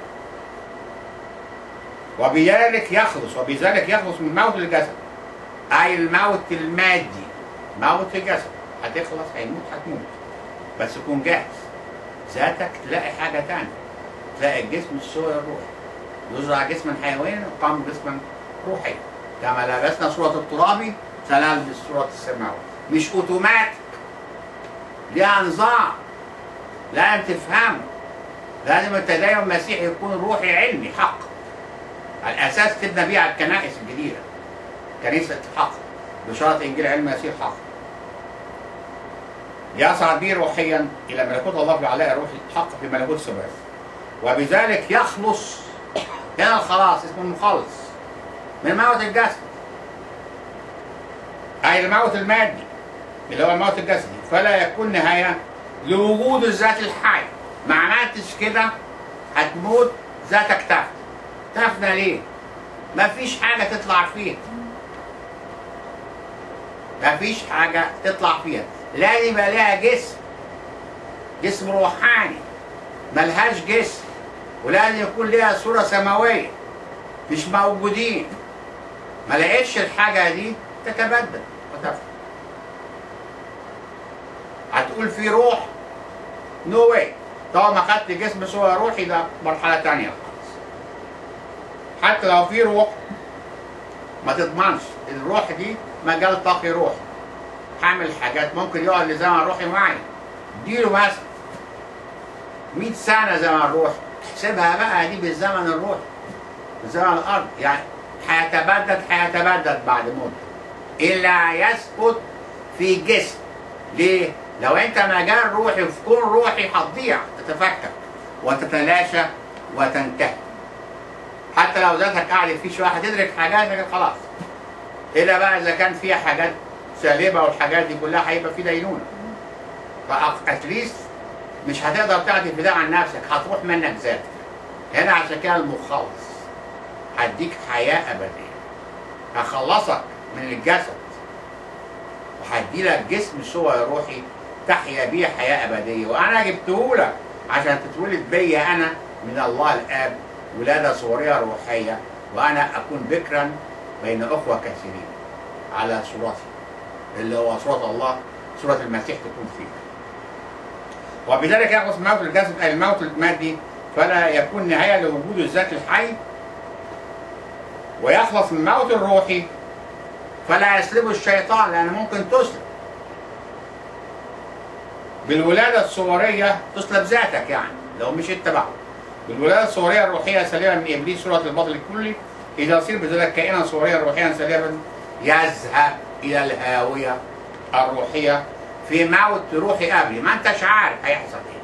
S3: وبذلك يخلص من موت الجسد، أي الموت المادي، موت الجسد. هتخلص، هتموت، بس كون جاهز. ذاتك تلاقي حاجة تانية، تلاقي الجسم الصوري الروحي يزرع جسما حيوانيا وقام جسما روحيا. كما لبسنا صورة الترابي سنلبس صورة السماوي. مش أوتوماتيك، ليها نظام لازم تفهمه. لازم التدين المسيحي يكون روحي علمي حق، على الأساس تبنى بيه على الكنائس الجديدة. كنيسة حق بشارة إنجيل علم المسيح حق، يصعد به روحيا إلى ملكوت الله في العلاء الروحي الحق في ملكوت السماوات. وبذلك يخلص، هنا الخلاص اسمه المخلص، من موت الجسد، أي الموت المادي اللي هو الموت الجسدي، فلا يكون نهاية لوجود الذات الحي. ما عملتش كده هتموت، ذاتك تفنى ليه؟ مفيش حاجة تطلع فيها، مفيش حاجة تطلع فيها. لازم يبقى لها جسم روحاني، ملهاش جسم، ولازم يكون لها صورة سماوية. مش موجودين، ما لقيتش الحاجة دي تتبدل وتفنى. هتقول في روح، نو واي. طبعا ما خدت جسم صورة روحي، ده مرحلة تانية خالص. حتى لو في روح ما تضمنش الروح دي مجال طاقي روحي، حامل حاجات ممكن يقعد لزمن روحي معين. اديله مثلا 100 سنة زمن روحي، احسبها بقى دي بالزمن الروحي، بالزمن الأرض، يعني هيتبدد بعد مدة إلا يثبت في جسم. ليه؟ لو أنت مجال روحي في كون روحي هتضيع، تتفكك وتتلاشى وتنتهي. حتى لو ذاتك قاعد فيه شوية هتدرك حاجات، لكن خلاص. إلا بقى إذا كان فيها حاجات سالبة والحاجات دي كلها هيبقى في دينونة. فأتليست مش هتقدر تعطي فداء عن نفسك، هتروح منك ذاتك. هنا عشان كده المخلص هديك حياة أبدية، هخلصك من الجسد وهديلك جسم صوري روحي تحيا بيه حياة أبدية. وأنا جبتهولك عشان تتولد بيا أنا من الله الآب ولادة صورية روحية، وأنا أكون بكرا بين أخوة كثيرين على صورتي اللي هو صورة الله، صورة المسيح تكون فيه. وبذلك يخلص موت الجسد أي الموت المادي، فلا يكون نهاية لوجود الذات الحي. ويخلص من موت الروحي، فلا يسلبه الشيطان، لأن ممكن تسلب بالولادة الصورية، تسلب ذاتك يعني لو مش اتبعه. بالولادة الصورية الروحية سليمة من إبليس صورة الباطل الكلي، إذا صير بذلك كائنا صوريا روحيا سليما يذهب إلى الهاوية الروحية في موت روحي قبلي. ما أنتش عارف هيحصل إيه.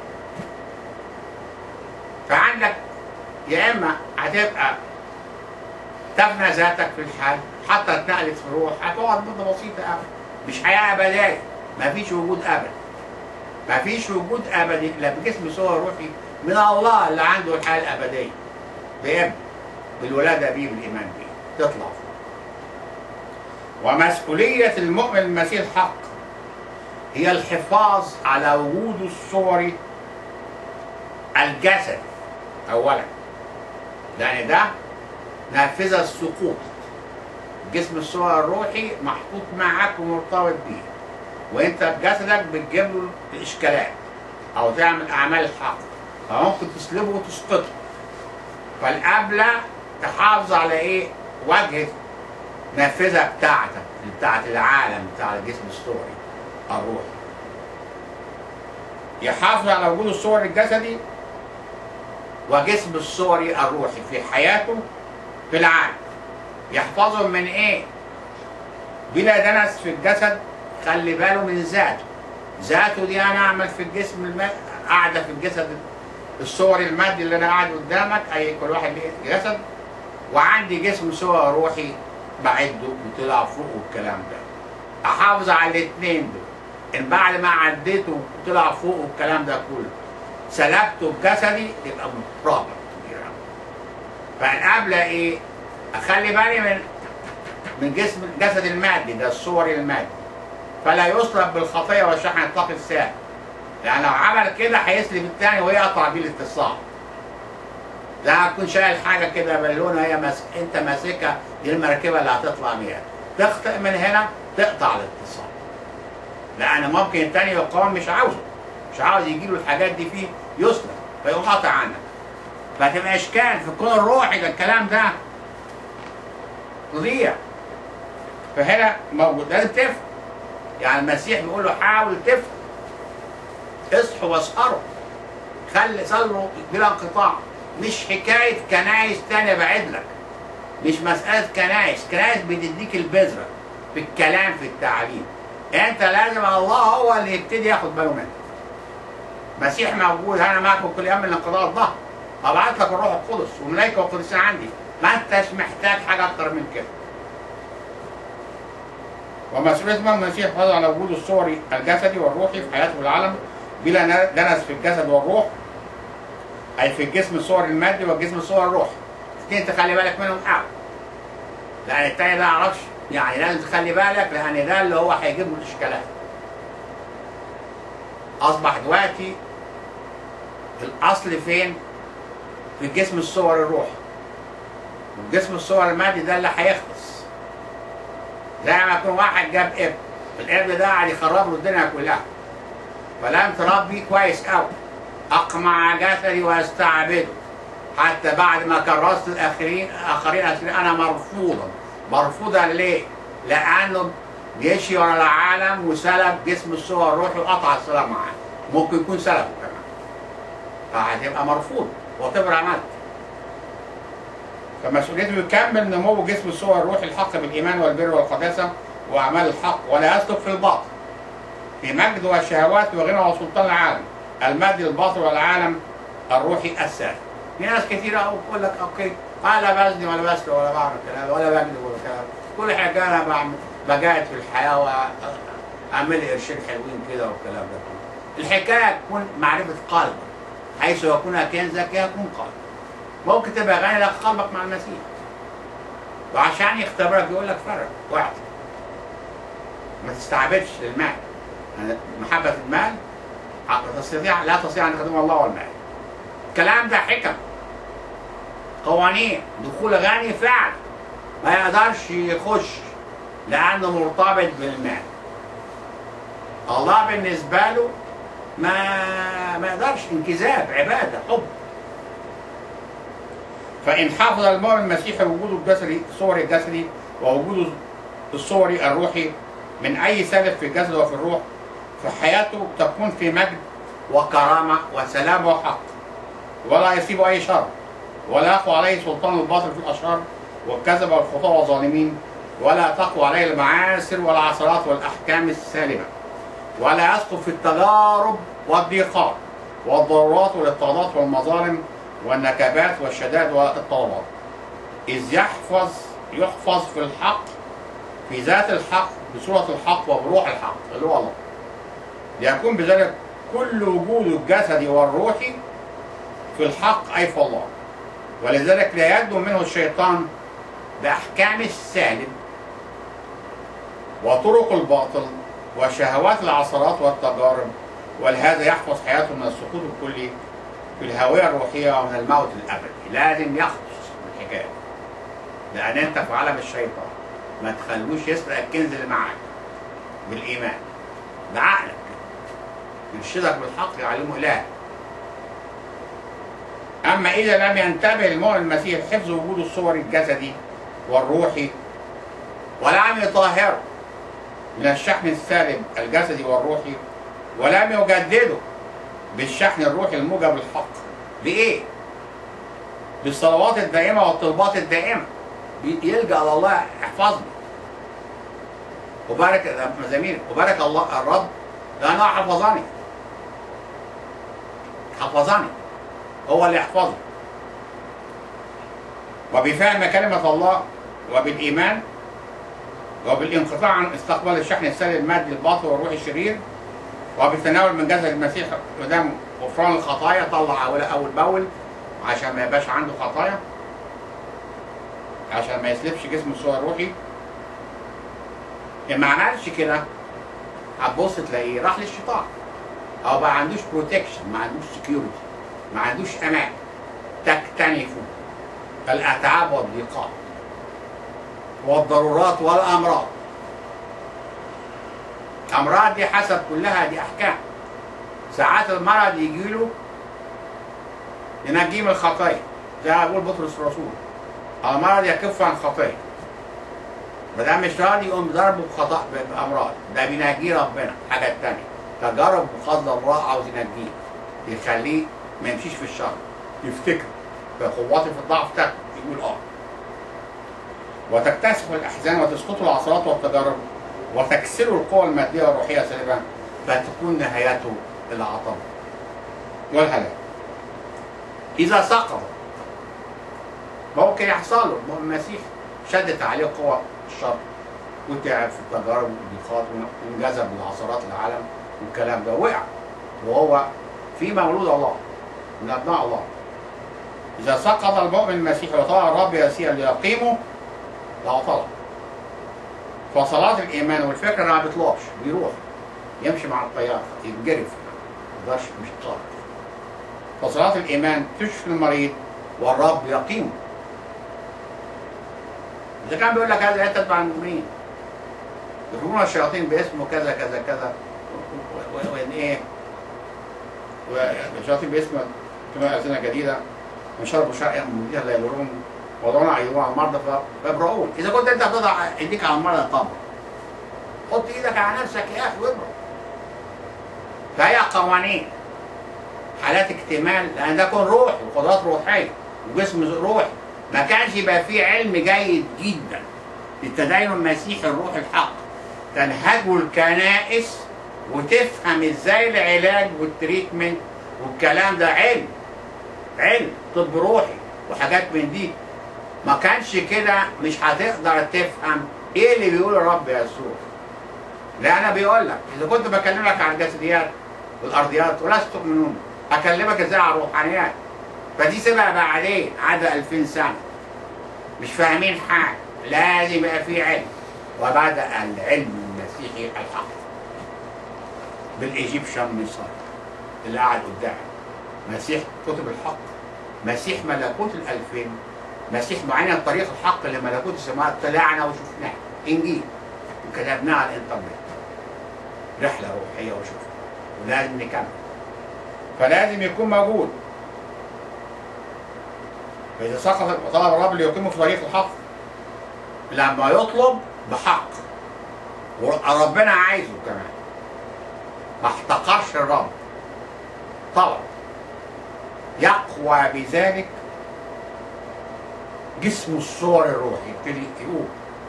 S3: فعندك يا إما هتبقى تفنى ذاتك في الحال حتى اتنقلت في الروح، هتقعد مدة بسيطة قوي، مش حياة أبدية، مفيش وجود أبدي. مفيش وجود أبدي إلا بجسم صور روحي من الله اللي عنده الحياة الأبدية. بإبن بالولادة بيه، بالإيمان بيه تطلع. ومسؤولية المؤمن المسيح الحق هي الحفاظ على وجوده الصوري الجسد أولا، لأن ده نافذة السقوط. جسم الصور الروحي محطوط معك ومرتبط بيه، وانت بجسدك بتجيب له الاشكالات او تعمل اعمال الحق، فممكن تسلبه وتسقطه. فالقبلة تحافظ على ايه؟ وجهة نافذة بتاعت العالم بتاع الجسم الصوري الروحي. يحافظ على وجود الصور الجسدي وجسم الصوري الروحي في حياته في العالم. يحفظهم من ايه؟ بلا دنس في الجسد. خلي باله من ذاته دي. انا اعمل في الجسم قاعده في الجسد الصوري المادي اللي انا قاعد قدامك، اي كل واحد ليه جسد، وعندي جسم صوري روحي بعده وطلع فوق والكلام ده. احافظ على الاثنين دول. ان بعد ما عديته وطلع فوق والكلام ده كله سلبته بجسدي يبقى بروبلم كبير قوي. فالقبله ايه؟ اخلي بالي من الجسد المادي ده، الصوري المادي، فلا يصلب بالخطيه والشحن اطلاق الساعه. يعني لو عمل كده هيسلب الثاني ويقطع بيه الاتصال. زي ما تكون شايل حاجه كده بالونه انت ماسكها، دي المركبه اللي هتطلع بيها، تخطئ من هنا تقطع الاتصال. لان ممكن الثاني يقاوم، مش عاوز يجيله الحاجات دي فيه يسلب فيقوم قاطع عنك. فتبقى اشكال في الكون الروحي ده، الكلام ده تضيع. فهنا موجود، لازم تفهم. يعني المسيح بيقول له حاول تفهم، اصحوا واسهروا، صلوا بلا انقطاع. مش حكايه كنايس تانية بعد لك، مش مساله كنايس بتديك البذره في الكلام في التعليم. انت لازم الله هو اللي يبتدي ياخد باله منك. مسيح موجود، انا معكم كل يوم من انقضاء الظهر، ابعت لك الروح القدس وملائكه وقدسين عندي، ما انتش محتاج حاجه اكتر من كده. ومسؤولية المسيح حفاظ على وجود الصوري الجسدي والروحي في حياته العالم بلا دنس في الجسد والروح، أي في الجسم الصوري المادي والجسم الصوري الروحي. الاثنين تخلي بالك منهم قوي. لأن التاني ده معرفش، يعني لازم تخلي بالك، لأن ده اللي هو هيجيب له الإشكالات. أصبح دلوقتي الأصل فين؟ في الجسم الصوري الروحي. والجسم الصوري المادي ده اللي هيخلص. زي ما يكون واحد جاب ابن، الابن ده قاعد يخرب له الدنيا كلها، فلم تربيه كويس قوي، اقمع جسدي واستعبده، حتى بعد ما كرست الاخرين انا مرفوضا ليه؟ لانه جيشي ورا العالم وسلب جسم الصور الروحي وقطع الصلاه معاه، ممكن يكون سلبه كمان، فهتبقى مرفوض وتبقى عملت. فمسؤوليته يكمل نمو جسم الصور الروحي الحق بالايمان والبر والقداسه واعمال الحق، ولا يسلك في الباطل في مجد والشهوات وغنى وسلطان العالم المادي الباطل والعالم الروحي السافل. في ناس كثيره تقول لك اوكي لا بزني ولا بسرق ولا بعمل كلام ولا بكذب ولا كلام، كل حاجه انا بجاهد في الحياه واعمل لي قرشين حلوين كده والكلام ده كله. الحكايه تكون معرفه قلبك، حيث يكون كنزك يكون قلبك. ممكن تبقى غني لك قلبك مع المسيح، وعشان يختبرك يقول لك فرق واعطي، ما تستعبدش للمال. محبة المال لا تستطيع أن تخدم الله والمال. الكلام ده حكم، قوانين دخول غني فعلا ما يقدرش يخش لأنه مرتبط بالمال. الله بالنسبة له ما يقدرش، انكذاب، عبادة، حب. فإن حافظ المؤمن المسيحي وجوده الجسدي الصوري الجسدي ووجوده الصوري الروحي من أي سلب في الجسد وفي الروح، فحياته تكون في مجد وكرامة وسلام وحق، ولا يصيب أي شر، ولا يقوى عليه سلطان الباطل في الأشرار والكذب والخطأ والظالمين، ولا تقوى عليه المعاسر والعثرات والأحكام السالبة، ولا يسقط في التجارب والضيقات والضرورات والاضطهادات والمظالم والنكبات والشدائد والاضطرابات، إذ يحفظ في الحق، في ذات الحق، بصورة الحق وبروح الحق اللي هو الله، ليكون بذلك كل وجود الجسدي والروحي في الحق أي في الله. ولذلك لا يدنو منه الشيطان بأحكام السالب وطرق الباطل وشهوات العثرات والتجارب، ولهذا يحفظ حياته من السقوط الكلي في الهوية الروحية ومن الموت الأبدي. لازم يخلص من الحكاية، لأن أنت في عالم الشيطان، ما تخلوش يسرق الكنز اللي معاك بالإيمان بعقلك، يرشدك بالحق يعلمه إله. أما إذا لم ينتبه المؤمن المسيح حفظ وجود الصور الجسدي والروحي ولم يطهره من الشحن السالب الجسدي والروحي ولم يجدده بالشحن الروحي الموجب الحق، بإيه؟ بالصلوات الدائمة والطلبات الدائمة، يلجأ لله احفظني وبارك مزامير وبارك الله الرب لأنه حفظني هو اللي يحفظني. وبفهم كلمة الله وبالإيمان وبالانقطاع عن استقبال الشحن السالب المادي الباطل والروح الشرير وبالتناول من جسد المسيح ودم غفران الخطايا، طلع أول بأول عشان ما يبقاش عنده خطايا، عشان ما يسلبش جسمه الصور الروحي. إن ما عملش كده هتبص تلاقيه راح للشيطان، أو ما عندوش بروتكشن، ما عندوش سكيورتي، ما عندوش أمان. تكتنف الأتعاب والضيقات والضرورات والأمراض. أمراض دي حسب كلها دي أحكام. ساعات المرض يجيله ينجيه من الخطايا زي ما بيقول بطرس الرسول، المرض يكف عن خطايا. ما دام مش راضي يقوم ضربه بأمراض، ده بينجيه ربنا. حاجة تانية تجارب بقصد الله عاوز ينجيه، يخليه ما يمشيش في الشر، يفتكر بقوتي في الضعف تاكل، يقول وتكتسح الأحزان وتسقط العثرات والتجارب وتكسر القوى المادية والروحية سالبا، فتكون نهايته العطب والهلاك. إذا سقط ممكن يحصل له المسيح شدت عليه قوى الشر وتعب في التجارب والضيقات وانجذب لعثرات العالم والكلام ده، وقع وهو في مولود الله من أبناء الله. إذا سقط المؤمن المسيحي وطلع الرب يسير ليقيمه لعطله. فصلاة الإيمان والفكر ما بيطلعش، بيروح يمشي مع الطيار يتجرف، ما يقدرش مش طالع. فصلاة الإيمان تشفي المريض والرب يقيمه. إذا كان بيقول لك هذا لا تتبع المؤمنين يخرجون الشياطين باسمه كذا كذا كذا وإن إيه والشياطين باسمه كما أذنة جديدة من شرب شرعا من جهة لا يضرون وضعنا أيديهم على المرضى فيبرؤون. إذا كنت أنت بتضع إيديك على المرضى طبعا حط إيدك على نفسك يا أخي وابرأ. فهي قوانين حالات اكتمال، لأن ده يكون روحي وقدرات روحية وجسم روحي. ما كانش يبقى فيه علم جيد جدا للتدين المسيحي الروح الحق تنهجه الكنائس وتفهم ازاي العلاج والتريتمنت والكلام ده علم طب روحي وحاجات من دي. ما كانش كده مش هتقدر تفهم ايه اللي بيقوله الرب يسوع. لا انا بيقول لك اذا كنت بكلمك عن الجسديات والارضيات ولست تؤمنون، هكلمك ازاي عن الروحانيات. فدي سيبها بعدين عدا 2000 سنه مش فاهمين حاجه. لازم يبقى في علم، وبدأ العلم المسيحي الحق بالايجيبشن ميثود اللي قاعد قدامك، مسيح كتب الحق، مسيح ملكوت ال2000، مسيح معانا طريق الحق لملكوت السماوات، طلعنا وشفناه انجيل وكتبناه على الانترنت، رحله روحيه وشفنا ولازم نكمل. فلازم يكون موجود. فإذا سقط طلب الرب ليقيمه في طريق الحق، لما يطلب بحق وربنا عايزه كمان، ما احتقرش الرب، طلب يقوى بذلك جسم الصور الروحي. يبتدي يقول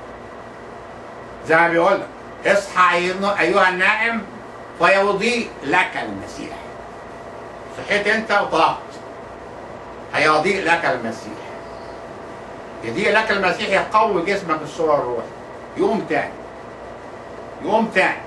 S3: زي ما بيقول لك اصحى ايها النائم فيضيء لك المسيح. صحيت انت وطلبت هيضيء لك المسيح، يضيء لك المسيح، يقوي جسمك الصور الروحي، يقوم تاني.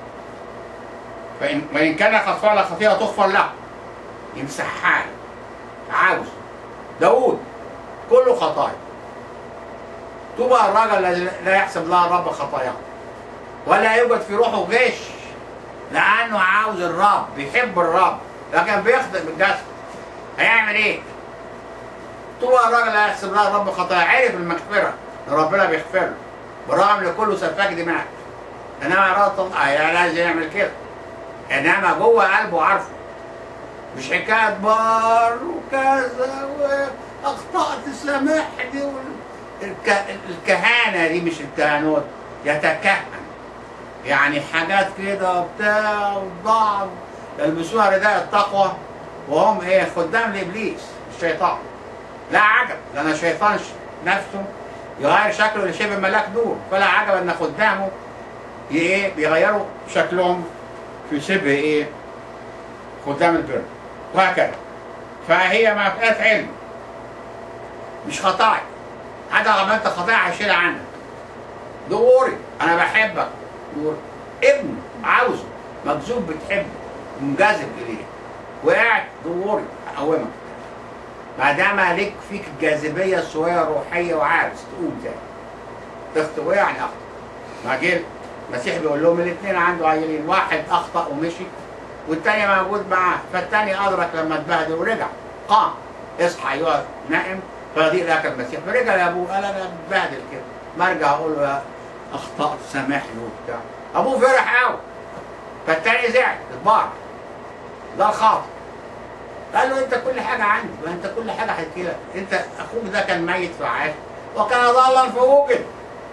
S3: وإن كان قد فعل خطيئة تغفر له، يمسحها. عاوز داود كله خطايا، طوبى الرجل الذي لا يحسب له الرب خطاياه ولا يوجد في روحه غش، لأنه عاوز الرب، بيحب الرب، لكن بيخطئ بالجسد. هيعمل ايه؟ طوبى الرجل لا يحسب له الرب خطاياه، عرف المغفرة ان ربنا بيغفر له بالرغم لكله سفاك دماء. انما اراده الله لازم يعمل كده، انما جوه قلبه عارفه مش حكايه بار وكذا واخطات سامحني الكهانه دي مش الكهنوت، يتكهن يعني حاجات كده وبتاع وبعض يلبسوها رداء التقوى وهم ايه؟ خدام لابليس الشيطان. لا عجب لان الشيطان نفسه يغير شكله لشبه ملاك نور، فلا عجب ان خدامه ايه؟ بيغيروا شكلهم في شبه ايه؟ خدام البر وهكذا. فهي ما فيهاش علم، مش خطايا. حتى لما انت خطايا هشيلها عنك. دوري انا بحبك، دوري ابن عاوزه مجذوب بتحبه منجذب اليه، وقعت دوري اقومك ما دام ليك فيك الجاذبيه الشويه الروحيه وعاوز تقوم تاني. تخطئ يعني اخطا. ما جه المسيح بيقول لهم الاثنين عنده عيلين، واحد اخطا ومشي والتاني موجود معاه، فالتاني ادرك لما اتبهدل ورجع قام. اصحى ايها نائم فيضيء لك المسيح. فرجع لابوه قال انا اتبهدل كده، ما ارجع اقول له اخطات سامحني وبتاع. ابوه فرح قوي، فالتاني زعل اتبار. ده الخاطئ. قال له انت كل حاجه عندي، ما انت كل حاجه هحكي لك. انت اخوك ده كان ميت فعاش وكان ضالا فوجد.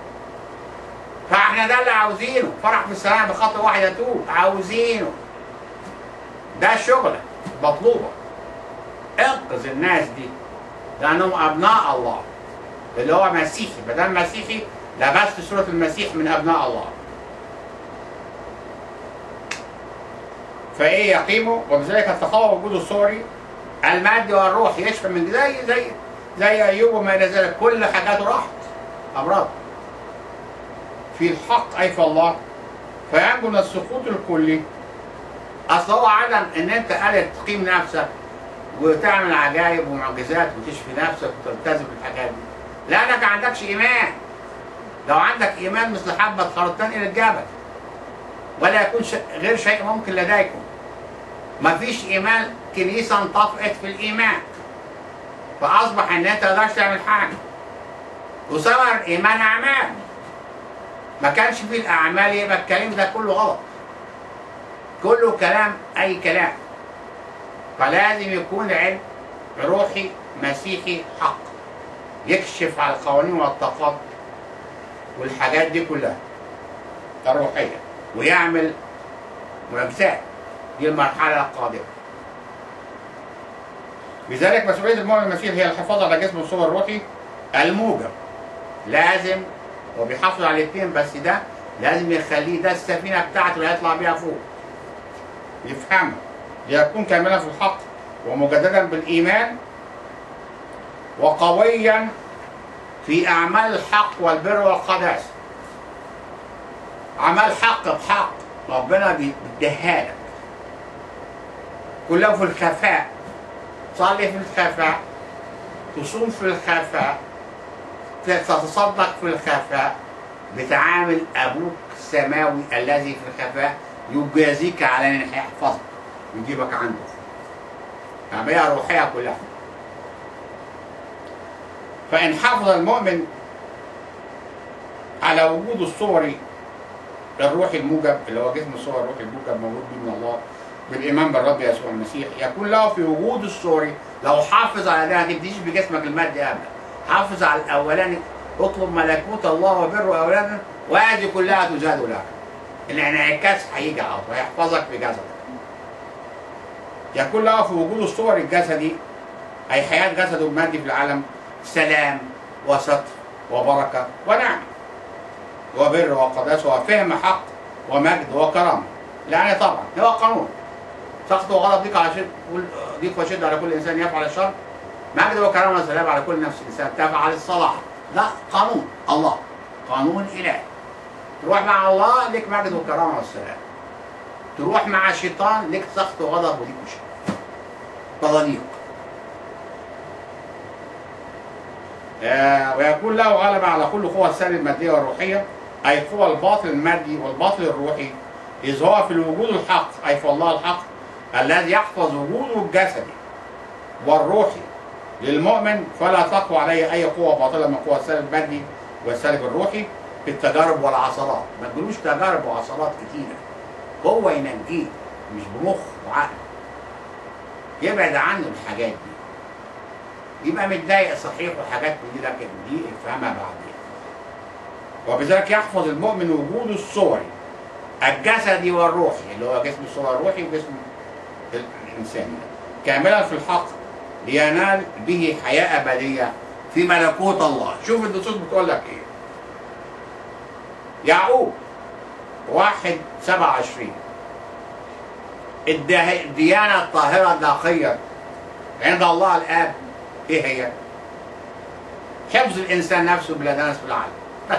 S3: فاحنا ده اللي عاوزينه، فرح بالسلام بخطوه واحده يتوب، عاوزينه. ده شغلك مطلوبه. انقذ الناس دي لانهم ابناء الله. اللي هو مسيحي، ما دام مسيحي لبست صوره المسيح من ابناء الله. فايه يقيموا، وبذلك التقوى وجود الصوري المادي والروح يشفى من زي ايوب وما الى ذلك. كل حاجاته راحت امراض في الحق اي في الله، فينجو من السقوط الكلي. اصل هو عدم ان انت قادر تقيم نفسك وتعمل عجائب ومعجزات وتشفي نفسك وتلتزم بالحاجات دي لانك ما عندكش ايمان. لو عندك ايمان مثل حبه خردل الى الجبل ولا يكون غير شيء ممكن لديكم. ما فيش ايمان، كنيسه انطفئت في الايمان فاصبح ان انت ما تقدرش تعمل حاجه. وثمر الايمان اعمال. ما كانش فيه الاعمال يبقى الكلام ده كله غلط. كله كلام اي كلام. فلازم يكون علم روحي مسيحي حق يكشف على القوانين والطاقات والحاجات دي كلها الروحيه ويعمل معجزات. دي المرحله القادمه. لذلك مسؤوليه المؤمن المسيحي هي الحفاظ على جسمه الصور الروحي الموجب. لازم وبيحافظ على الاثنين، بس ده لازم يخليه ده السفينه بتاعته اللي هيطلع بيها فوق. يفهمها ليكون كاملا في الحق ومجددا بالايمان وقويا في اعمال الحق والبر والقداسه. اعمال حق بحق ربنا بيديها لك كلها في الخفاء. تصلي في الخفاء، تصوم في الخفاء، تتصدق في الخفاء، بتعامل ابوك السماوي الذي في الخفاء يجازيك على ان يحفظك ويجيبك عنده. عمليه روحيه كلها. فان حافظ المؤمن على وجود الصوري الروحي الموجب اللي هو جسم الصور الروحي الموجب موجود به من الله بالايمان بالرب يسوع المسيح، يكون له في وجود الصوري. لو حافظ على ده ما تبديش بجسمك المادي ابدا. حافظ على الاولاني، اطلب ملكوت الله وبره اولادا وهذه كلها تزاد لك. الانعكاس هيجي على طول هيحفظك بجسدك. يكون له في وجود الصور الجسدي اي حياه جسده المادي في العالم سلام وستر وبركه ونعمه وبر وقداسه وفهم حق ومجد وكرامه. لان طبعا هو قانون سخط وغضب ضيق وشده على كل انسان يفعل الشر، مجد وكرامه وسلام على كل نفس انسان تفعل الصلاح. ده قانون الله، قانون الهي. تروح مع الله لك مجد وكرامه والسلام. تروح مع الشيطان لك سخط وغضب وضيق وشده تضليق. ويكون له غلبة على كل قوى السلب المادية والروحية أي قوى الباطل المادي والباطل الروحي، إذ هو في الوجود الحق أي في الله الحق الذي يحفظ وجوده الجسدي والروحي للمؤمن. فلا تقوى عليه أي قوة باطلة من قوى السلب المادي والسلب الروحي في التجارب والعصرات. ما تجيلوش تجارب وعصرات كتيرة، هو ينجيه مش بمخ وعقل. يبعد عنه الحاجات دي، يبقى متضايق صحيح وحاجات من دي، لكن دي افهمها بعدين. وبذلك يحفظ المؤمن وجوده الصوري الجسدي والروحي، اللي هو جسم الصورة الروحي وجسم الإنساني كاملا في الحق، لينال به حياة أبدية في ملكوت الله. شوف النصوص بتقول لك إيه. يعقوب 1:27 الديانة الطاهرة النقية عند الله الآب إيه هي؟ حفظ الإنسان نفسه بلا دنس في العالم بس.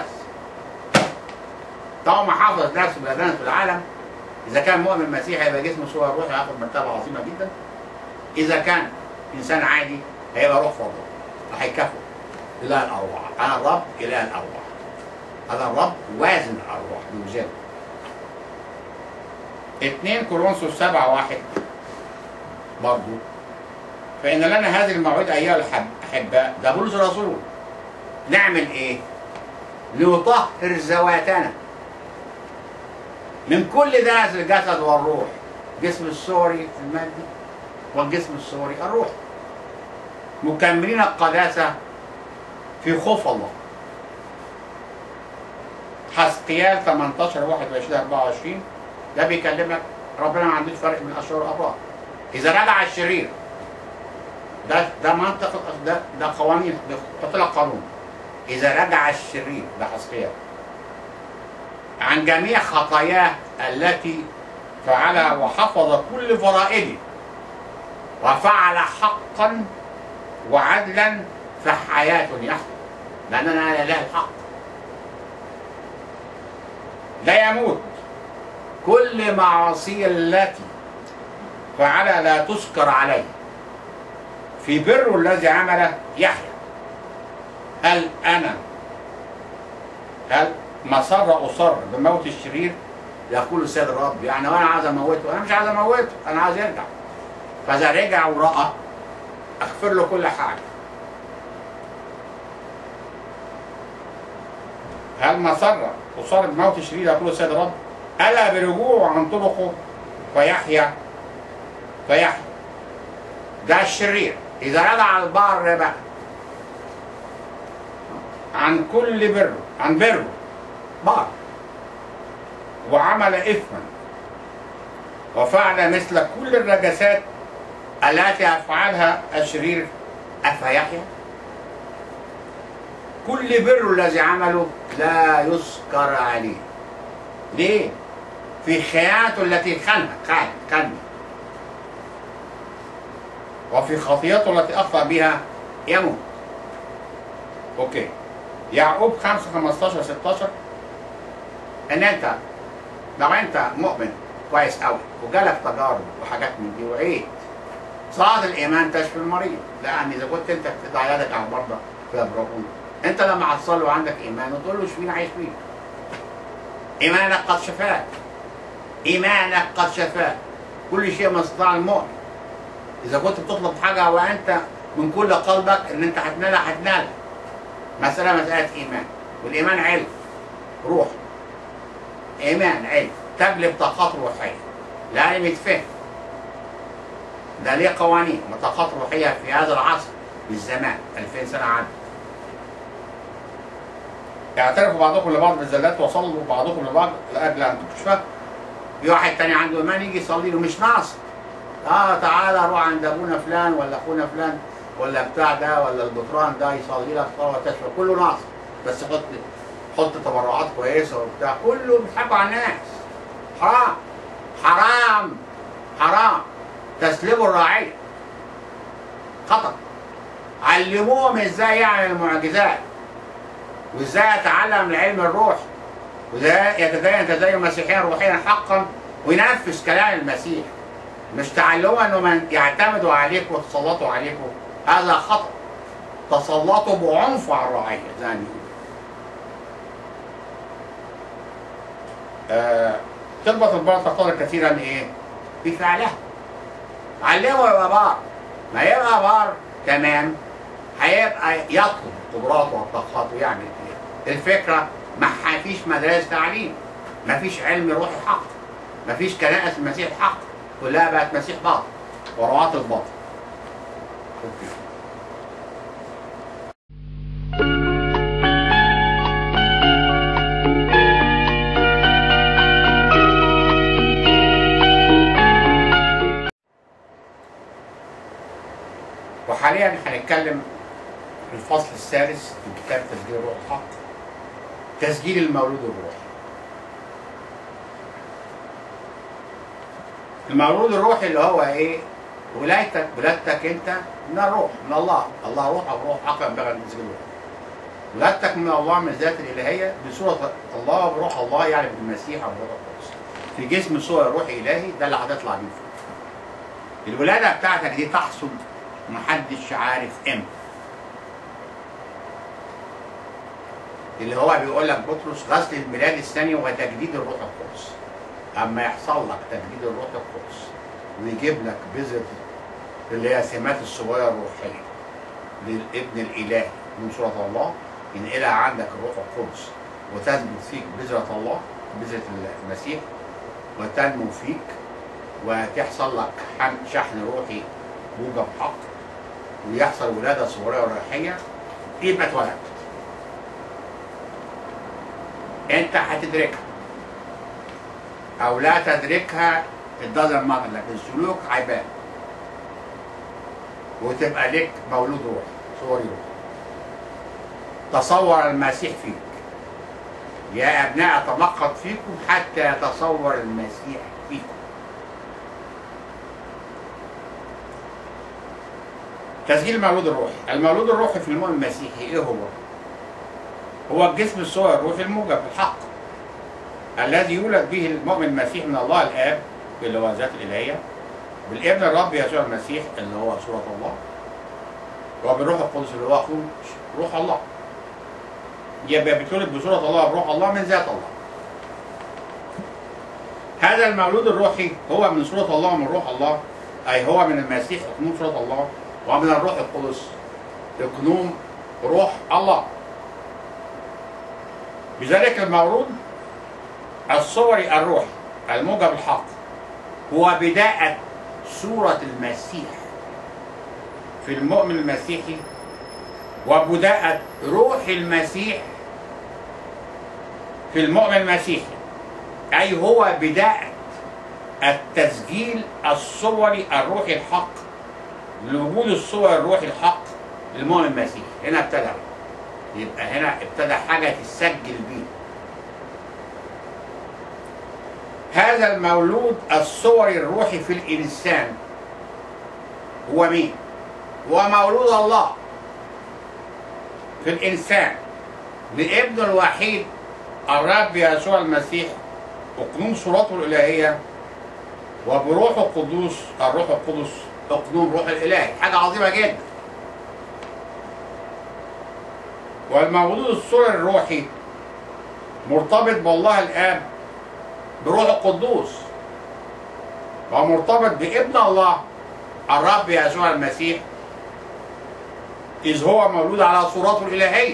S3: طالما حافظ نفسه بلا دنس في العالم، إذا كان مؤمن مسيحي هيبقى جسمه صورة روحي، هياخد مرتبة عظيمة جدا. إذا كان إنسان عادي هيبقى روح فضل وهيكافئ إله الأرواح. أنا الرب إله الأرواح، أنا الرب وازن الأرواح بوزنه. 2 كورنثوس 7:1 برضه فإن لنا هذه الموعظة أيها الأحباء، ده بولس الرسول، نعمل إيه؟ لنطهر ذواتنا من كل دنس الجسد والروح، جسم الصوري المادي والجسم الصوري الروحي، مكملين القداسة في خوف الله. حزقيال 18:21-24 ده بيكلمك ربنا ما عندوش فرق بين الاشرار والابرار. اذا رجع الشرير، ده منطق، ده قوانين، بيحط لك قانون. اذا رجع الشرير، ده حزقيال، عن جميع خطاياه التي فعلها وحفظ كل فرائضه وفعل حقا وعدلا فحياة يحيى، لأننا إله الحق لا يموت. كل معاصي التي فعلها لا تذكر عليه، في بر الذي عمله يحيى. هل أصر بموت الشرير؟ يقول السيد الرب، يعني وانا عايز اموته؟ انا مش عايز اموته، انا عايز يرجع. فاذا رجع ورأى اغفر له كل حاجه. هل أصر بموت الشرير؟ يقول السيد الرب، ألا برجوعه عن طرقه فيحيا. ده الشرير. إذا رجع البار بقى عن كل بره، عن بره بار، وعمل إثما وفعل مثل كل الرجسات التي يفعلها الشرير، أفيحيا؟ كل بر الذي عمله لا يذكر عليه. ليه؟ في خيانته التي خان، وفي خطيئته التي أخطأ بها يموت. أوكي. يعقوب 5:15-16 إن أنت لو أنت مؤمن كويس أوي وجالك تجارب وحاجات من دي وعيت، صلاة الإيمان تشفي المريض، لأن إذا كنت أنت بتضع يدك على المرضى فيبرؤون، أنت لما هتصلي وعندك إيمان وتقول له اشفيني عايش فيك، إيمانك قد شفاك، إيمانك قد شفاك. كل شيء من استطاع المؤمن. إذا كنت بتطلب حاجة وأنت من كل قلبك إن أنت هتنالها. مسألة إيمان، والإيمان علم روح. إيمان علم تجلب طاقات روحية، لازم يتفهم. ده ليه قوانين وطاقات روحية في هذا العصر بالزمان، 2000 سنة عدت. يعترفوا بعضكم لبعض بالزلات وصلوا بعضكم لبعض لأجل أن تكشفوا. في واحد تاني عنده إيمان يجي يصلي له مش ناقص. تعالى روح عند أبونا فلان ولا أخونا فلان ولا بتاع ده ولا البطران ده يصلي لك صلاة تشفى، كله ناقص. بس حط تبرعات كويسة وبتاع، كله بيضحكوا على الناس. حرام حرام حرام. تسلبوا الرعية خطأ. علموهم ازاي يعمل المعجزات، وازاي يتعلم العلم الروحي، وازاي يتدين تدين مسيحيا روحيا حقا وينفذ كلام المسيح. مش تعلموا انهم يعتمدوا عليكم ويتسلطوا عليكم، هذا خطأ. تسلطوا بعنف على الرعية زي ما بيقولوا. تربط البار تقتضي كثيرا ايه؟ بفعلها. علمه يبقى بار، ما يبقى بار تمام هيبقى يطلب قدراته وطاقاته ويعمل كده. الفكره ما فيش مدارس تعليم، ما فيش علم روحي حق، ما فيش كنائس المسيح حق، كلها بقت مسيح باطل. ورعاة الباطل. اوكي. وحاليا هنتكلم في الفصل الثالث من كتاب تسجيل الروح الحق، تسجيل المولود الروحي. المولود الروحي اللي هو ايه؟ ولادتك انت من الروح، من الله، الله روح او روح حق ينبغي ان تسجله. ولادتك من الله، من الذات الالهيه بصوره الله وبروح الله، يعني بالمسيح او بروح القدس. في جسم صور روح الهي، ده اللي هتطلع بيه فوق. الولاده بتاعتك دي تحصل محدش عارف امتى. اللي هو بيقول لك بطرس غسل الميلاد الثاني وتجديد الروح القدس. اما يحصل لك تجديد الروح القدس ويجيب لك بذرة اللي هي سمات الصبايا الروحية للابن الالهي من صورة الله، ينقلها عندك الروح القدس وتثبت فيك بذرة الله، بذرة المسيح، وتنمو فيك وتحصل لك شحن روحي موجب حق، ويحصل ولادة صغيرة روحية، يبقى اتولدت. انت هتدركها او لا تدركها، الدزر ماتر، لكن السلوك هيبان وتبقى لك مولود روحي، صوري روحي. تصور المسيح فيك. يا ابناء اتمقت فيكم حتى يتصور المسيح فيكم. تسجيل المولود الروحي. المولود الروحي في المؤمن المسيحي ايه هو؟ هو الجسم الصور الروحي الموجب بالحق الذي يولد به المؤمن المسيح من الله الاب اللي هو ذات الالهيه، بالابن الرب يسوع المسيح اللي هو صوره الله، وبالروح القدس اللي هو روح الله. يبقى بتولد بصوره الله وبروح الله من ذات الله. هذا المولود الروحي هو من صوره الله ومن روح الله، اي هو من المسيح اقنوم صوره الله، ومن الروح القدس اقنوم روح الله. بذلك المولود الصوري الروحي الموجب الحق هو بداية صورة المسيح في المؤمن المسيحي، وبداية روح المسيح في المؤمن المسيحي، أي هو بداية التسجيل الصوري الروحي الحق لوجود الصور الروحي الحق للمؤمن المسيحي. هنا ابتدى، يبقى هنا ابتدى حاجة تسجل بيه. هذا المولود الصوري الروحي في الإنسان هو مين؟ هو مولود الله في الإنسان بابن الوحيد الرب يسوع المسيح أقنوم صورته الإلهية، وبروح القدوس الروح القدس أقنوم روح الإلهي. حاجة عظيمة جدا. والمولود الصوري الروحي مرتبط بالله الآب بروح القدوس، ومرتبط بابن الله الرب يسوع المسيح، إذ هو مولود على صورته الإلهية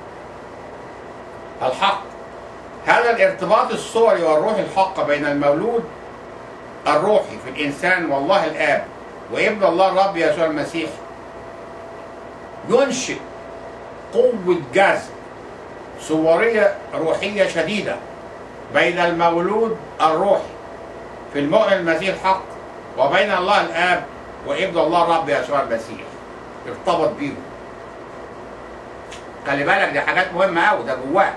S3: الحق. هذا الارتباط الصوري والروحي الحق بين المولود الروحي في الإنسان والله الآب وابن الله الرب يسوع المسيح ينشئ قوة جذب صورية روحية شديدة بين المولود الروحي في المؤمن المسيح الحق وبين الله الآب وابن الله الرب يسوع المسيح. ارتبط بيهم. خلي بالك دي حاجات مهمة أوي، ده جواك.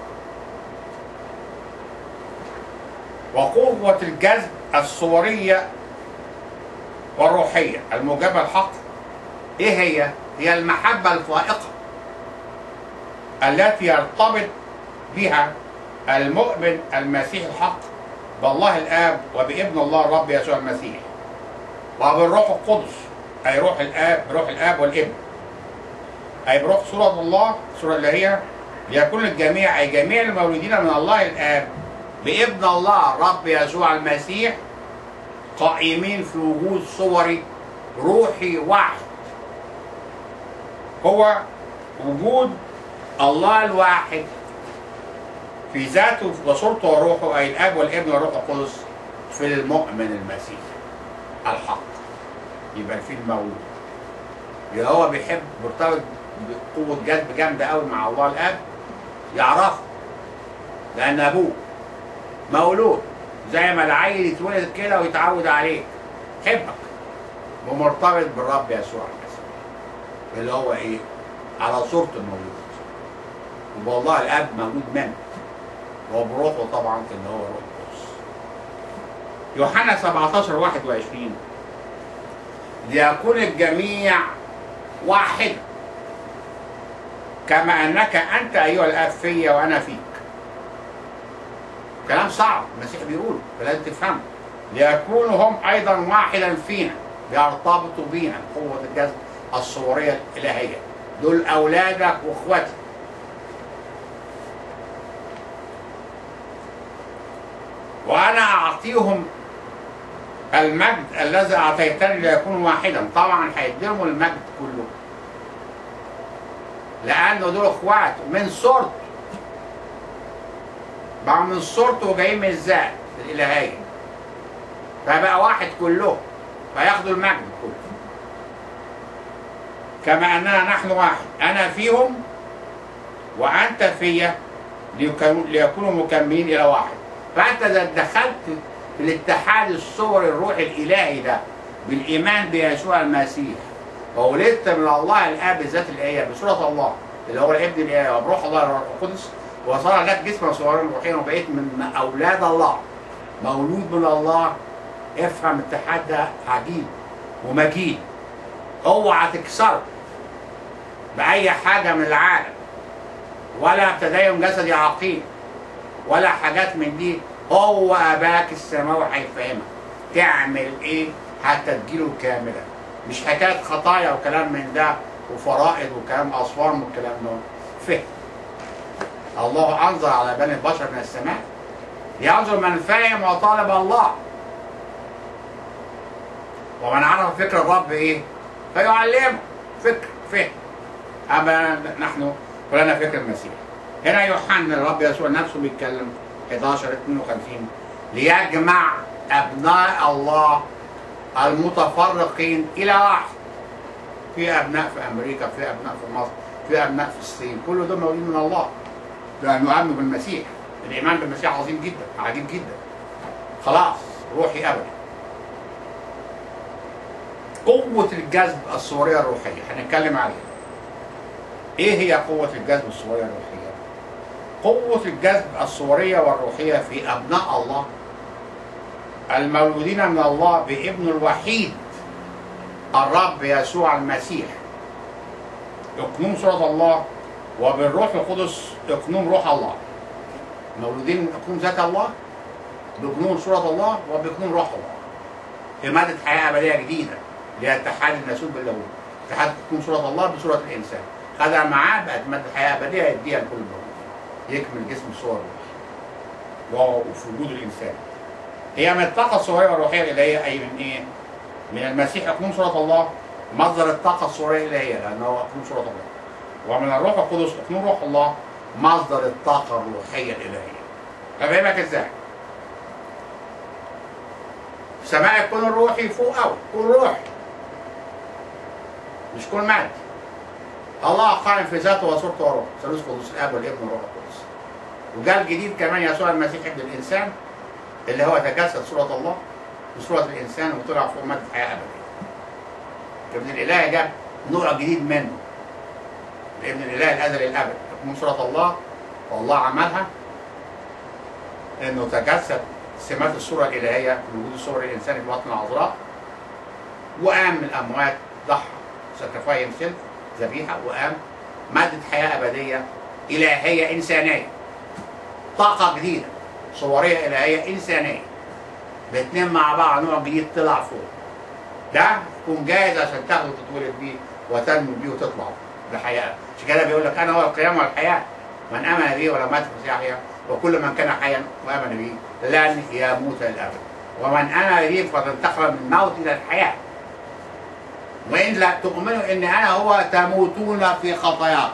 S3: وقوة الجذب الصورية والروحية الموجبة الحق إيه هي؟ هي المحبة الفائقة التي يرتبط بها المؤمن المسيح الحق بالله الآب وبابن الله الرب يسوع المسيح، وبالروح القدس أي روح الآب والابن، أي بروح صورة الله صورة الإلهية، ليكون الجميع أي جميع المولودين من الله الآب بابن الله الرب يسوع المسيح قائمين في وجود صوري روحي واحد، هو وجود الله الواحد في ذاته وصورته وروحه، أي الآب والابن والروح القدس في المؤمن المسيحي الحق. يبقى الفيل مولود. يبقى هو بيحب مرتبط بقوة جذب جامدة قوي مع الله الآب، يعرفه لأن أبوه مولود، زي ما العيل يتولد كده ويتعود عليك، يحبك ومرتبط بالرب يسوع المسيح اللي هو إيه؟ على صورة المولود. والله الآب موجود منه وبروحه طبعا اللي هو روح القدس. يوحنا 17:21 ليكون الجميع واحد كما انك انت ايها الاب فيا وانا فيك. كلام صعب المسيح بيقوله فلازم تفهمه. ليكونوا هم ايضا واحدا فينا، بيرتبطوا بينا قوه الجذب الصوريه الالهيه. دول اولادك واخواتك. وانا اعطيهم المجد الذي اعطيتني ليكونوا واحدا. طبعا هيديلهم المجد كله لانه دول اخوات من صورته، بقى من صورته وجايين من الذات الالهيه، فبقى واحد كلهم، فياخدوا المجد كله. كما اننا نحن واحد، انا فيهم وانت فيا ليكونوا مكملين الى واحد. فانت اذا دخلت في الاتحاد الصوري الروحي الالهي ده بالايمان بيسوع المسيح وولدت من الله الاب ذات الايه بصوره الله اللي هو الابن الاله وبروح الله الروح القدس، وصار لك جسما صورا روحيا وبقيت من اولاد الله مولود من الله. افهم الاتحاد ده عجيب ومجيد، اوعى تكسره باي حاجه من العالم ولا تدين جسدي عقيم ولا حاجات من دي. هو اباك السماوي هيفهمك تعمل ايه حتى تجيله كاملا، مش حكايه خطايا وكلام من ده وفرائض وكلام اصوام والكلام ده. فهم الله انظر على بني البشر من السماء ينظر من فاهم وطالب الله، ومن عرف فكر الرب ايه فيعلمه. فكر فهم. اما نحن فلنا فكر المسيح. هنا يوحنا الرب يسوع نفسه بيتكلم 11:52 ليجمع ابناء الله المتفرقين الى واحد. في ابناء في امريكا، في ابناء في مصر، في ابناء في الصين، كل دول مولودين من الله لانه امنوا بالمسيح. الايمان بالمسيح عظيم جدا، عجيب جدا، خلاص روحي ابدا. قوة الجذب الصورية الروحية هنتكلم عليها. ايه هي قوة الجذب الصورية الروحية؟ قوة الجذب الصورية والروحية في ابناء الله المولودين من الله بابنه الوحيد الرب يسوع المسيح، يقنون صورة الله، وبالروح القدس يقنون روح الله. مولودين من يقنون ذات الله، بيقنون صورة الله، وبيقنون روح الله. إمادة حياة أبدية جديدة لاتحاد الناسوت باللاهوت. اتحاد يقنون صورة الله بصورة الإنسان. خدها معاه بقت مادة حياة أبدية يديها لكل المولودين. يكمل جسم الصور وفي وجود الإنسان. هي من الطاقة الصورية والروحية الإلهية. أي من إيه؟ من المسيح يقنون صورة الله، مصدر الطاقة الصورية الإلهية لأنه يقنون صورة الله. ومن الروح القدس يقنون روح الله، مصدر الطاقة الروحية الإلهية. أفهمك إزاي؟ السماء يكون الروحي فوق أوي، يكون روحي مش كون مادي. الله قائم في ذاته وصورته وروح، ثالوث قدس الاب والابن والروح القدس. وجاء الجديد كمان يسوع المسيح ابن الانسان اللي هو تجسد صوره الله بصوره الانسان وطلع فوق ماده حياه ابديه. ابن الاله جاب نوع جديد منه. ابن الاله الازلي الابد يكون صوره الله، والله عملها انه تجسد سمات الصوره الالهيه من وجود صور الانسان في بطن العذراء، وقام من الاموات، ضحى سكرفاي يمثل ذبيحه، وقام ماده حياه ابديه الهيه انسانيه. طاقه جديده صوريه الهيه انسانيه. الاثنين مع بعض نوع جديد طلع فوق. ده تكون جاهز عشان تاخده وتتولد بيه وتنمو بيه وتطلع بحياه. عشان كده بيقول لك انا هو القيامه والحياه، من امن بي ولم مات فسيحيا، وكل من كان حيا وامن بي لن يموت الابد. ومن امن بي فقد انتقل من الموت الى الحياه. وإن لا تؤمنوا إن أنا هو تموتون في خطاياكم.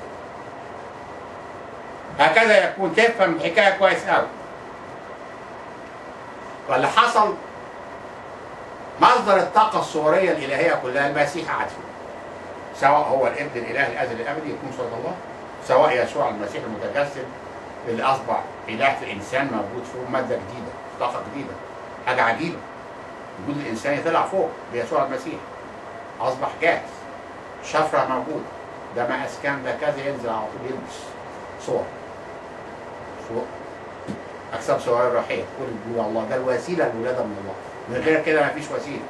S3: هكذا يكون. تفهم الحكاية كويس أوي. فاللي حصل مصدر الطاقة الصورية الإلهية كلها المسيح قاعد فيه، سواء هو الابن الإله الأزلي الأبدي يكون صلى الله، سواء يسوع المسيح المتجسد اللي أصبح إله في إنسان موجود فوق، مادة جديدة، طاقة جديدة، حاجة عجيبة. الوجود الإنساني طلع فوق بيسوع المسيح، أصبح جاهز، شفرة موجودة، ده ما أسكن ده كذا، ينزل على طول يلبس صور أجسام صغيرة روحية، كل جوا الله، ده الوسيلة للولادة من الله، من غير كده مفيش وسيلة.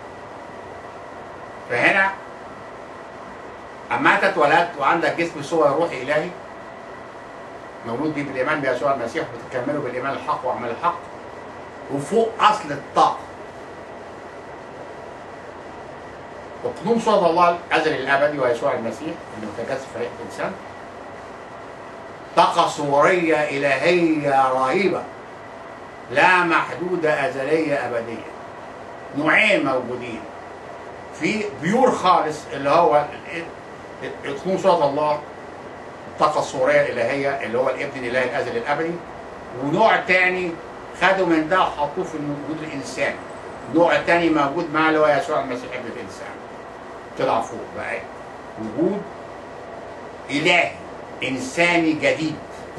S3: فهنا أما أنت اتولدت وعندك جسم صور روحي إلهي مولود بيه بالإيمان بيسوع المسيح، وتكمله بالإيمان الحق وعمل الحق، وفوق أصل الطاقة وقنوم صوت الله الأزلي الأبدي ويسوع المسيح المتجسد في هيئة إنسان، طاقة صورية إلهية رهيبة لا محدودة أزلية أبدية. نوعين موجودين، في بيور خالص اللي هو قنوم صوت الله، الطاقة الصورية الإلهية اللي هو الابن الإلهي الأزلي الأبدي، ونوع تاني خدوا من ده وحطوه في الوجود الإنساني، نوع تاني موجود معاه اللي هو يسوع المسيح ابن الإنسان، طلع فوق بقى وجود إلهي إنساني جديد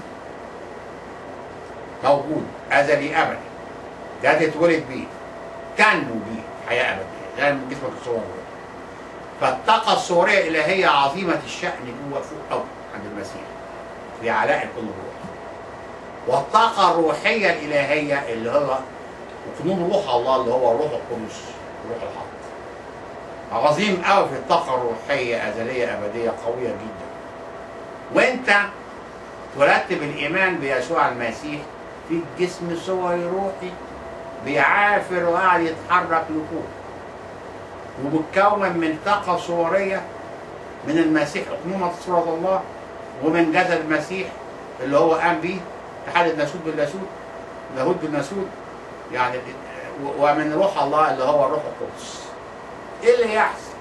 S3: موجود أزلي أبدي، ده تتولد بيه، كانوا بيه حياة أبدية زي من جسمك الصوري. فالطاقة الصورية الإلهية عظيمة الشأن جوه فوق أوي عند المسيح في علاء كل روح. والطاقة الروحية الإلهية اللي هو وقنوم روح الله اللي هو روح القدس، روح الحق، عظيم قوي في الطاقة الروحية أزلية أبدية قوية جدا. وأنت اتولدت بالإيمان بيسوع المسيح في جسم صوري روحي بيعافر وقاعد يتحرك لفوق، ومتكون من طاقة صورية من المسيح أقنومة صورة الله، ومن جسد المسيح اللي هو قام بيه اتحاد الناسوت باللاهوت، لاهوت بالناسوت يعني، ومن روح الله اللي هو الروح القدس. ايه اللي يحصل؟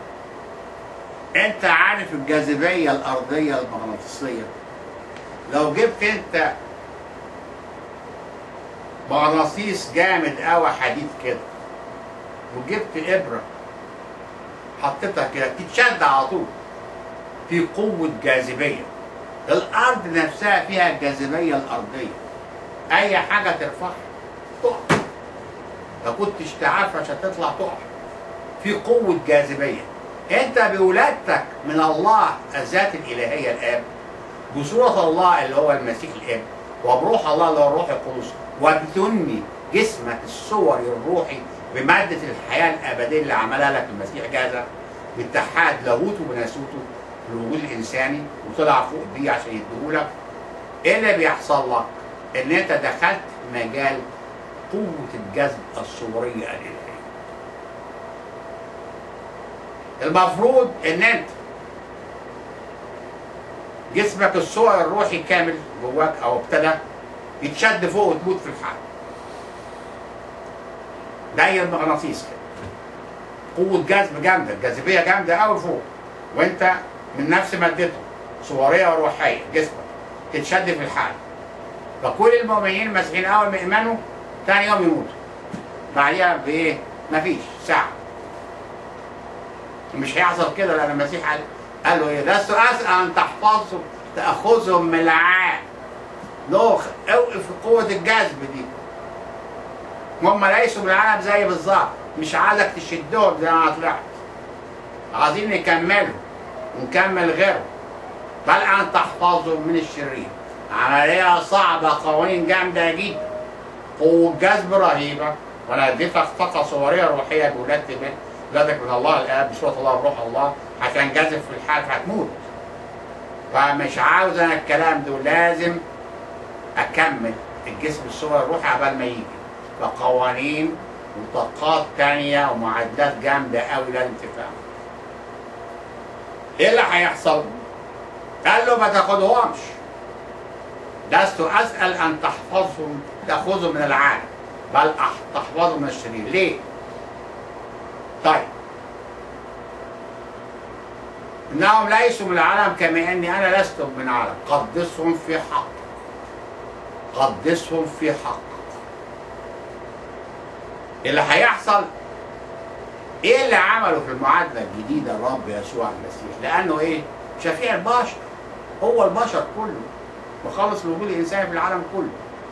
S3: انت عارف الجاذبية الأرضية المغناطيسية، لو جبت انت مغناطيس جامد قوي حديد كده وجبت إبرة حطيتها كده تتشد على طول، في قوة جاذبية. الأرض نفسها فيها الجاذبية الأرضية، أي حاجة ترفعها تقع، ما كنتش تعرف عشان تطلع تقع، في قوة جاذبية. أنت بولادتك من الله الذات الإلهية الآب، بصورة الله اللي هو المسيح الآب، وبروح الله اللي هو الروح القدس، وبتنمي جسمك الصوري الروحي بمادة الحياة الأبدية اللي عملها لك المسيح جاهزة باتحاد لاهوته بناسوته في الوجود الإنساني، وطلع فوق بيه عشان يديهولك. إيه اللي بيحصل لك؟ إن أنت دخلت مجال قوة الجذب الصورية الإلهية. المفروض إن أنت جسمك الصوري الروحي كامل جواك أو ابتدى يتشد فوق وتموت في الحال. زي المغناطيس كده، قوة جذب جامدة، الجاذبية جامدة أوي فوق، وأنت من نفس مادته صورية وروحية جسمك تتشد في الحال. فكل المؤمنين المسيحيين أول ما يؤمنوا تاني يوم يموتوا. بعديها بإيه؟ مفيش ساعة. مش هيحصل كده لأن المسيح قال له إيه؟ لست أسأل أن تحفظهم تأخذهم من العام. اوقف في قوة الجذب دي. هم ليسوا من العالم زي بالظبط، مش عايزك تشدهم زي ما طلعت. عايزين نكملوا ونكمل غيره. بل أن تحفظهم من الشرير. عملية صعبة، قوانين جامدة جدا. قوة جذب رهيبة، وأنا اديتك طاقة صورية روحية بولادتك من الله الآب بصورة الله وروح الله، هتنجذب في الحال فهتموت. فمش عاوز أنا الكلام ده، لازم أكمل الجسم الصوري الروحي عبال ما يجي. فقوانين وطاقات تانية ومعادلات جامدة أوي لازم تفهمها. إيه اللي هيحصل؟ قال له ما تاخدهمش. لست أسأل أن تحفظهم تأخذهم من العالم، بل تحفظهم من الشرير. ليه؟ طيب إنهم ليسوا من العالم كما إني أنا لست من العالم. قدسهم في حق، قدسهم في حق. اللي هيحصل ايه اللي عمله في المعادله الجديده الرب يسوع المسيح؟ لانه ايه؟ شفيع البشر، هو البشر كله، مخلص الوجود الانساني في العالم كله.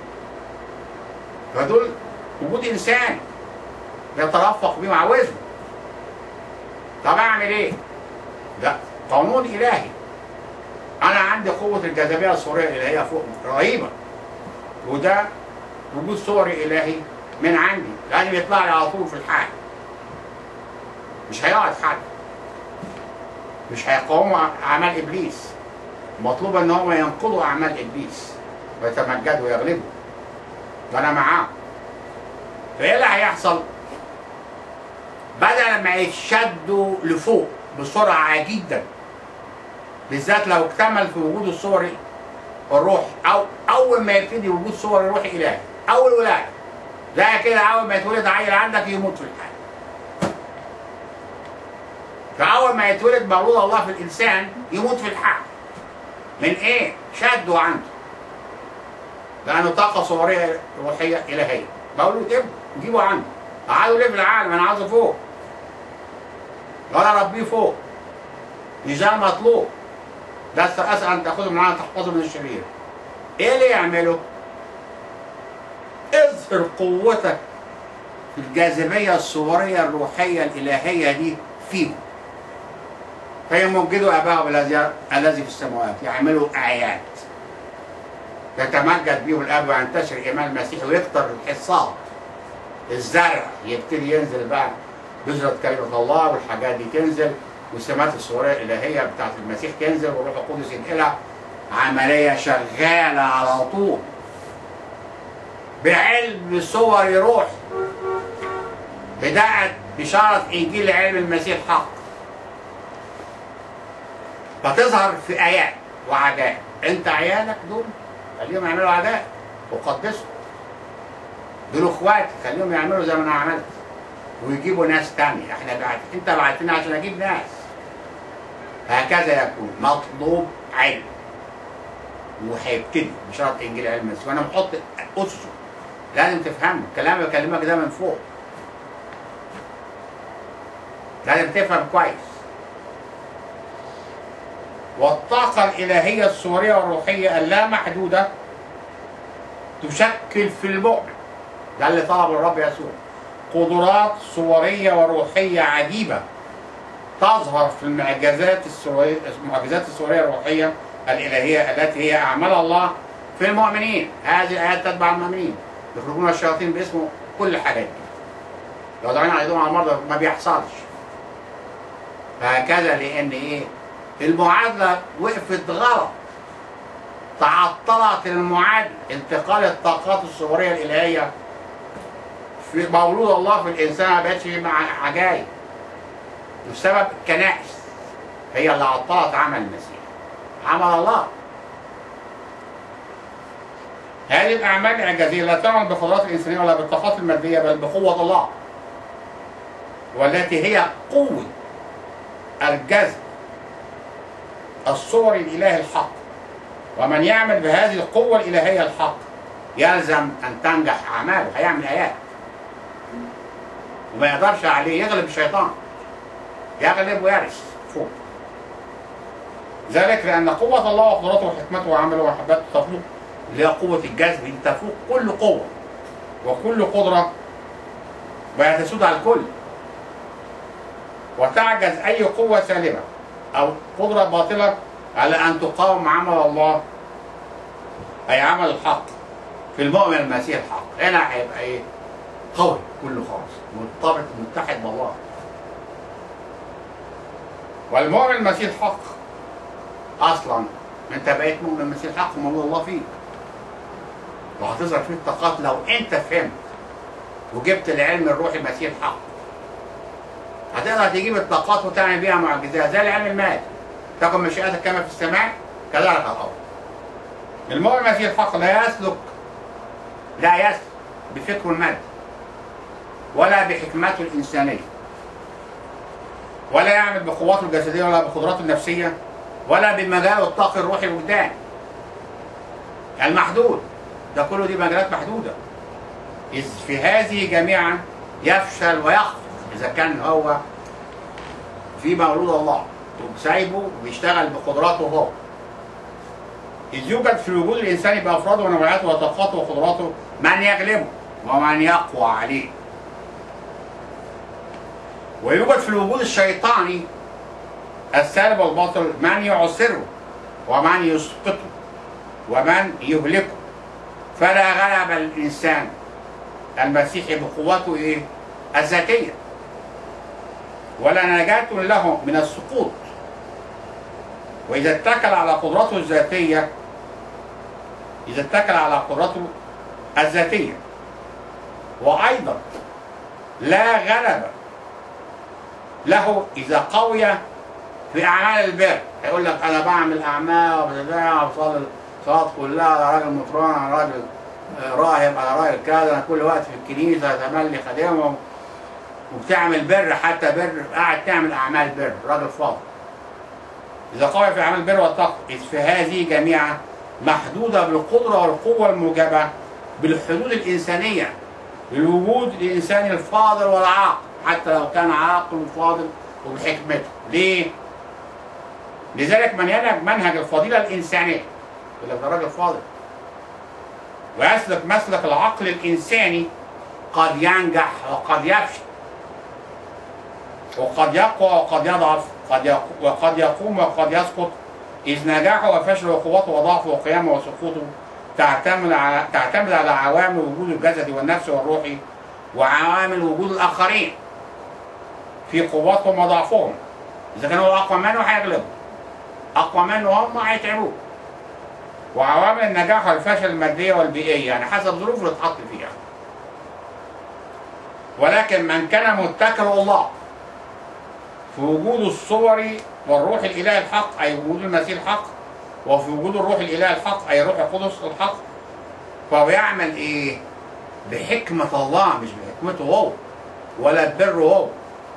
S3: فدول وجود انساني يترفق بيه وعاوزه. طب اعمل ايه؟ ده قانون الهي. انا عندي قوه الجاذبيه الصوريه الالهيه فوق رهيبه، وده وجود صوري الهي من عندي، لازم يطلع لي على طول في الحال، مش هيقعد حد، مش هيقاوموا اعمال ابليس. مطلوب ان هم ينقضوا اعمال ابليس ويتمجدوا ويغلبوا، ده انا معاهم. فايه اللي هيحصل؟ بدل ما يتشدوا لفوق بسرعه جدا، بالذات لو اكتمل في وجود الصور الروحي، او اول ما يبتدي وجود صور الروحي الهي، اول ولاده زي كده، اول ما يتولد عيل عندك يموت في الحال. فاول ما يتولد مولود الله في الانسان يموت في الحال. من ايه؟ شدوا عنده، لانه طاقه صوريه روحيه الهيه. مولود ابن نجيبه عنده، قعدوا ليه في العالم؟ انا عاوزه فوق، وانا اربيه فوق، ميزان مطلوب. ده اسال ان تاخذه معانا تحفظه من الشرير. ايه اللي يعمله؟ اظهر قوتك في الجاذبيه الصوريه الروحيه الالهيه دي فيهم، فيمجدوا اباهم الذي في السماوات، يعملوا اعياد يتمجد بهم الاب وينتشر ايمان المسيح ويكتر الحصاد. الزرع يبتدي ينزل بقى، بذرة كلمة الله والحاجات دي تنزل، والسمات الصورية الإلهية بتاعت المسيح تنزل، والروح القدس ينقلها. عملية شغالة على طول بعلم صور روح. بدأت بشارة إنجيل علم المسيح حق، فتظهر في آيات وعجائب. أنت عيالك دول خليهم يعملوا عجائب وقدسوا. دول اخواتي خليهم يعملوا زي ما انا عملت، ويجيبوا ناس تانية. انت بعتنا عشان اجيب ناس. هكذا يكون مطلوب علم، وهيبتدي بشرط انجيل علم المسيح. وانا بحط اسسه، لازم تفهمه. الكلام اللي بكلمك ده من فوق، لازم تفهم كويس. والطاقة الإلهية الصورية والروحية اللامحدودة تشكل في المؤمن، ده اللي طلبه الرب يسوع، قدرات صورية وروحية عجيبة تظهر في المعجزات الصورية الروحية الإلهية التي هي أعمال الله في المؤمنين. هذه الآيات تتبع المؤمنين، يخرجون الشياطين باسمه، كل حاجة دي. لو دعينا على ايدهم على المرضى ما بيحصلش. فهكذا لأن إيه؟ المعادلة وقفت غلط، تعطلت المعادلة. انتقال الطاقات الصورية الإلهية في مولود الله في الإنسان ما بقتش مع عجائب، بسبب الكنائس هي اللي عطلت عمل المسيح، عمل الله. هذه الأعمال الإعجازية لا تعمل بقدرات الإنسانية ولا بالطاقات المادية، بل بقوة الله، والتي هي قوة الجذب الصوري الإلهي الحق. ومن يعمل بهذه القوة الإلهية الحق يلزم أن تنجح أعماله. هيعمل آيات وما يقدرش عليه، يغلب الشيطان، يغلب ويرث فوق. ذلك لأن قوة الله وقدرته وحكمته وعمله ومحبته تفوق، اللي هي قوة الجذب دي تفوق كل قوة وكل قدرة، وتسود على الكل. وتعجز أي قوة سالبة أو قدرة باطلة على أن تقاوم عمل الله، أي عمل الحق في المؤمن المسيح الحق. هنا هيبقى إيه؟ قوي كله خالص، مرتبط متحد بالله. والمؤمن المسيح حق اصلا انت بقيت مؤمن المسيح حق ومولود الله فيك، وهتظهر فيه الطاقات لو انت فهمت وجبت العلم الروحي المسيح حق. هتقدر تجيب الطاقات وتعمل بيها معجزات زي العلم المادي، تكن مشيئتك كما في السماء كذلك على الارض. المؤمن المسيح الحق لا يسلك بفكره المادي ولا بحكمته الإنسانية، ولا يعمل بقواته الجسدية ولا بقدراته النفسية ولا بمجال الطاقة الروحي الوجداني المحدود. ده كله دي مجالات محدودة. إذ في هذه جميعا يفشل ويخفق اذا كان هو في مولود الله وسايبه وبيشتغل بقدراته هو. إذ يوجد في الوجود الإنساني بأفراده ونوعياته وطاقاته وقدراته من يغلبه ومن يقوى عليه. ويوجد في الوجود الشيطاني السالب والباطل من يعسره ومن يسقطه ومن يهلكه. فلا غلب الإنسان المسيحي بقوته إيه؟ الذاتية، ولا نجاة له من السقوط. وإذا اتكل على قدرته الذاتية، وأيضا لا غلب له إذا قوي في أعمال البر. هيقول لك أنا بعمل أعمال وبتابع وصلي الصلاة كلها، أنا راجل مطران، أنا راجل راهب، أنا راجل كذا، أنا كل وقت في الكنيسة تملي خادمهم، وبتعمل بر، حتى بر قاعد تعمل أعمال بر، راجل فاضل. إذا قوي في أعمال البر والتقوى، إذ في هذه جميعا محدودة بالقدرة والقوة الموجبة بالحدود الإنسانية للوجود الإنساني الفاضل والعاقل، حتى لو كان عاقل وفاضل وبحكمته. ليه؟ لذلك من ينهج منهج الفضيلة الإنسانية يقول لك ده راجل فاضل ويسلك مسلك العقل الإنساني قد ينجح وقد يفشل، وقد يقوى وقد يضعف، وقد يقوم وقد يسقط. إذ نجاحه وفشله وقوته وضعفه وقيامه وسقوطه تعتمد على عوامل وجود الجسد والنفس والروحي وعوامل وجود الآخرين في قوتهم وضعفهم. إذا كانوا أقوى منه هيغلبوا، أقوى منه هم هيتعبوه. وعوامل النجاح والفشل المادية والبيئية، يعني حسب الظروف اللي اتحط فيها. ولكن من كان متكل الله في وجود الصور والروح الإله الحق، أي وجود المسيح الحق، وفي وجود الروح الإله الحق أي الروح القدس الحق، فهو يعمل إيه؟ بحكمة الله، مش بحكمته هو ولا ببره هو،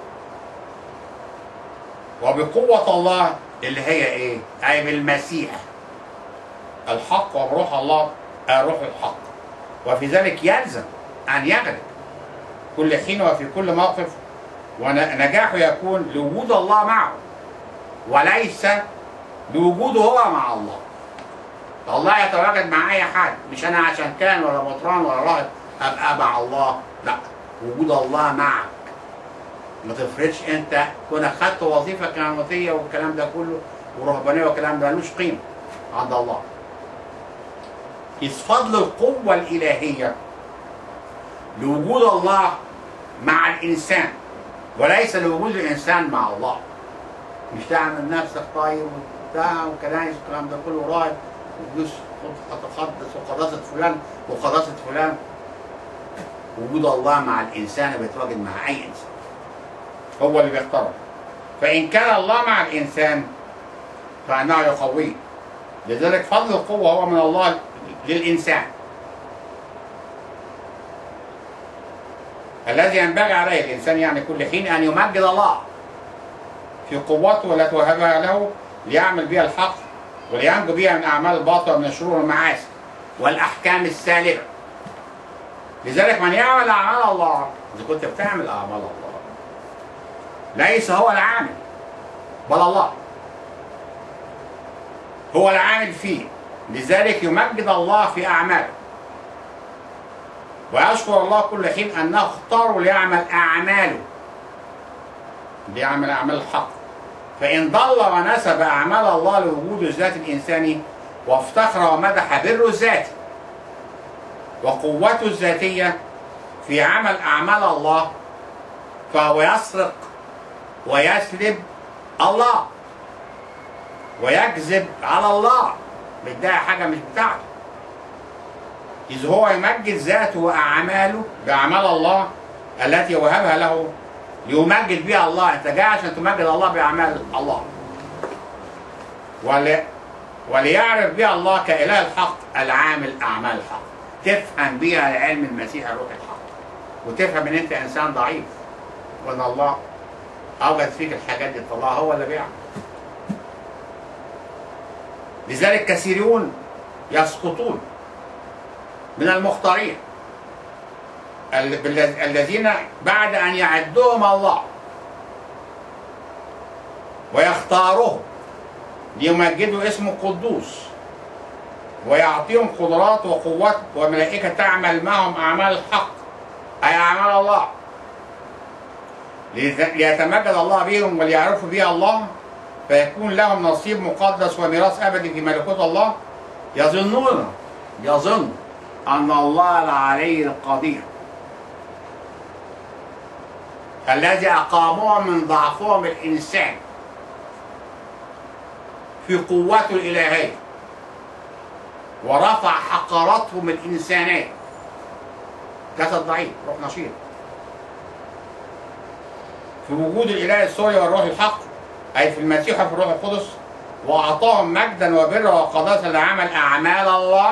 S3: وبقوة الله اللي هي إيه؟ أي بالمسيح الحق وبروح الله الروح الحق. وفي ذلك يلزم أن يغلب كل حين وفي كل موقف، ونجاحه يكون لوجود الله معه وليس لوجوده هو مع الله. فالله يتواجد مع أي حد، مش أنا عشان كان ولا مطران ولا راهب أبقى مع الله، لا، وجود الله معك. ما تفرضش أنت كونك خدت وظيفة كهنوتية والكلام ده كله ورهبانية والكلام ده ملوش قيمة عند الله. إذ فضل القوة الإلهية لوجود الله مع الإنسان وليس لوجود الإنسان مع الله. مش تعمل نفسك طيب وبتاع وكنايس والكلام ده كله رايح وجوز تقدس وقداسة فلان وقداسة فلان. وجود الله مع الإنسان بيتواجد مع أي إنسان، هو اللي بيختاره. فإن كان الله مع الإنسان فإنه يقويه. لذلك فضل القوة هو من الله للإنسان الذي ينبغي عليه الإنسان، يعني كل حين أن يمجد الله في قوته التي وهبها له ليعمل بها الحق ولينجو بها من أعمال الباطل ومن الشرور والمعاصي والأحكام السالبة. لذلك من يعمل أعمال الله، إذا كنت بتعمل أعمال الله ليس هو العامل بل الله هو العامل فيه. لذلك يمجد الله في أعماله ويشكر الله كل حين أنه اختاره ليعمل أعماله، ليعمل أعمال الحق. فإن ضل ونسب أعمال الله لوجود الذات الإنساني وافتخر ومدح بره الذاتي وقوته الذاتية في عمل أعمال الله، فهو يسرق ويسلب الله ويكذب على الله، بيدعي حاجة مش بتاعته. إذ هو يمجد ذاته وأعماله بأعمال الله التي وهبها له ليمجد بها الله. أنت جاي عشان تمجد الله بأعمال الله وليعرف بها الله كإله الحق العامل أعمال الحق. تفهم بها علم المسيح الروح الحق، وتفهم إن أنت إنسان ضعيف وإن الله أوجد فيك الحاجات دي، الله هو اللي بيعمل. لذلك كثيرون يسقطون من المختارين الذين بعد أن يعدهم الله ويختارهم ليمجدوا اسمه القدوس ويعطيهم قدرات وقوات وملائكة تعمل معهم أعمال الحق، أي أعمال الله، ليتمجد الله بهم وليعرفوا بها الله، فيكون لهم نصيب مقدس وميراث أبدي في ملكوت الله. يظن أن الله العلي القدير الذي أقامهم من ضعفهم الإنسان في قوته الإلهية ورفع حقارتهم الإنسانية، جسد ضعيف روح نشيط، في وجود الإله السوري والروح الحق، أي في المسيح وفي الروح القدس، وأعطاهم مجدا وبرا وقداسة لعمل أعمال الله.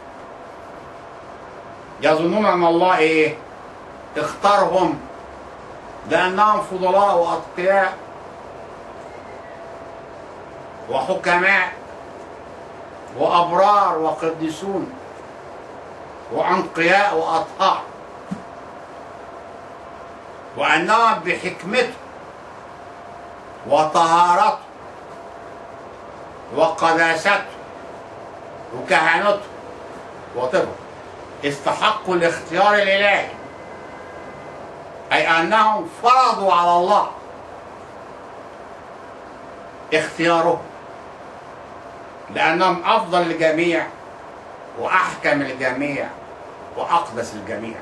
S3: يظنون أن الله إيه؟ اختارهم لأنهم فضلاء وأتقياء وحكماء وأبرار وقديسون وأنقياء وأطهار، وأنهم بحكمته وطهارته وقداسته وكهنته وطبه استحقوا الاختيار الإلهي، أي أنهم فرضوا على الله اختياره لأنهم أفضل الجميع وأحكم الجميع وأقدس الجميع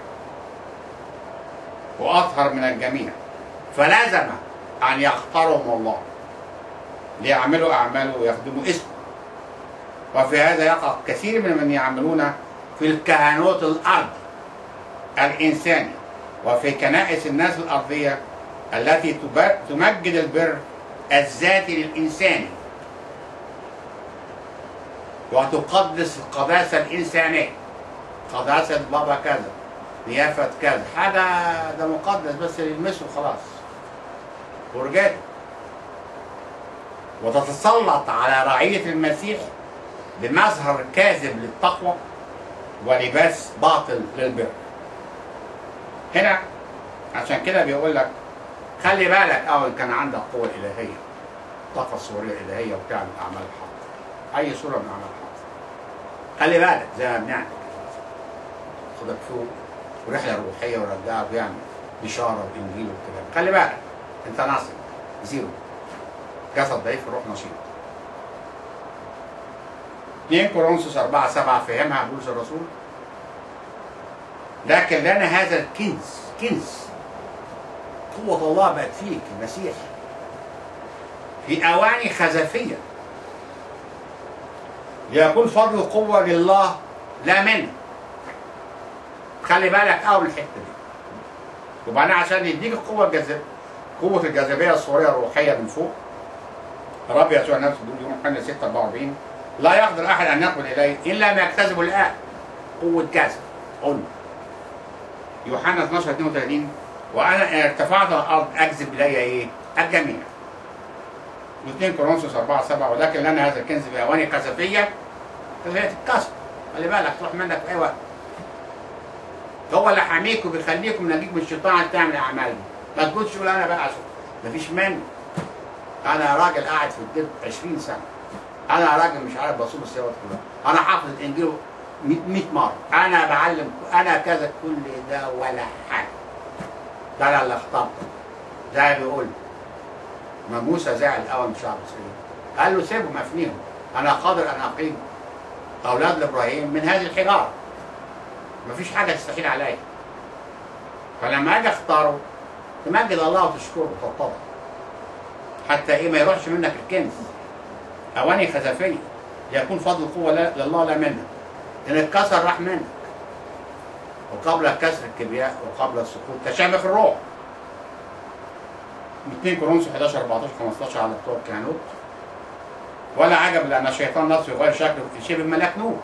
S3: وأطهر من الجميع، فلازم أن يختارهم الله ليعملوا أعماله ويخدموا اسمه. وفي هذا يقع كثير من يعملون في الكهنوت الأرض الإنساني وفي كنائس الناس الأرضية التي تمجد البر الذاتي للإنسان وتقدس القداسة الإنسانية، قداسة بابا كذا، نيافة كذا، حاجة ده مقدس بس يلمسه خلاص ورجاله، وتتسلط على رعية المسيح بمظهر كاذب للتقوى ولباس باطل للبر. هنا عشان كده بيقول لك خلي بالك أول كان عندك قوة إلهية، الطاقة السورية الإلهية وبتعمل أعمال الحق، أي صورة من أعمال الحق. خلي بالك زي ما بنعمل خدك فوق ورحلة روحية ورجعك ويعمل بشارة وإنجيل والكلام، خلي بالك أنت ناصر زيرو، جسد ضعيف روح نشيط. 2 كورنثوس 4:7 فهمها بولس الرسول، لكن لنا هذا الكنز قوة الله بقت فيك المسيح في أواني خزفية ليكون فضل القوة لله لا منه. خلي بالك أول الحتة دي. وبعدين عشان يديك قوة الجاذبية الصورية الروحية من فوق، الرب يسوع نفسه بيقول يوحنا 6:44 لا يقدر أحد أن يقبل إليه إلا ما يكتسبه الآب، قوة جذب. قل يوحنا 12:32 وأنا إن ارتفعت على الأرض أجذب إلي إيه؟ الجميع. 2 كورنثوس 4:7 ولكن لنا هذا الكنز بأواني خزفية تتكسر، خلي بالك تروح منك في أي وقت. هو اللي حاميك وبيخليك منجيك من الشيطان عشان تعمل أعمال. ما تقولش تقول أنا بقى مفيش مني. أنا راجل قاعد في الدب 20 سنة. أنا راجل مش عارف بصوم الصلوات كلها. أنا حافظ الإنجيل 100 مرة. أنا بعلم أنا كذا، كل ده ولا حاجة. ده أنا اللي اخترته. زي بيقول ما موسى زعل الأول من شعب إسرائيل. قال له سيبهم أفنيهم. أنا قادر أن أقيم أولاد إبراهيم من هذه الحجارة. مفيش حاجة تستحيل عليا. فلما أجي أختاره تمجد الله وتشكره وتتضع. حتى إيه ما يروحش منك الكنز. أواني خزفية ليكون فضل القوة لله لا منك. إن اتكسر راح منك. وقبل الكسر الكبرياء وقبل السقوط تشامخ الروح. 2 كورنثوس 11:14-15 على بتوع الكهنوت. ولا عجب لأن الشيطان نفسه يغير شكله في شبه ملاك نور.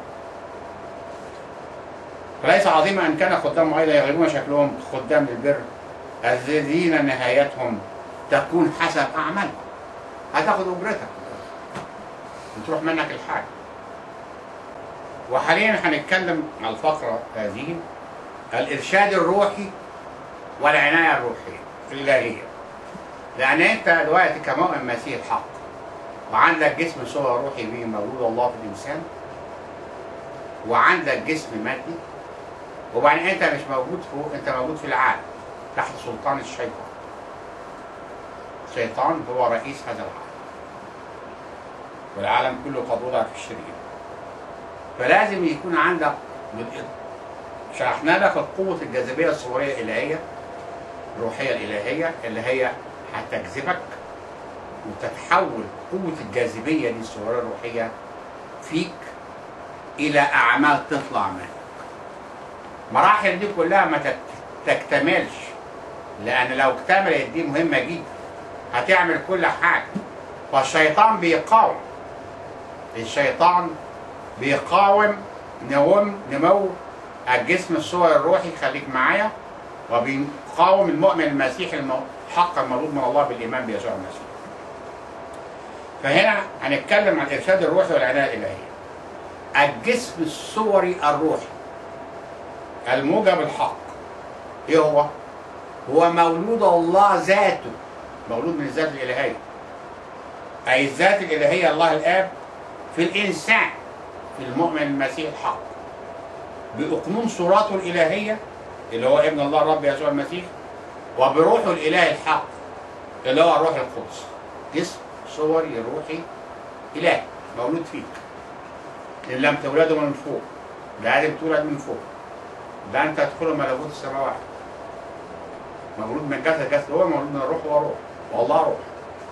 S3: فليس عظيما أن كان خدام أيضا يغيرون شكلهم خدام للبر الذين نهايتهم تكون حسب أعمالهم. هتاخد أجرتك وتروح منك الحاجة. وحاليا هنتكلم على الفقرة هذه الارشاد الروحي والعنايه الروحيه الالهيه. لان انت دلوقتي كمؤمن مسيح حق وعندك جسم صور روحي به مولود الله في الانسان، وعندك جسم مادي، وبعدين انت مش موجود فوق، انت موجود في العالم تحت سلطان الشيطان. الشيطان هو رئيس هذا العالم، والعالم كله قد وضع في الشرير. فلازم يكون عندك شرحنا لك قوة الجاذبية الصورية الإلهية الروحية الإلهية اللي هي هتجذبك وتتحول قوة الجاذبية دي الصورية الروحية فيك إلى أعمال تطلع منك. مراحل دي كلها ما تكتملش، لأن لو اكتملت دي مهمة جدا هتعمل كل حاجة. فالشيطان بيقاوم، الشيطان بيقاوم نمو الجسم الصوري الروحي، خليك معايا، وبيقاوم المؤمن المسيحي الحق المولود من الله بالإيمان بيسوع المسيح. فهنا هنتكلم عن الإرشاد الروحي والعناية الإلهية. الجسم الصوري الروحي الموجب الحق ايه هو؟ هو مولود الله ذاته، مولود من الذات الإلهية، أي الذات الإلهية الله الآب في الإنسان، في المؤمن المسيح الحق، بأقنوم صوراته الإلهية اللي هو ابن الله الرب يسوع المسيح، وبروحه الإله الحق اللي هو الروح القدس. جسم صوري روحي إلهي مولود فيك. إن لم تولدوا من فوق لازم تولد من فوق، لا أنت تدخل ملكوت السماوات. مولود من جسد هو مولود من الروح، هو روح والله روح.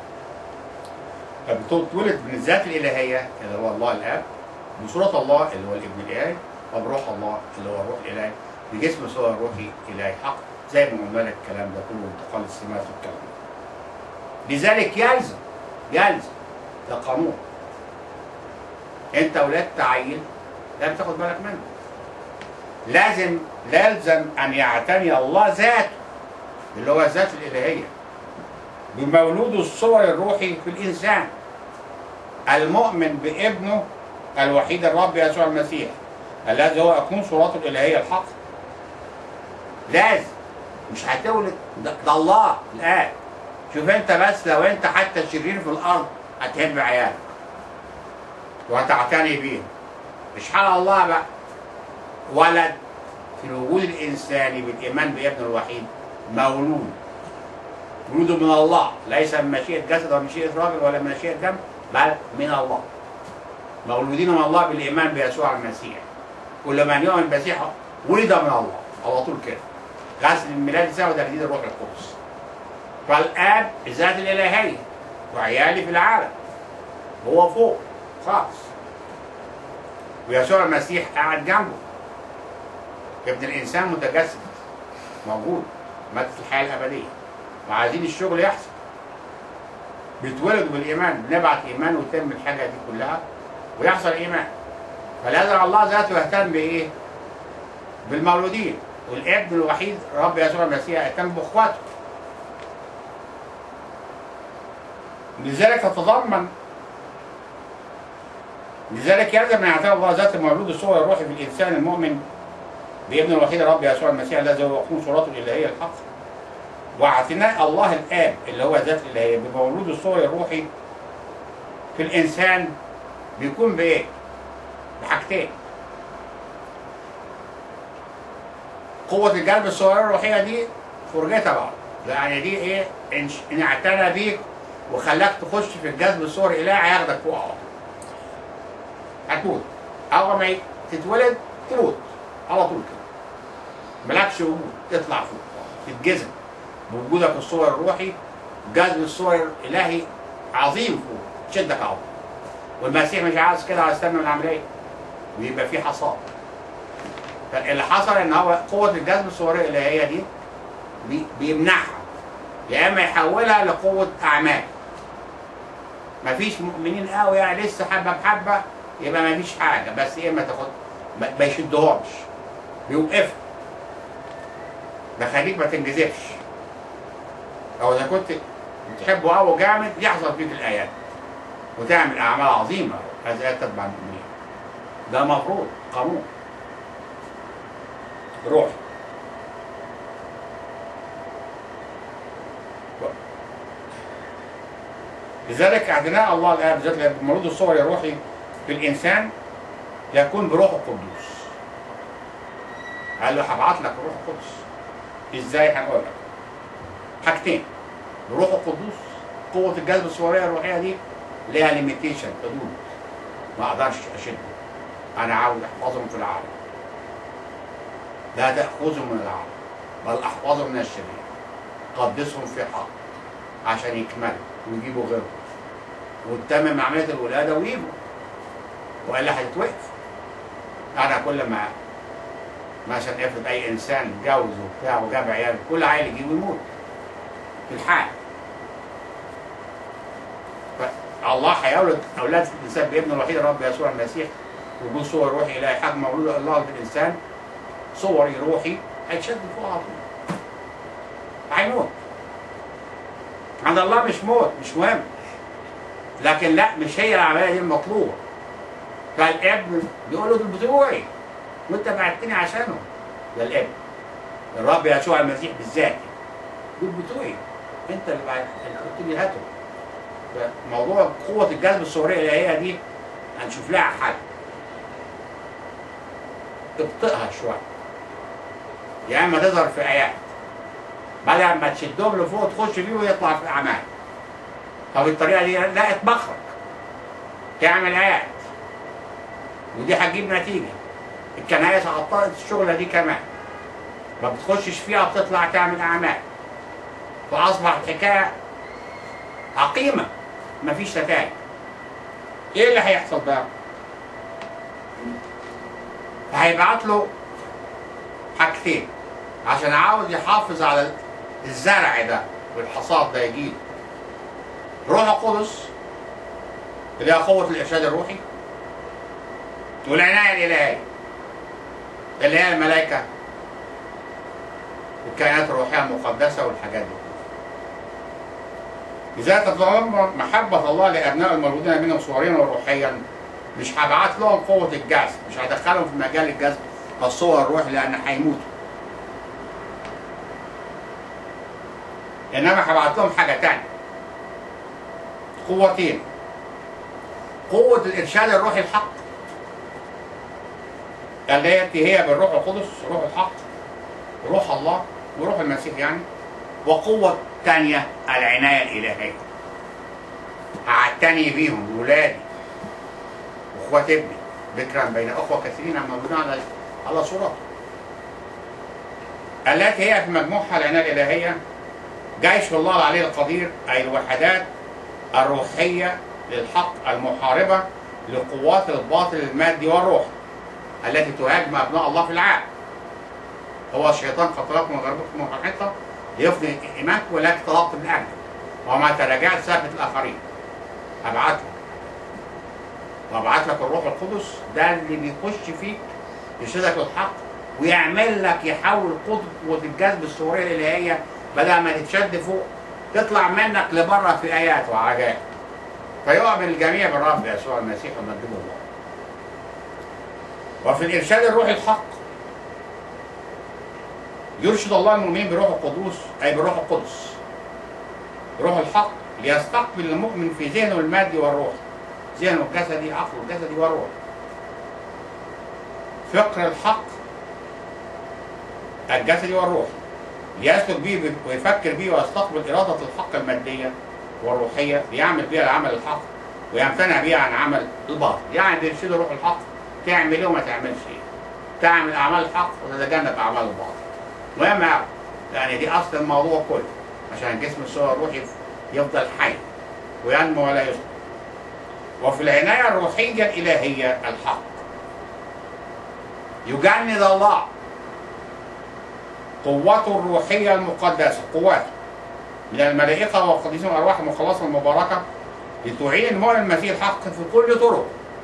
S3: فبتولد من الذات الإلهية اللي هو الله الآب، بصورة الله اللي هو الابن الإلهي، وبروح الله اللي هو الروح الإلهي، بجسم صور روحي إلهي حق، زي ما قلنا لك الكلام ده كله انتقال السمات والكلام ده. لذلك يلزم ده قانون. أنت ولدت عيل لازم تاخد بالك منه. لازم أن يعتني الله ذاته اللي هو الذات الإلهية بمولود الصور الروحي في الإنسان المؤمن بابنه الوحيد الرب يسوع المسيح الذي هو أقنوم صورته الإلهية الحق. لازم، مش هتولد ده الله الآن. شوف أنت بس لو أنت حتى شرير في الأرض هتحب عيالك وهتعتني بيهم. مش حال الله بقى ولد في الوجود الإنساني بالإيمان بابنه الوحيد، مولود من الله، ليس من مشيئة جسد ولا مشيئة راجل ولا من مشيئة دم، بل من الله. مولودين من الله بالإيمان بيسوع المسيح. كل من يؤمن بالمسيح ولد من الله على طول كده. غسل الميلاد يساوي تجديد الروح القدس. فالآب الذات الإلهية وعيالي في العالم، هو فوق خالص، ويسوع المسيح قاعد جنبه. ابن الإنسان متجسد موجود، مات في الحياة الأبدية، وعايزين الشغل يحصل. بيتولدوا بالإيمان، بنبعت إيمان ويتم الحاجة دي كلها ويحصل إيمان. فلازم الله ذاته يهتم بإيه؟ بالمولودين. والابن الوحيد رب يسوع المسيح يهتم بإخواته. لذلك يلزم ان يعتبر الله ذات المولود الصور الروحي في الانسان المؤمن بابن الوحيد الرب يسوع المسيح الذي هو أقنوم صورته الالهيه الحق، واعتناء الله الاب اللي هو ذات الالهيه بمولود الصور الروحي في الانسان بيكون بايه؟ بحاجتين. قوه الجلب الصور الروحيه دي فرجتها بعض، يعني دي ايه؟ ان اعتنى بيك وخلاك تخش في الجذب الصور الالهي هياخدك فوق على طول. هتموت اول ما تتولد تموت على طول كده، مالكش وجود، تطلع فوق تتجذب بوجودك الصور الروحي. جذب الصور الالهي عظيم فوق، تشدك على طول. والمسيح مش عايز كده، عايز يستنى العمليه ويبقى في حصاد. فاللي حصل ان هو قوه الجذب الصوريه الالهيه دي بيمنعها، يا اما يحولها لقوه اعمال. مفيش مؤمنين قوي يعني لسه حبه بحبه يبقى مفيش حاجه، بس ايه ما تاخد ما يشدهمش، بيوقفها، بخليك ما تنجذبش. او اذا كنت بتحبه قوي جامد يحصل فيك الايات وتعمل اعمال عظيمه، هذا تتبع المؤمنين. ده مفروض قانون روحي. لذلك اعتناء الله الاب بالذات بمولود الصور الروحي في الانسان يكون بروح القدوس. قال له هبعت لك الروح القدس. ازاي؟ هنقول لك حاجتين. بروح القدوس، قوه الجذب الصوريه الروحيه دي ليها ليميتيشن، حدود ما اقدرش اشده. انا عاوز احفظهم في العالم، لا تاخذهم من العالم بل احفظهم من الشرير، قدسهم في حق عشان يكملوا ويجيبوا غيرهم وتتمم عمليه الولاده ويجوا، والا هتتوقف. انا كل ما مثلا افرض اي انسان اتجوز وبتاع وجاب عيال، كل عيل يجي ويموت في الحال. فالله هيولد اولاد الانسان بابنه الوحيد الرب يسوع المسيح، وجود صور روحي الهي حجم مولود الله بالانسان صوري روحي هيتشد فوق على طول. هيموت. عند الله مش موت، مش مهم. لكن لا، مش هي العمليه دي المطلوبه. فالابن بيقول له دول بتوعي وانت بعتني عشانهم. ده الابن الرب يسوع المسيح بالذات، دول بتوعي انت اللي قلت لي هاتهم. فموضوع قوه الجذب الصوريه الالهيه دي هنشوف لها حل. ابطئها شويه، يا اما تظهر في ايات بدل ما تشدهم لفوق تخش فيه ويطلع في اعمال. فبالطريقه دي لا اتبخرج تعمل ايات، ودي هتجيب نتيجه. الكنائس عطلت الشغله دي كمان، ما بتخشش فيها بتطلع تعمل اعمال، فاصبحت حكايه عقيمه مفيش نتائج. ايه اللي هيحصل بقى؟ هيبعت له حاجتين عشان عاوز يحافظ على الزرع ده والحصاد ده يجيله. روح القدس اللي هي قوة الإرشاد الروحي، والعناية الإلهية اللي هي الملائكة والكائنات الروحية المقدسة والحاجات دي. إذا تتضمن محبة الله لأبناء المولودين منهم صوريا وروحيا، مش هبعت لهم قوة الجذب، مش هدخلهم في مجال الجذب الصور الروحي لأن هيموتوا. إنما هبعت لهم حاجة تانية، قوتين. قوة الإرشاد الروحي الحق التي هي بالروح القدس، روح الحق، روح الله وروح المسيح يعني. وقوة تانية العناية الإلهية، هعتني بيهم ولادي واخوات ابني ذكرا بين اخوه كثيرين موجودين على صورته، التي هي في مجموعها العنايه الالهيه جيش الله العلي القدير، اي الوحدات الروحيه للحق المحاربه لقوات الباطل المادي والروح التي تهاجم ابناء الله في العالم. هو الشيطان قد طلبكم من غربكم من الحيطه ليفني ايمانكم ولكن طلبت من اجله وما تراجعت ثابت الاخرين. ابعت لك وابعت لك الروح القدس، ده اللي بيخش فيك يشدك للحق ويعمل لك، يحول قوة الجذب الصورية الإلهية بدل ما تتشد فوق تطلع منك لبره في آيات وعجائب، فيؤمن الجميع بالرب يسوع المسيح ومجده الله. وفي الإرشاد الروحي الحق يرشد الله المؤمنين بروح القدوس، أي بروح القدس روح الحق، ليستقبل المؤمن في ذهنه المادي والروحي، ذهنه الجسدي، عقله الجسدي والروح، فكر الحق الجسدي والروحي، ليسلك به ويفكر به ويستقبل إرادة الحق المادية والروحية، ليعمل بها العمل الحق ويمتنع بها عن عمل الباطل. يعني بيرشد روح الحق تعمل ايه وما تعملش ايه، تعمل أعمال الحق وتتجنب أعمال الباطل. مهم يعني دي أصل الموضوع كله، عشان الجسم الصور الروحي يفضل حي وينمو ولا يسقط. وفي العناية الروحية الإلهية الحق يجند الله قوته الروحية المقدسة، قواته من الملائكة والقديسين والأرواح المخلصة المباركة، لتعين المؤمن المسيح الحق في كل طرق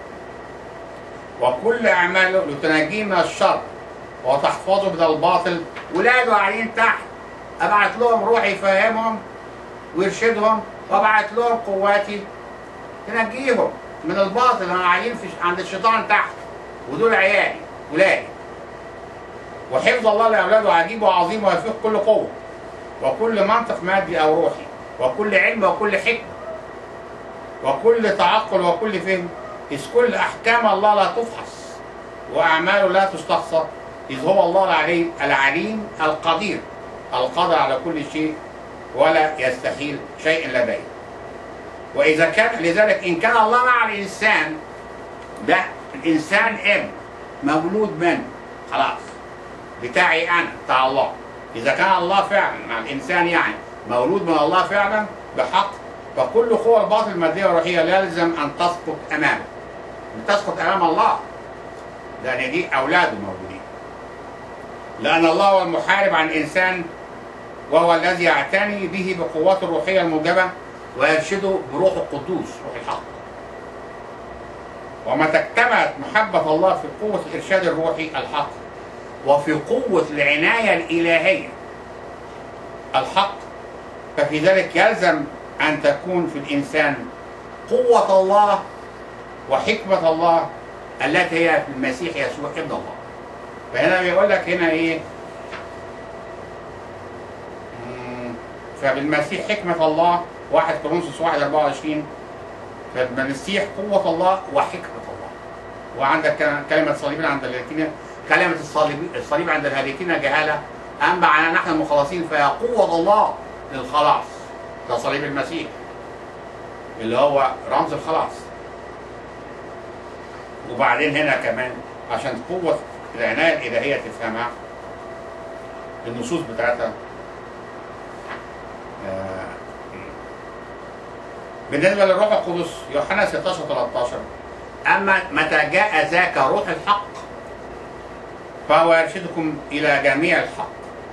S3: وكل أعماله، لتنجيه من الشر وتحفظه من الباطل. ولاده قاعدين تحت، أبعت لهم روحي يفهمهم ويرشدهم، وأبعت لهم قواتي تنجيهم من الباطل. انا قاعدين عند الشيطان تحت، ودول عيالي ولادي. وحفظ الله لاولاده عجيب وعظيم ويفيق كل قوه وكل منطق مادي او روحي وكل علم وكل حكمه وكل تعقل وكل فهم، إذ كل أحكام الله لا تفحص وأعماله لا تستقصى، إذ هو الله العليم القدير القادر على كل شيء ولا يستحيل شيء لديه. وإذا كان لذلك إن كان الله مع الإنسان، ده الإنسان ابن مولود منه خلاص بتاعي أنا بتاع الله. إذا كان الله فعلا مع الإنسان يعني مولود من الله فعلا بحق، فكل قوى الباطل المادية والروحية لا يلزم أن تسقط أمامه. بتسقط أمام الله لأن دي أولاده موجودين. لأن الله هو المحارب عن الإنسان، وهو الذي يعتني به بقوات الروحية الموجبة ويرشده بروح القدوس روح الحق. ومتى اجتمعت محبة الله في قوة الإرشاد الروحي الحق وفي قوة العناية الإلهية الحق، ففي ذلك يلزم أن تكون في الإنسان قوة الله وحكمة الله التي هي في المسيح يسوع ابن الله. فهنا بيقول لك هنا إيه؟ فبالمسيح حكمة الله 1 كورنثوس 1:24، فبالمسيح قوة الله وحكمة الله. وعندك كلمة صليب عند الهالكين، كلمة الصليب عند الهالكين جهالة، أما على نحن المخلصين فهي قوة الله للخلاص. ده صليب المسيح اللي هو رمز الخلاص. وبعدين هنا كمان عشان قوة العناية الإلهية تفهمها النصوص بتاعتها. بالنسبة للروح القدس يوحنا 16:13، أما متى جاء ذاك روح الحق فهو يرشدكم إلى جميع الحق.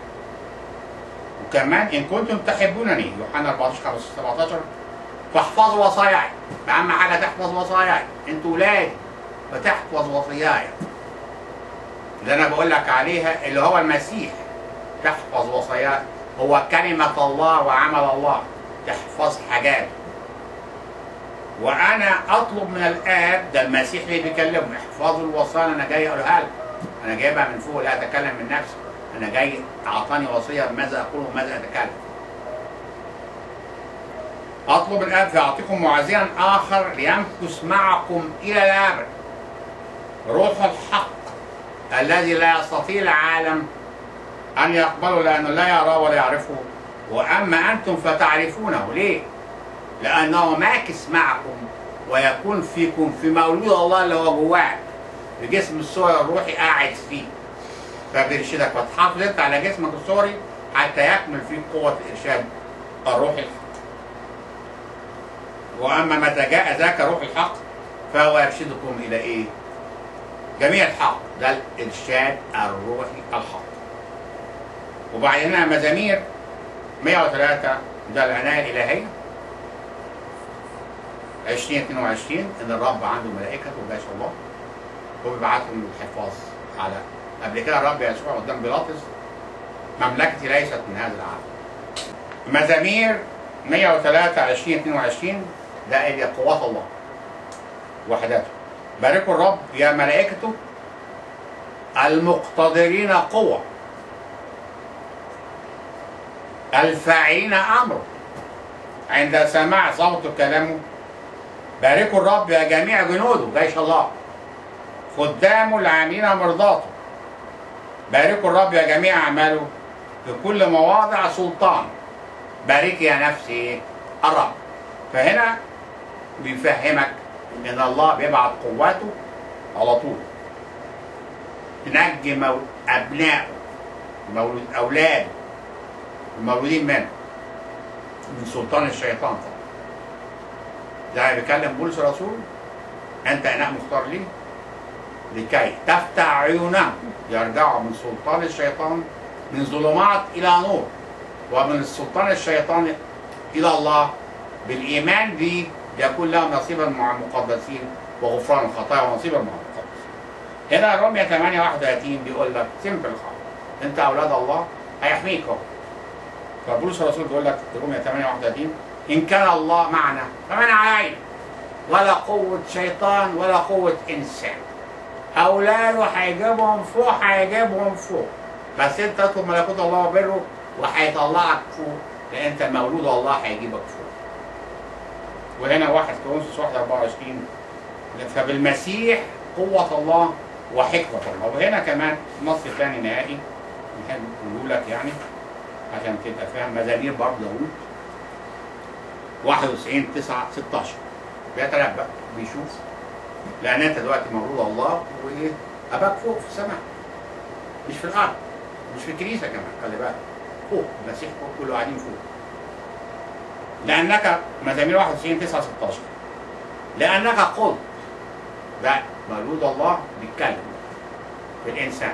S3: وكمان إن كنتم تحبونني يوحنا 14:17 فاحفظوا وصاياي. أهم حاجة تحفظ وصاياي، أنتوا ولادي فتحفظ وصاياي اللي أنا بقول لك عليها اللي هو المسيح. تحفظ وصاياي هو كلمة الله وعمل الله، تحفظ حاجات. وأنا أطلب من الآب، ده المسيح اللي بيكلمه، احفظوا الوصايا أنا جاي أقولها لكم. أنا جايبها من فوق لا أتكلم من نفسي، أنا جاي أعطاني وصية بماذا أقول وماذا أتكلم. أطلب الآب فيعطيكم معزيا آخر ليمكث معكم إلى الأبد، روح الحق الذي لا يستطيع العالم أن يقبله لأنه لا يراه ولا يعرفه، وأما أنتم فتعرفونه. ليه؟ لأنه ماكث معكم ويكون فيكم في مولود الله اللي هو جواك، بجسم الصوري الروحي قاعد فيه، فبيرشدك. فتحافظ أنت على جسمك الصوري حتى يكمل فيه قوة الإرشاد الروحي الحق. وأما متى جاء ذاك روح الحق فهو يرشدكم إلى إيه؟ جميع الحق، ده الإرشاد الروحي الحق. وبعدين هنا مزامير 103 ده العناية الإلهية 20:22، إن الرب عنده ملائكة وجيش الله وبيبعتهم للحفاظ على. قبل كده الرب يسوع قدام بيلاطس مملكتي ليست من هذا العالم. مزامير 103 20:22 ده اللي قوات الله وحداته. باركوا الرب يا ملائكته المقتدرين قوة الفاعلين أمره عند سماع صوت كلامه. باركوا الرب يا جميع جنوده جيش الله خدامه العاملين مرضاته. باركوا الرب يا جميع أعماله في كل مواضع سلطان. بارك يا نفسي الرب. فهنا بيفهمك ان الله بيبعت قواته على طول تنجي ابنائه، مولود اولاده المولودين منه من سلطان الشيطان. طبعا ده بيكلم بولس الرسول، انت اناء مختار لي لكي تفتح عيونهم يرجعوا من سلطان الشيطان، من ظلمات الى نور، ومن السلطان الشيطان الى الله، بالايمان به يكون لهم نصيبا مع المقدسين وغفران الخطايا ونصيبا مع المقدسين. هنا رومية 8:31 بيقول لك سمبل خالص، انت اولاد الله هيحميك اهو. فبولس الرسول بيقول لك في رومية 8:31 ان كان الله معنا فمن علينا، ولا قوة شيطان ولا قوة انسان. اولاده هيجيبهم فوق، هيجيبهم فوق، بس انت اطلب ملكوت الله وبره وهيطلعك فوق، لان انت مولود الله هيجيبك فوق. وهنا 1 كورنثوس 1:24. فبالمسيح قوة الله وحكمة الله. وهنا كمان نص ثاني نهائي نحب نقول لك يعني عشان تبقى فاهم. مزامير برضه داوود 91:9-16 بيتنبأ بيشوف، لأن أنت دلوقتي مولود الله وإيه؟ أباك فوق في السماء، مش في الأرض، مش في الكنيسة كمان، خلي بالك، فوق المسيح فوق، كله قاعدين فوق. لأنك مزامير 91:9-16 لأنك قلت، ده مولود الله بيتكلم في الإنسان،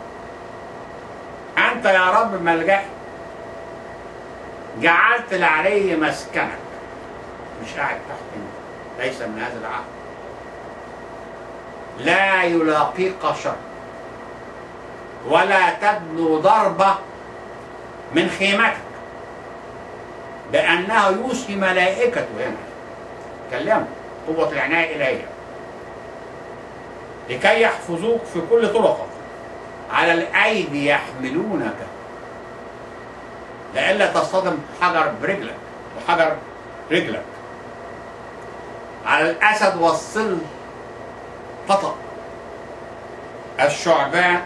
S3: أنت يا رب ملجأي، جعلت العلي مسكنك، مش قاعد تحت انت، ليس من هذا العهد، لا يلاقيك شر ولا تدنو ضربة من خيمتك، بأنه يوصي ملائكته، هنا كلمه قوة العناية الإلهية، لكي يحفظوك في كل طرقك، على الأيدي يحملونك لئلا تصطدم حجر برجلك وحجر رجلك، على الأسد والصل تطأ، الشعبان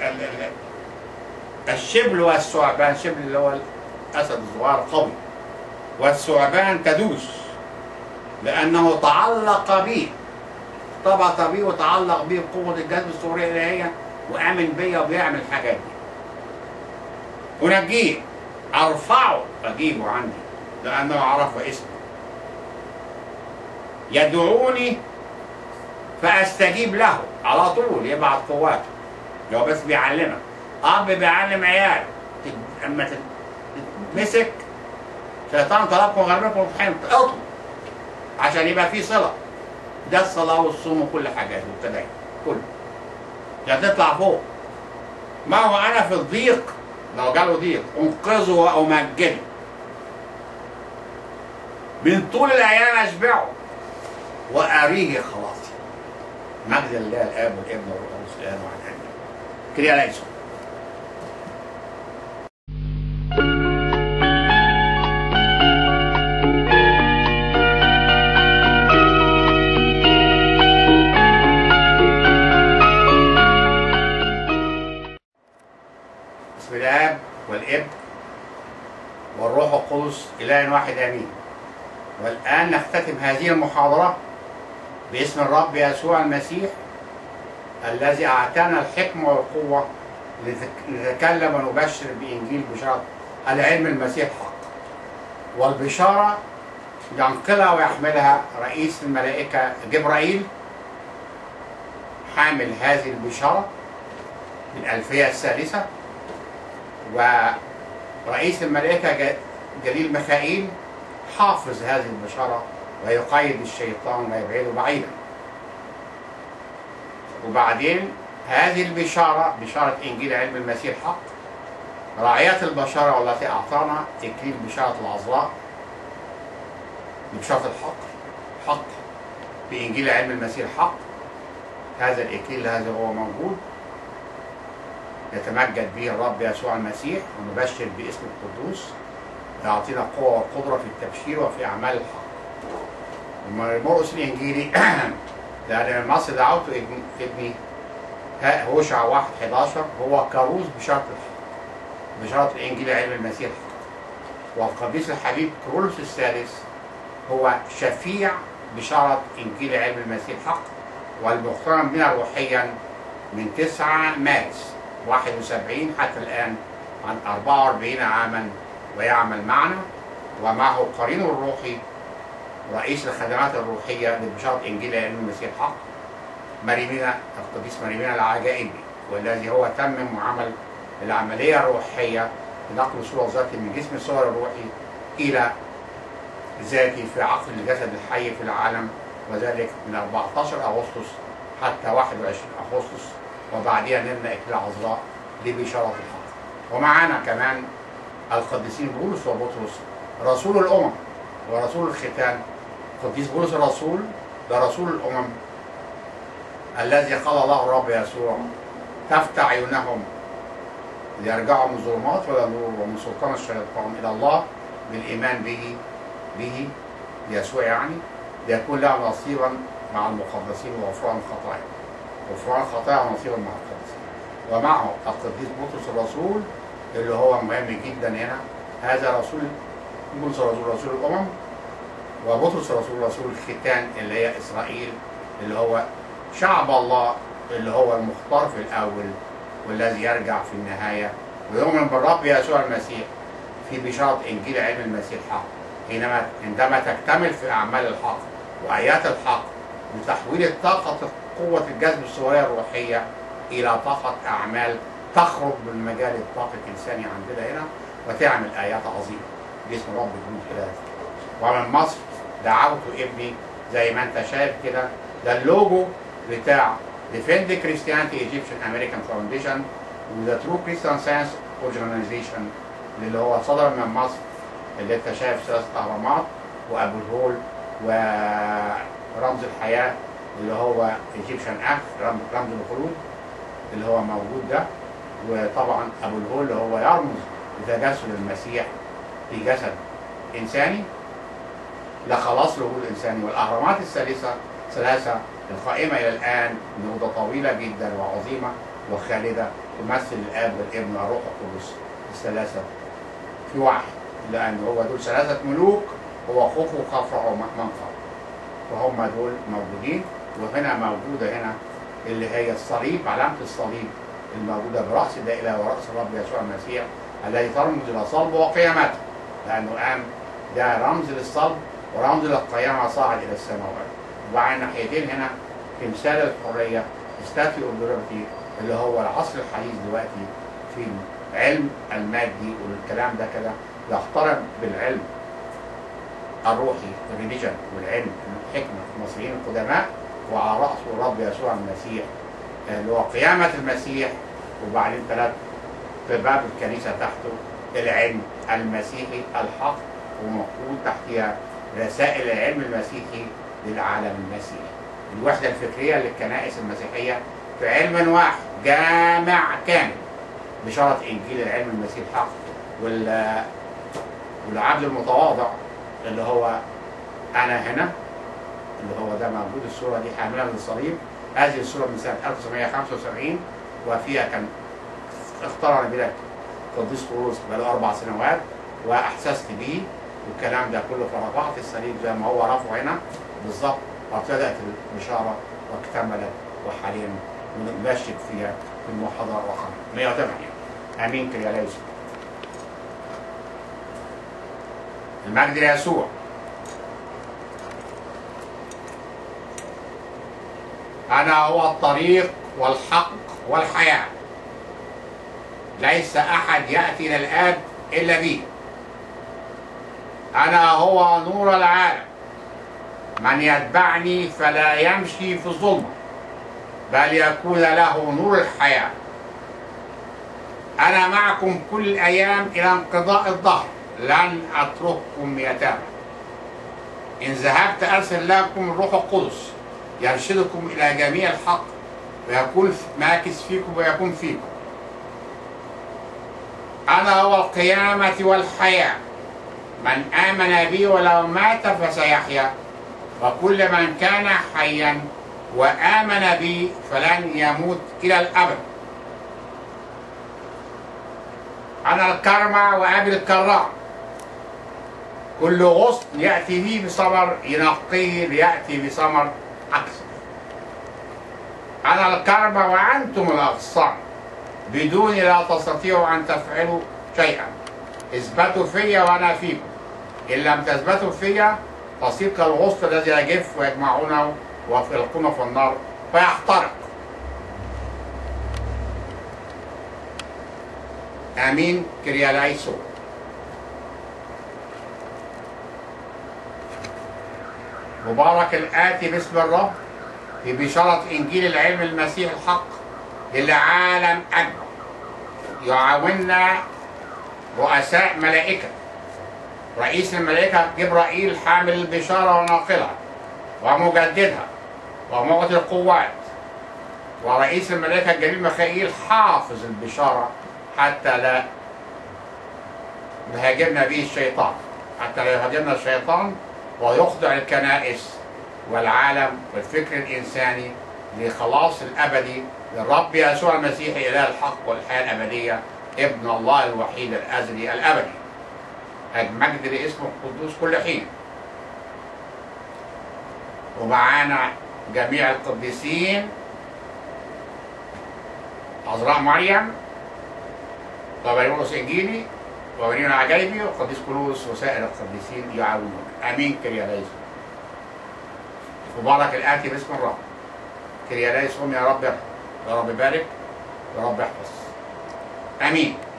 S3: الشبل والثعبان، الشبل اللي هو الأسد الصغير قوي، والثعبان تدوس، لأنه تعلق بي، ارتبط بي وتعلق بي بقوة الجذب السورية الإلهية، وآمن بيا وبيعمل الحاجات دي. أنجيه، أرفعه، أجيبه عندي لأنه عرف اسمي. يدعوني فأستجيب له، على طول يبعت قواته، لو بس بيعلمك. أب بيعلم عيال، أما تتمسك شيطان طلبكم وغربكم وطحين اطلب عشان يبقى في صلة. ده الصلاة والصوم وكل حاجات والتدين كله عشان تطلع فوق. ما هو أنا في الضيق، لو جاله ضيق أنقذه وأمجده، من طول الأيام أشبعه وأريه خلاصي. مجد الله الآب والابن والروح القدس الآن وعن آمين. كريا ليسون. بسم الآب والابن والروح القدس إله واحد آمين. والآن نختتم هذه المحاضرة باسم الرب يسوع المسيح الذي أعطانا الحكمة والقوة لنتكلم ونبشر بإنجيل بشارة العلم المسيح حق. والبشارة ينقلها ويحملها رئيس الملائكة جبرائيل، حامل هذه البشارة من الألفية الثالثة، ورئيس الملائكة جليل ميخائيل حافظ هذه البشارة ويقيد الشيطان ويبعده بعيدا. وبعدين هذه البشارة، بشارة إنجيل علم المسيح حق، راعية البشارة والتي أعطانا إكليل بشارة العذراء بشارة الحق، حق بإنجيل علم المسيح حق. هذا الإكليل هذا هو موجود، يتمجد به الرب يسوع المسيح ونبشر باسم القدوس، يعطينا قوة وقدرة في التبشير وفي أعمال الحق. مرقس الإنجيلي لأن مصر دعوته ابني هوشع 1:11 هو كروز بشارة الحق، بشارة الإنجيل علم المسيح الحق. والقديس الحبيب كرولوس الثالث هو شفيع بشارة إنجيل علم المسيح الحق، والمقترن بنا روحيا من 9 مارس 71 حتى الآن، عن 44 عاما، ويعمل معنا ومعه قرينه الروحي رئيس الخدمات الروحية لبشارة إنجيل علم المسيح الحق مريمينا، القديس مريمينا العجائبي، والذي هو تمم وعمل العملية الروحية لنقل صورة ذاتي من جسم الصور الروحي إلى ذاتي في عقل الجسد الحي في العالم، وذلك من 14 أغسطس حتى 21 أغسطس، وبعدها نبنى إكليل عذراء لبشارة الحق. ومعنا كمان القديسين بولس وبطرس رسول الأمم ورسول الختان. قديس بولس الرسول ده رسول الأمم الذي قال الله الرب يسوع تفتح عيونهم ليرجعوا من الظلمات ولا نور ومن سلطان الشيطان إلى الله بالإيمان به يسوع يعني، ليكون لها نصيبا مع المقدسين وغفران الخطايا. غفران الخطايا ونصيبا مع القديسين. ومعه القديس بطرس الرسول اللي هو مهم جدا هنا. هذا رسول بولس الرسول رسول الامم، وبطرس الرسول رسول الختان اللي هي اسرائيل، اللي هو شعب الله اللي هو المختار في الاول والذي يرجع في النهايه ويؤمن بالرب يسوع المسيح في بشاره انجيل علم المسيح حق. عندما تكتمل في اعمال الحق وايات الحق بتحويل الطاقه قوه الجذب الصوريه الروحيه الى طاقه اعمال تخرج من مجال الطاقه الانساني عندنا هنا وتعمل ايات عظيمه باسم رب الجنود الهي. ومن مصر دعوت ابني زي ما انت شايف كده، ده اللوجو بتاع Defend Christianity Egyptian American Foundation وذا ترو كريستيان ساينس اورجانيزيشن اللي هو صدر من مصر، اللي انت شايف ثلاث اهرامات وابو الهول ورمز الحياه اللي هو ايجيبشن رمز الخلود اللي هو موجود ده، وطبعا ابو الهول اللي هو يرمز لتجسد المسيح في جسد انساني لخلاص له الانساني. والاهرامات ثلاثه القائمه الى الان نهضه طويله جدا وعظيمه وخالده تمثل الاب والابن والروح القدس الثلاثه في واحد، لان هو دول ثلاثه ملوك، هو خوف وخفرع ومنفر، وهم دول موجودين. وهنا موجوده هنا اللي هي الصليب، علامه الصليب الموجوده براس الدائره وراس الرب يسوع المسيح الذي ترمز الى صلبه وقيامته، لانه قام ده رمز للصلب ورمز للقيامه صاعد الى السماوات. وعلى الناحيتين هنا تمثال الحريه ستاتيو اوف ليبرتي اللي هو العصر الحديث دلوقتي في العلم المادي والكلام ده كده يقترب بالعلم الروحي الريليجن والعلم الحكمه المصريين القدماء، وعلى راسه الرب يسوع المسيح اللي هو قيامه المسيح، وبعدين ثلاث في باب الكنيسه تحته العلم المسيحي الحق، ومقول تحتها رسائل العلم المسيحي للعالم المسيحي. الوحده الفكريه للكنائس المسيحيه في علم واحد جامع كامل بشرط انجيل العلم المسيحي الحق. والعبد المتواضع اللي هو انا هنا اللي هو ده موجود، الصوره دي حامله للصليب. هذه الصوره من سنه 1975 وفيها كان اختارها بلا قديس قرولوس بقاله 4 سنوات واحسست بيه والكلام ده كله، فرفعت الصليب زي ما هو رفعه هنا بالظبط، وابتدات البشاره واكتملت وحاليا بنشرك فيها في المحاضره رقم 108. امين كرياليس. المجد ليسوع. انا هو الطريق والحق والحياه، ليس احد ياتي الى الاب الا بي. انا هو نور العالم، من يتبعني فلا يمشي في الظلمه بل يكون له نور الحياه. انا معكم كل الايام الى انقضاء الدهر، لن اترككم يتامى. ان ذهبت ارسل لكم الروح القدس يرشدكم الى جميع الحق ويكون ماكث فيكم ويكون فيكم. انا هو القيامه والحياه، من آمن بي ولو مات فسيحيا، وكل من كان حيا وآمن بي فلن يموت إلى الأبد. أنا الكرمة وأبي الكرام، كل غصن يأتي بي بثمر ينقيه ليأتي بثمر أكثر. أنا الكرمة وأنتم الأغصان، بدوني لا تستطيعوا أن تفعلوا شيئا. اثبتوا فيا وأنا فيكم، إن لم تثبتوا فيا تصير كالغصن الذي يجف ويجمعونه ويلقونه في النار فيحترق. آمين كرياليسو. مبارك الآتي باسم الرب في بشارة إنجيل العلم المسيح الحق للعالم أجمع. يعاوننا رؤساء ملائكة، رئيس الملائكة جبرائيل حامل البشارة وناقلها ومجددها ومعطي القوات، ورئيس الملائكة الجليل ميخائيل حافظ البشارة حتى لا يهاجمنا به الشيطان، حتى لا يهاجمنا الشيطان ويخضع الكنائس والعالم والفكر الإنساني لخلاص الأبدي للرب يسوع المسيح إله الحق والحياة الأبدية ابن الله الوحيد الأزلي الأبدي. المجد لاسمه القدوس كل حين. ومعانا جميع القديسين، عذراء مريم وبريموس إنجيلي وبريموس عجيبي وقديس كلوس وسائر القديسين يعاونون. آمين. كرياليس مبارك الآتي باسم الرب. كرياليس يا رب يرحم، يا رب بارك، يا رب احفظ. آمين.